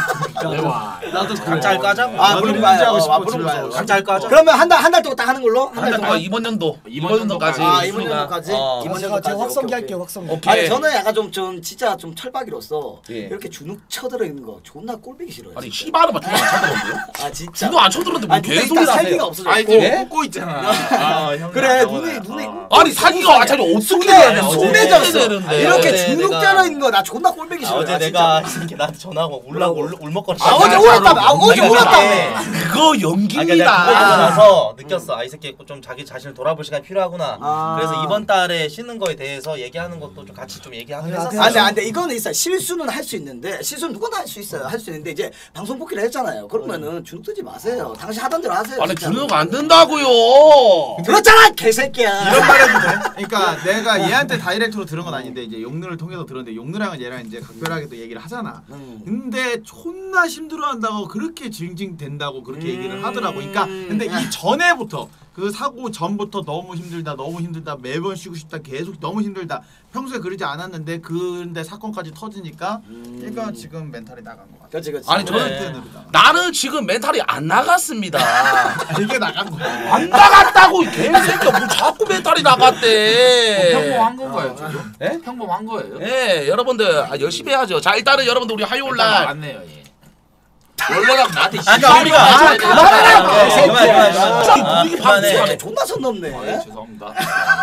나도 각자 까자고. 아, 나도 부르면 문제 가요. 하고 아, 싶어. 부르면 집에 가요. 와서. 각자 까자. 그러면 한 달 한 달 동안 딱 하는 걸로 한 달 한달 동안. 동안 이번 연도 이번 연도까지 아 이번 순이가, 년도까지. 어. 이번 제가 제가 년도까지. 확성기 오케이, 할게요, 오케이. 확성기. 오케이. 아니 저는 약간 좀 좀 진짜 좀 철박이로서 예. 이렇게 주눅 쳐들어 있는 거 존나 꼴보기 싫어요. 아니 진짜. 씨발은 막 주도 안 쳐들었는데요? 아 진짜. 주도 안 쳐들었는데 뭐 아니 눈에 개소리를 일단 하세요? 살기가 없어져. 아니 있고. 지금 예? 웃고 있잖아. 아, 형이 그래 안 눈에 나오네. 눈에. 어. 아니 사기가 아차리 어떻게 속내 해야 돼? 속내졌어. 되는데. 이렇게 어제 주눅 내가- 들어 있는 거 나 존나 꼴보기 아, 싫어. 어제 내가 이렇게 나한테 전화하고 울라 울 울먹거리. 아 어제 울었다며. 아 어제 아니, 울었다며. 그거 아니, 그러니까 내가 그거 보고 연기입니다. 나서 느꼈어. 아 이 새끼 좀 자기 자신을 돌아볼 시간이 필요하구나. 아. 그래서 이번 달에 쉬는 거에 대해서 얘기하는 것도 좀 같이 좀 얘기하기로 아, 했었어. 그냥- 안돼 안돼 이거는 있어. 실수는 할 수 있는데 실수는 누구나 할 수 있어요. 할 수 있는데 이제 방송 복귀를 했잖아요. 그러면은 주눅 들지 마세요. 당신 하던 대로 하세요. 아니 진짜로. 주눅 안 든다고요. 그렇잖아 개새끼야. 이런 말 해도 돼? 그러니까 내가 얘한테 다이렉트로 들은 건 아닌데 이제 용누를 통해서 들었는데 용누랑은 얘랑 이제 각별하게 또 얘기를 하잖아. 음. 근데 존나 힘들어한다고 그렇게 징징댄다고 그렇게 음. 얘기를 하더라고. 그러니까 근데 이 전에부터 그 사고 전부터 너무 힘들다 너무 힘들다 매번 쉬고 싶다 계속 너무 힘들다 평소에 그러지 않았는데 근데 사건까지 터지니까 그러니까 지금 멘탈이 나간 것 같아. 그렇지 그렇지. 아니, 저는 네. 나는 지금 멘탈이 안 나갔습니다. 이게 나간 거야. 안 나갔다고 이 개새끼야. 뭐 자꾸 멘탈이 나갔대. 평범한 건가요 지금? 예? 평범한 거예요? 예, 여러분들 아, 열심히 해야죠. 자 일단은 여러분들 우리 화요일 날 맞네요. 예. 원래라면 나한테 그러니까 우리가 아, 그만하라고, 그만 진짜 그만. 분위기 그만해. 방송하네. 존나 선 넘네. 아, 예, 죄송합니다.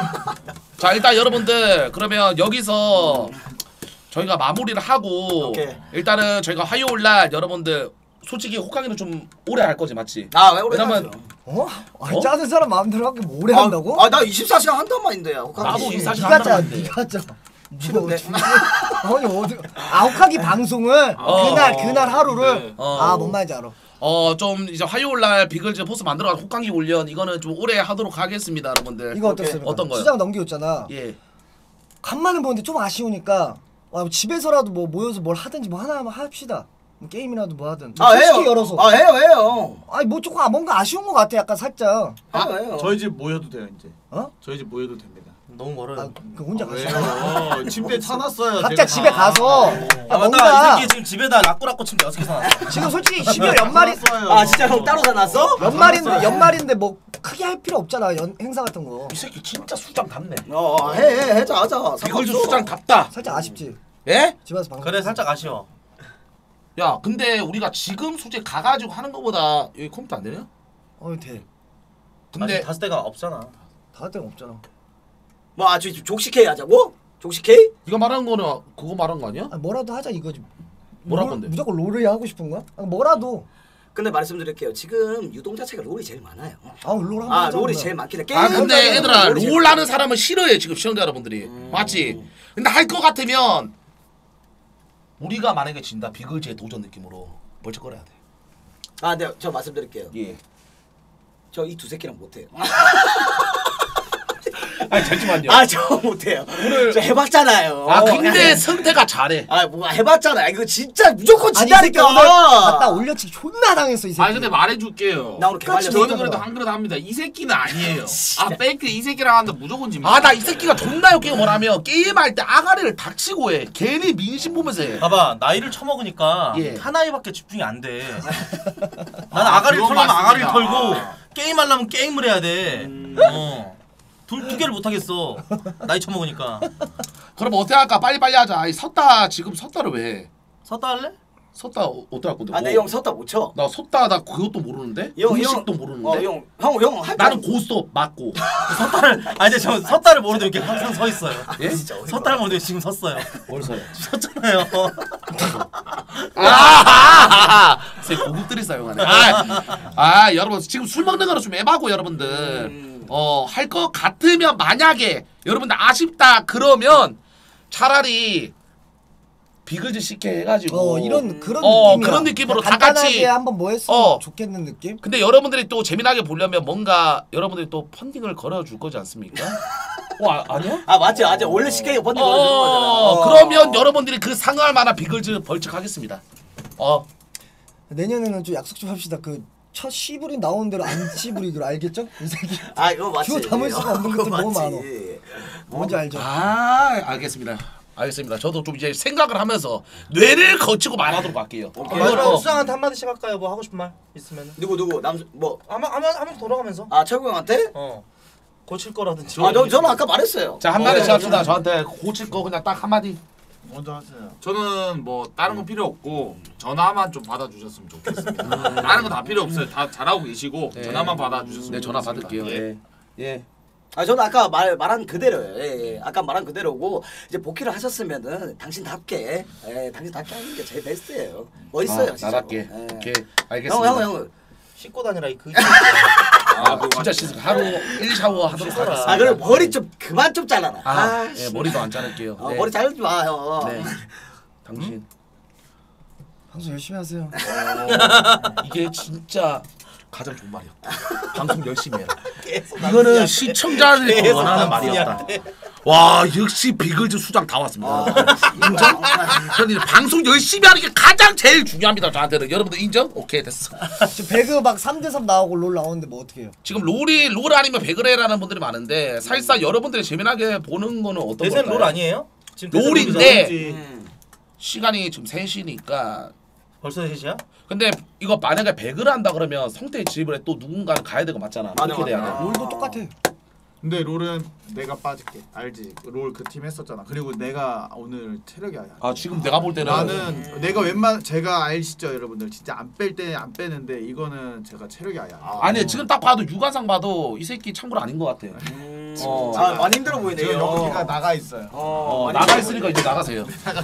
자 일단 여러분들 그러면 여기서 저희가 마무리를 하고 오케이. 일단은 저희가 화요일 날 여러분들 솔직히 호캉이는 좀 오래 할 거지 맞지? 아왜 오래 왜냐면 하죠? 어? 아니 어? 짜는 사람 마음대로 하기 뭐 오래 한다고? 아나 이십사 시간 한단 말인데요. 나도 이십사 시간 네가 짜, 한다는데. 네가 짜. 뭐, 아니 어디 아홉하기 방송을 어. 그날 그날 하루를 네. 어. 아 뭔 말인지 알아. 어 좀 이제 화요일 날 비글즈 포스 만들어 혹한기 훈련 이거는 좀 오래 하도록 하겠습니다, 여러분들. 이거 어떻습니까? 어떤 거요? 시장 넘기었잖아. 예. 간만에 보는데 좀 아쉬우니까 아, 집에서라도 뭐 모여서 뭘 하든지 뭐 하나 한번 합시다. 뭐 게임이라도 뭐 하든. 아 솔직히 해요. 열어서. 아 해요 해요. 아니 뭐 조금 아, 뭔가 아쉬운 것 같아. 약간 살짝. 해요 해요. 저희 집 모여도 돼요 이제. 어? 저희 집 모여도 됩니다. 너무 멀어요. 아, 그 혼자 아, 가시죠. 왜요? 침대 차놨어요. 각자 제가 집에 다. 가서 아 맞다. 뭔가 이 새끼 지금 집에다 라꾸라꾸 침대 여섯 개 사놨어. 지금 솔직히 십이월 연말이 차놨어요. 아 진짜 형 따로 사놨어? 연말인데 연말인데 뭐 크게 할 필요 없잖아. 연, 행사 같은 거. 이 새끼 진짜 수장 답네. 어해해 해자 하자. 비글즈 상관없어. 수장 답다. 살짝 아쉽지. 예? 집에서 방송. 그래 살짝 아쉬워. 야, 근데 우리가 지금 솔직히 가가지고 하는 거보다 여기 컴퓨터 안 되냐? 어 돼. 근데 아직 다섯 대가 없잖아. 다할 데가 없잖아. 뭐 아주 족식회의 하자고? 족식회의? 이거 말하는 거는 그거 말한 거 아니야? 아, 뭐라도 하자 이거지. 뭐라 롤- 건데? 무조건 롤을 하고 싶은 거야? 아, 뭐라도. 근데 말씀드릴게요. 지금 유동 자체가 롤이 제일 많아요. 아 롤 하고 아 하자, 롤이 그러면. 제일 많긴 해. 게임 아 근데 하자면 얘들아 롤이 제일 롤 많아. 하는 사람은 싫어해 지금 시청자 여러분들이. 맞지? 근데 할 거 같으면 우리가 만약에 진다 비글즈의 도전 느낌으로 벌쩍거려야 돼. 아 네, 저 말씀드릴게요. 예. 저 이 두 새끼랑 못해요. 아니 잠시만요. 아 저 못해요. 저 해봤잖아요. 아 근데 성태가 잘해. 아 뭐가 해봤잖아. 이거 진짜 무조건 아니 이 새끼 진다니까. 오늘 갖다 올려치기 존나 당했어 이 새끼. 아니 근데 말해줄게요. 나 오늘 개발려. 저는 그래도 한 그릇 합니다. 이 새끼는 아니에요. 아 팩트 이 새끼랑 한다 무조건 집니다. 아 나 이 새끼가 존나 웃긴 게 뭐냐면 게임할 때 아가리를 닥치고 해. 괜히 민심 보면서 해. 봐봐 나이를 처먹으니까 예. 하나에밖에 집중이 안 돼. 나는 아가리를 그건 털려면 아가리를 맞습니다. 털고 아. 게임하려면 게임을 해야 돼. 어. 둘 두 개를 못 하겠어. 나이 처먹으니까. 그럼 어떻게 할까? 빨리빨리 하자. 아니 섰다 지금 섰다를 왜 해? 섰다 할래? 섰다 어- 어떻게 할 건데? 아 내 형 섰다 못 쳐. 나 섰다 나 그것도 모르는데? 형, 공식도 형. 모르는데? 어, 형, 형, 형, 할 나는 고스톱 맞고. 섰다를 아니 근데 저 섰다를 모르는데 이렇게 항상 서 있어요. 예? 섰다를 모르는데 지금 섰어요. 뭘 서요? 섰잖아요. 아, 제 고급들이 사용하네. 아, 아, 여러분 지금 술 먹는 거는 좀 애바고 여러분들. 음. 어, 할 것 같으면 만약에 여러분들 아쉽다 그러면 차라리 비글즈 씨케 해가지고. 어 이런 그런 어, 느낌이야. 그런 느낌으로 그냥 다 같이- 간단하게 한번 뭐 했으면 어. 좋겠는 느낌? 근데 여러분들이 또 재미나게 보려면 뭔가 여러분들이 또 펀딩을 걸어줄 거지 않습니까? 어, 아, 아니야? 아 맞지, 맞지. 원래 식혜가 번지 걸어주는 거잖아. 어, 어. 그러면 여러분들이 그 상응할 만한 비글즈 벌칙하겠습니다. 어. 내년에는 좀 약속 좀 합시다. 그 첫 시부리 나오는 대로 안 시부리기로 알겠죠? 이 새끼. 아 이거 맞지. 기호 담을 수가 없는 것들 너무 맞지. 많어. 뭔지 알죠? 아, 알겠습니다. 알겠습니다. 저도 좀 이제 생각을 하면서 뇌를 거치고 말하도록 할게요. 오케이. 이걸, 마지막으로 어, 수장한테 한마디씩 할까요? 뭐 하고 싶은 말 있으면. 누구 누구 남수 뭐? 아마 아마 하면서 돌아가면서. 아 철구 형한테? 어. 고칠 거라든지. 아 저, 저는 아까 말했어요. 자, 한마디 어, 합시다. 저한테 고칠 거 그냥 딱 한마디. 먼저 하세요. 저는 뭐 다른 건 필요 없고 전화만 좀 받아주셨으면 좋겠습니다. 다른 거 다 필요 없어요. 다 잘하고 계시고 네. 전화만 받아주셨으면 네, 전화 좋겠습니다. 받을게요. 예. 예. 예. 아 저는 아까 말 말한 그대로예요. 예, 예. 아까 말한 그대로고 이제 복귀를 하셨으면은 당신답게, 예, 당신답게 하는 게 제일 베스트예요. 멋있어요, 아, 진짜. 나답게. 예. 오케이. 알겠습니다. 형, 형, 형. 씻고 다니라 이 그. 아, 진짜 씻 하루 일 샤워 하도록 씻어라. 하겠습니다. 아 그리고 머리 좀 그만 좀 잘라라. 아, 아, 예, 씨. 머리도 안 자를게요. 어, 네. 머리 자르지 마, 형. 네. 당신 방송 열심히 하세요. 이게 진짜 가장 좋은 말이었다. 방송 열심히 해라. 이거는 시청자들이 원하는 말이었다. 와, 역시 비글즈 수장 다 왔습니다. 인정? 저는 방송 열심히 하는 게 가장 제일 중요합니다. 저한테는. 여러분들 인정? 오케이, 됐어. 지금 배그 막 삼 대 삼 나오고 롤 나오는데 뭐 어떻게 해요? 지금 롤이 롤 아니면 배그래라는 분들이 많은데 사실상 여러분들이 재미나게 보는 거는 어떤 대세는 걸까요? 롤 아니에요? 지금 대세 롤인데 롤이잖아. 음. 시간이 지금 세 시니까 벌써 셋이야? 근데 이거 만약에 배그를 한다 그러면 성태의 집에 또 누군가는 가야 되고 맞잖아. 맞아, 그렇게 돼야 맞아. 돼. 롤도 똑같아. 근데 롤은 내가 빠질게. 알지? 롤 그 팀 했었잖아. 그리고 내가 오늘 체력이 아니야. 아 지금 내가 볼 때는 나는 내가 웬만 제가 아시죠 여러분들 진짜 안 뺄 때 안 빼는데 이거는 제가 체력이 아예 안 나. 아니 지금 딱 봐도 육안상 봐도 이 새끼 참고로 아닌 것 같아. 음. 어. 아 많이 힘들어 보이네요. 지금 여기가 나가 있어요. 어, 어, 많이 나가 힘들어 있으니까 이제 나가세요.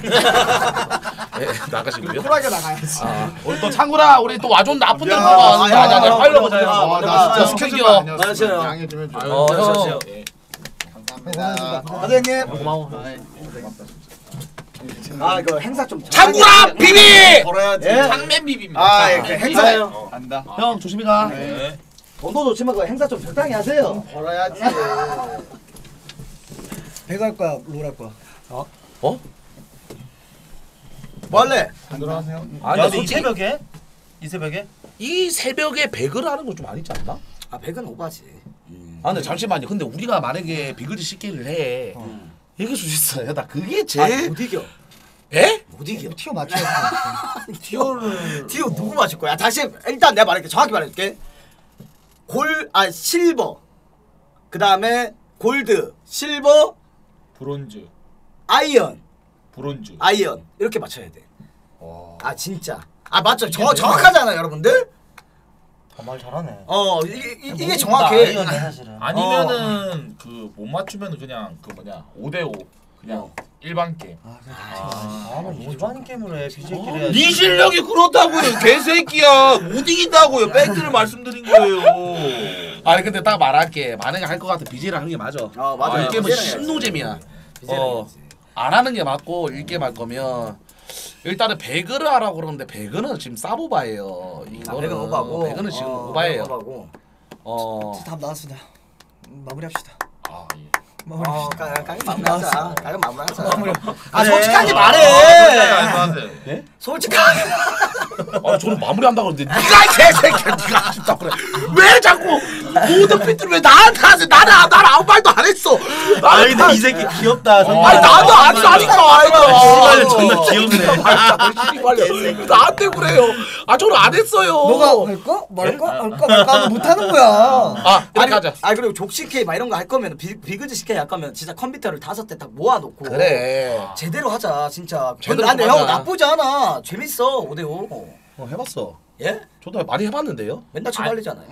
네, 나가시고요. 쿨하게 나가야지. 아, 우리 또 창구라 우리 또 와줬는데 아픈 데 야, 가고 아, 아니 야, 아니 야, 아니 빨리 야, 보자. 야, 와, 아, 나 아, 진짜 스케줄 스케줄만 맞아요. 아니었으면 양해 좀 해줘. 어, 형. 수고하세요. 감사합니다. 사장님. 고마워. 아 이거 행사 좀 장구라 비비. 걸어야지. 예? 상맨 비빔. 아 예, 그 행사 어, 안다. 형 조심히 가. 네. 돈도 좋지만 그 행사 좀 적당히 하세요. 걸어야지. 배그 할 거야 롤 할 거야. 어? 뭐 할래? 들어가세요. 아니 야, 너 이 솔직히 새벽에? 이 새벽에? 이 새벽에 배그를 하는 건 좀 아니지 않나? 아 백은 오바지. 음. 아 근데 잠시만요. 근데 우리가 만약에 비글즈 시키를 해. 음. 이길 수 있어요. 나 그게 아, 제일. 못 이겨. 에? 못 이겨. 티어 맞춰야 티오를 티오 누구 맞을 거야? 다시 일단 내가 말할게. 정확히 말할게. 골 아 실버. 그다음에 골드, 실버, 브론즈. 아이언, 브론즈. 아이언 이렇게 맞춰야 돼. 아 진짜. 아 맞죠. 저 정확하잖아, 여러분들. 아, 말 잘하네. 어 이게 이- 이게 나 정확해. 아이언이야, 사실은. 아니면은 그 못 맞추면 그냥 그 뭐냐 오 대 오 그냥 어. 일반 게임. 아, 나 일반 게임을 해. 비제이끼리 해야지. 네 실력이 그렇다고요, 개새끼야. 못 이긴다고요. 팩트를 말씀드린 거예요. 아니 근데 딱 말할게. 만약에 할 것 같은 비제이를 하는 게 맞아. 어 맞아. 이 게임은 비제이랑 신노잼이야. 해야지. 비제이랑 어. 해야지. 안 하는 게 맞고 일게임 할 거면 일단은 배그를 하라고 그러는데 배그는 지금 싸보바예요. 아, 이거는 배그는 오바고. 배그는 지금 어, 오바예요. 오바고. 어. 답 나왔습니다. 음, 마무리합시다. 아 예. 어, 마무리합시다. 가- 가게 마무리하자. 가게 마무리하자. 아 그래. 솔직하게 어, 말해. 말씀하세요. 솔직하게. 아 저는 마무리한다고 그러는데 네가 개새끼야 네가 진짜 그래. 왜 자꾸 모든 핏들 왜 나한테 하세요? 나는 나는 아무 말도 안 했어. 아 근데 이 새끼 귀엽다. 아니 나도 안 사니까 씨발 존나 귀엽네. 빨리 나한테 그래요. 아 저는 안 했어요. 너가 할 거? 말 거? 할 거? 말 거? 못 하는 거야. 아 아니, 이렇게 하자. 아 그리고 족식회 막 이런 거 할 거면 비, 비그즈 식회 할 거면 진짜 컴퓨터를 다섯 대 딱 모아놓고 그래. 제대로 하자 진짜. 제대로 근데 좀 형 하자. 나쁘지 않아. 재밌어 오 대 오. 어 해봤어. 예? 저도 많이 해봤는데요. 맨날 처발리잖아요.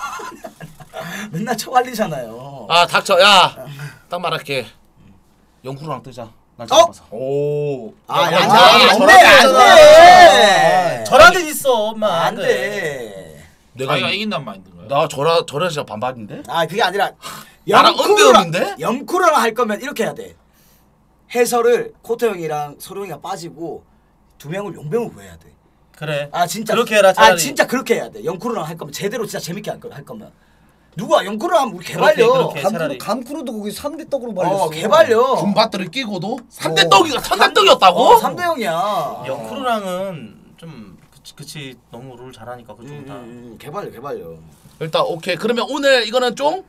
맨날 처발리잖아요. 아 닥쳐 야. 딱 말할게. 영쿠르랑 뜨자. 날 어? 잡아서. 오. 아, 야, 안 그럼 돼, 나- 안 저런 돼, 데 안 있잖아. 돼. 저라도 있어, 엄마. 안 돼. 내가 자기가 이- 이긴단 마인드인가요? 나 저라 저라 진짜 반반인데. 아 그게 아니라 나랑 영쿠르랑- 언데음인데? 영쿠르랑 할 거면 이렇게 해야 돼. 해설을 코트 형이랑 소룡 형이가 빠지고 두 명을 용병을 구해야 돼. 그래. 아 진짜 그렇게 해라, 차라리. 아 진짜 그렇게 해야 돼. 영쿠르랑 할 거면 제대로 진짜 재밌게 할, 거, 할 거면 누가 영쿠르랑 하면 우리 개발려. 그렇게, 그렇게. 감쿠르, 차라리. 감쿠르도 거기 삼 대 떡으로 말렸어. 어 개발려. 군바트를 끼고도 삼 대 어. 떡이가 삼 대 떡이었다고? 어 삼 대 영이야. 영쿠르랑은 좀 그치, 그치 너무 룰 잘하니까 그쪽 음, 다. 음, 음, 개발려 개발려. 일단 오케이. 그러면 오늘 이거는 좀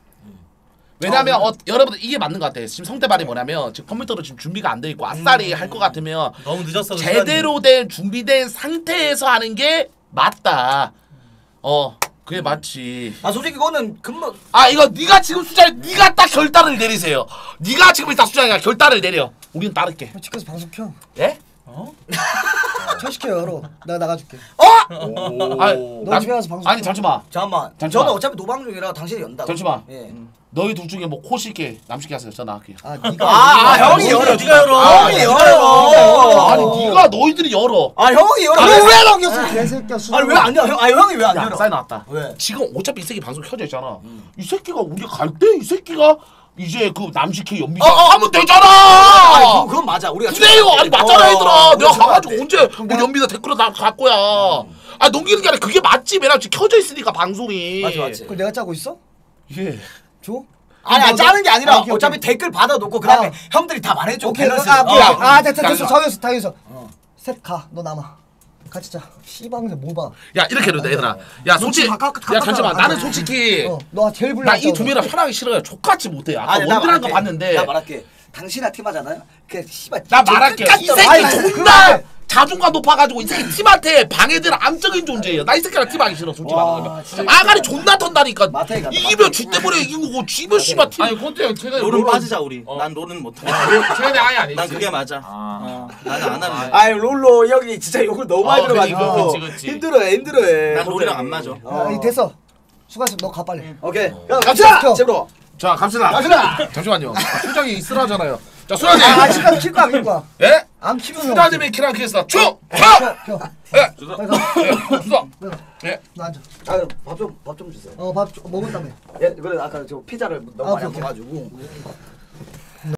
왜냐면 어, 여러분들 이게 맞는 것 같아. 지금 성대 말이 뭐냐면 지금 컴퓨터로 지금 준비가 안 돼 있고 아싸리 할 것 같으면 너무 늦었어. 그 제대로 된 준비된 상태에서 하는 게 맞다. 어 그게 맞지. 아 솔직히 이거는 금방 아 이거 네가 지금 수장 네가 딱 결단을 내리세요. 네가 지금 일단 수장이야 결단을 내려. 우리는 따를게. 치켜서 방송 켜. 예? 철시켜 열어. 내가 나가줄게. 오. 아, 너 나- 집에 가서 방송 아니 켜. 잠시만. 잠깐만. 잠시만. 저는 어차피 노방중이라 당신이 연다. 잠시만. 예. 너희 둘 중에 뭐 코시게 남시게 하세요. 저 나갈게요. 아 네가. 아, 아 형이 열어, 열어. 네가 열어. 아, 형이 열어. 아니 네가 너희들이 열어. 아 형이 열어. 아, 왜 넘겼어 개새끼야. 수능. 아니 왜 안 열어? 형, 아 형이 왜 안 야 열어? 사인 나왔다. 왜? 지금 어차피 이 새끼 방송 켜져 있잖아. 이 새끼가 우리가 갈 때 이 새끼가 이제 그 남식회 연비자 어, 어. 하면 되잖아. 아니 그건, 그건 맞아. 우리가 그래 이거 아니 맞잖아 어, 얘들아. 내가 그건 가가지고 맞대. 언제 뭐 연비자 댓글로 나갈 거야. 아 넘기는 게 아니라 그게 맞지. 왜냐면 지금 켜져 있으니까 방송이. 맞지 맞지. 그걸 내가 짜고 있어? 예. 줘? 아니 아니 짜는 게 아니라 아, 오케이, 어차피 오케이. 댓글 받아놓고 그다음에 아. 형들이 다 말해줘. 오케이. 밸런스. 아, 오케이. 어. 아, 됐어, 됐어. 잠깐만. 정했어, 정했어. 셋 가. 너 남아. 같이 자. 씨방새 뭐 봐. 야 이렇게 해도 돼 얘들아. 야 솔직히 너 지금 가까- 야 잠시만 가깝잖아. 나는 솔직히 어, 너 제일 불리. 나 이 두 명이랑 편하게 싫어요. 족같이 못해. 아까 아니, 나 원드란 거 말할게. 봤는데 나 말할게. 당신이랑 팀하잖아요. 그 씨발. 나 말할게. 이 끝까지 새끼 아니, 존나 그래. 자존감 높아가지고 이 새끼 팀한테 방해되는 암적인 존재예요. 나 이 새끼랑 팀하기 싫어 솔직히 와, 말하면. 진짜 아가리 존나 턴다니까. 마태이 간다, 이기면 마태이. 쥐 때문에 이긴 거고 쥐면 씨발 팀. 아니 콘테 형 최근에 롤은 롤은- 빠지자 우리. 어. 난 롤은 못해. 최근에 아예 안 했지. 난 그게 맞아. 아. 어, 나는 안 할래. 아이 롤로 형이 진짜 욕을 너무 많이 어, 들어가지고 그치, 그치. 힘들어해 힘들어해. 난 롤이랑 안 맞아. 어. 아, 됐어. 수고했어. 너 가 빨리. 오케이. 어. 야 갑시다. 갑시다. 제브로. 자 갑시다. 갑시다. 잠시만요. 아, 수장이 있으라잖아요. 자 수장님. 아, 키가 킬거 안 킬거야. 예? 안 키면 수장님이 키랑 키겠습니다. 추. 켜. 켜. 예. 빨리 가. 수장. 빨리 가. 예. 너 앉아. 아 밥 좀 밥 좀 주세요. 어, 밥 먹었다며. 예, 그래 아까 저 피자를 너무 아, 많이 오케이, 오케이. 먹어가지고.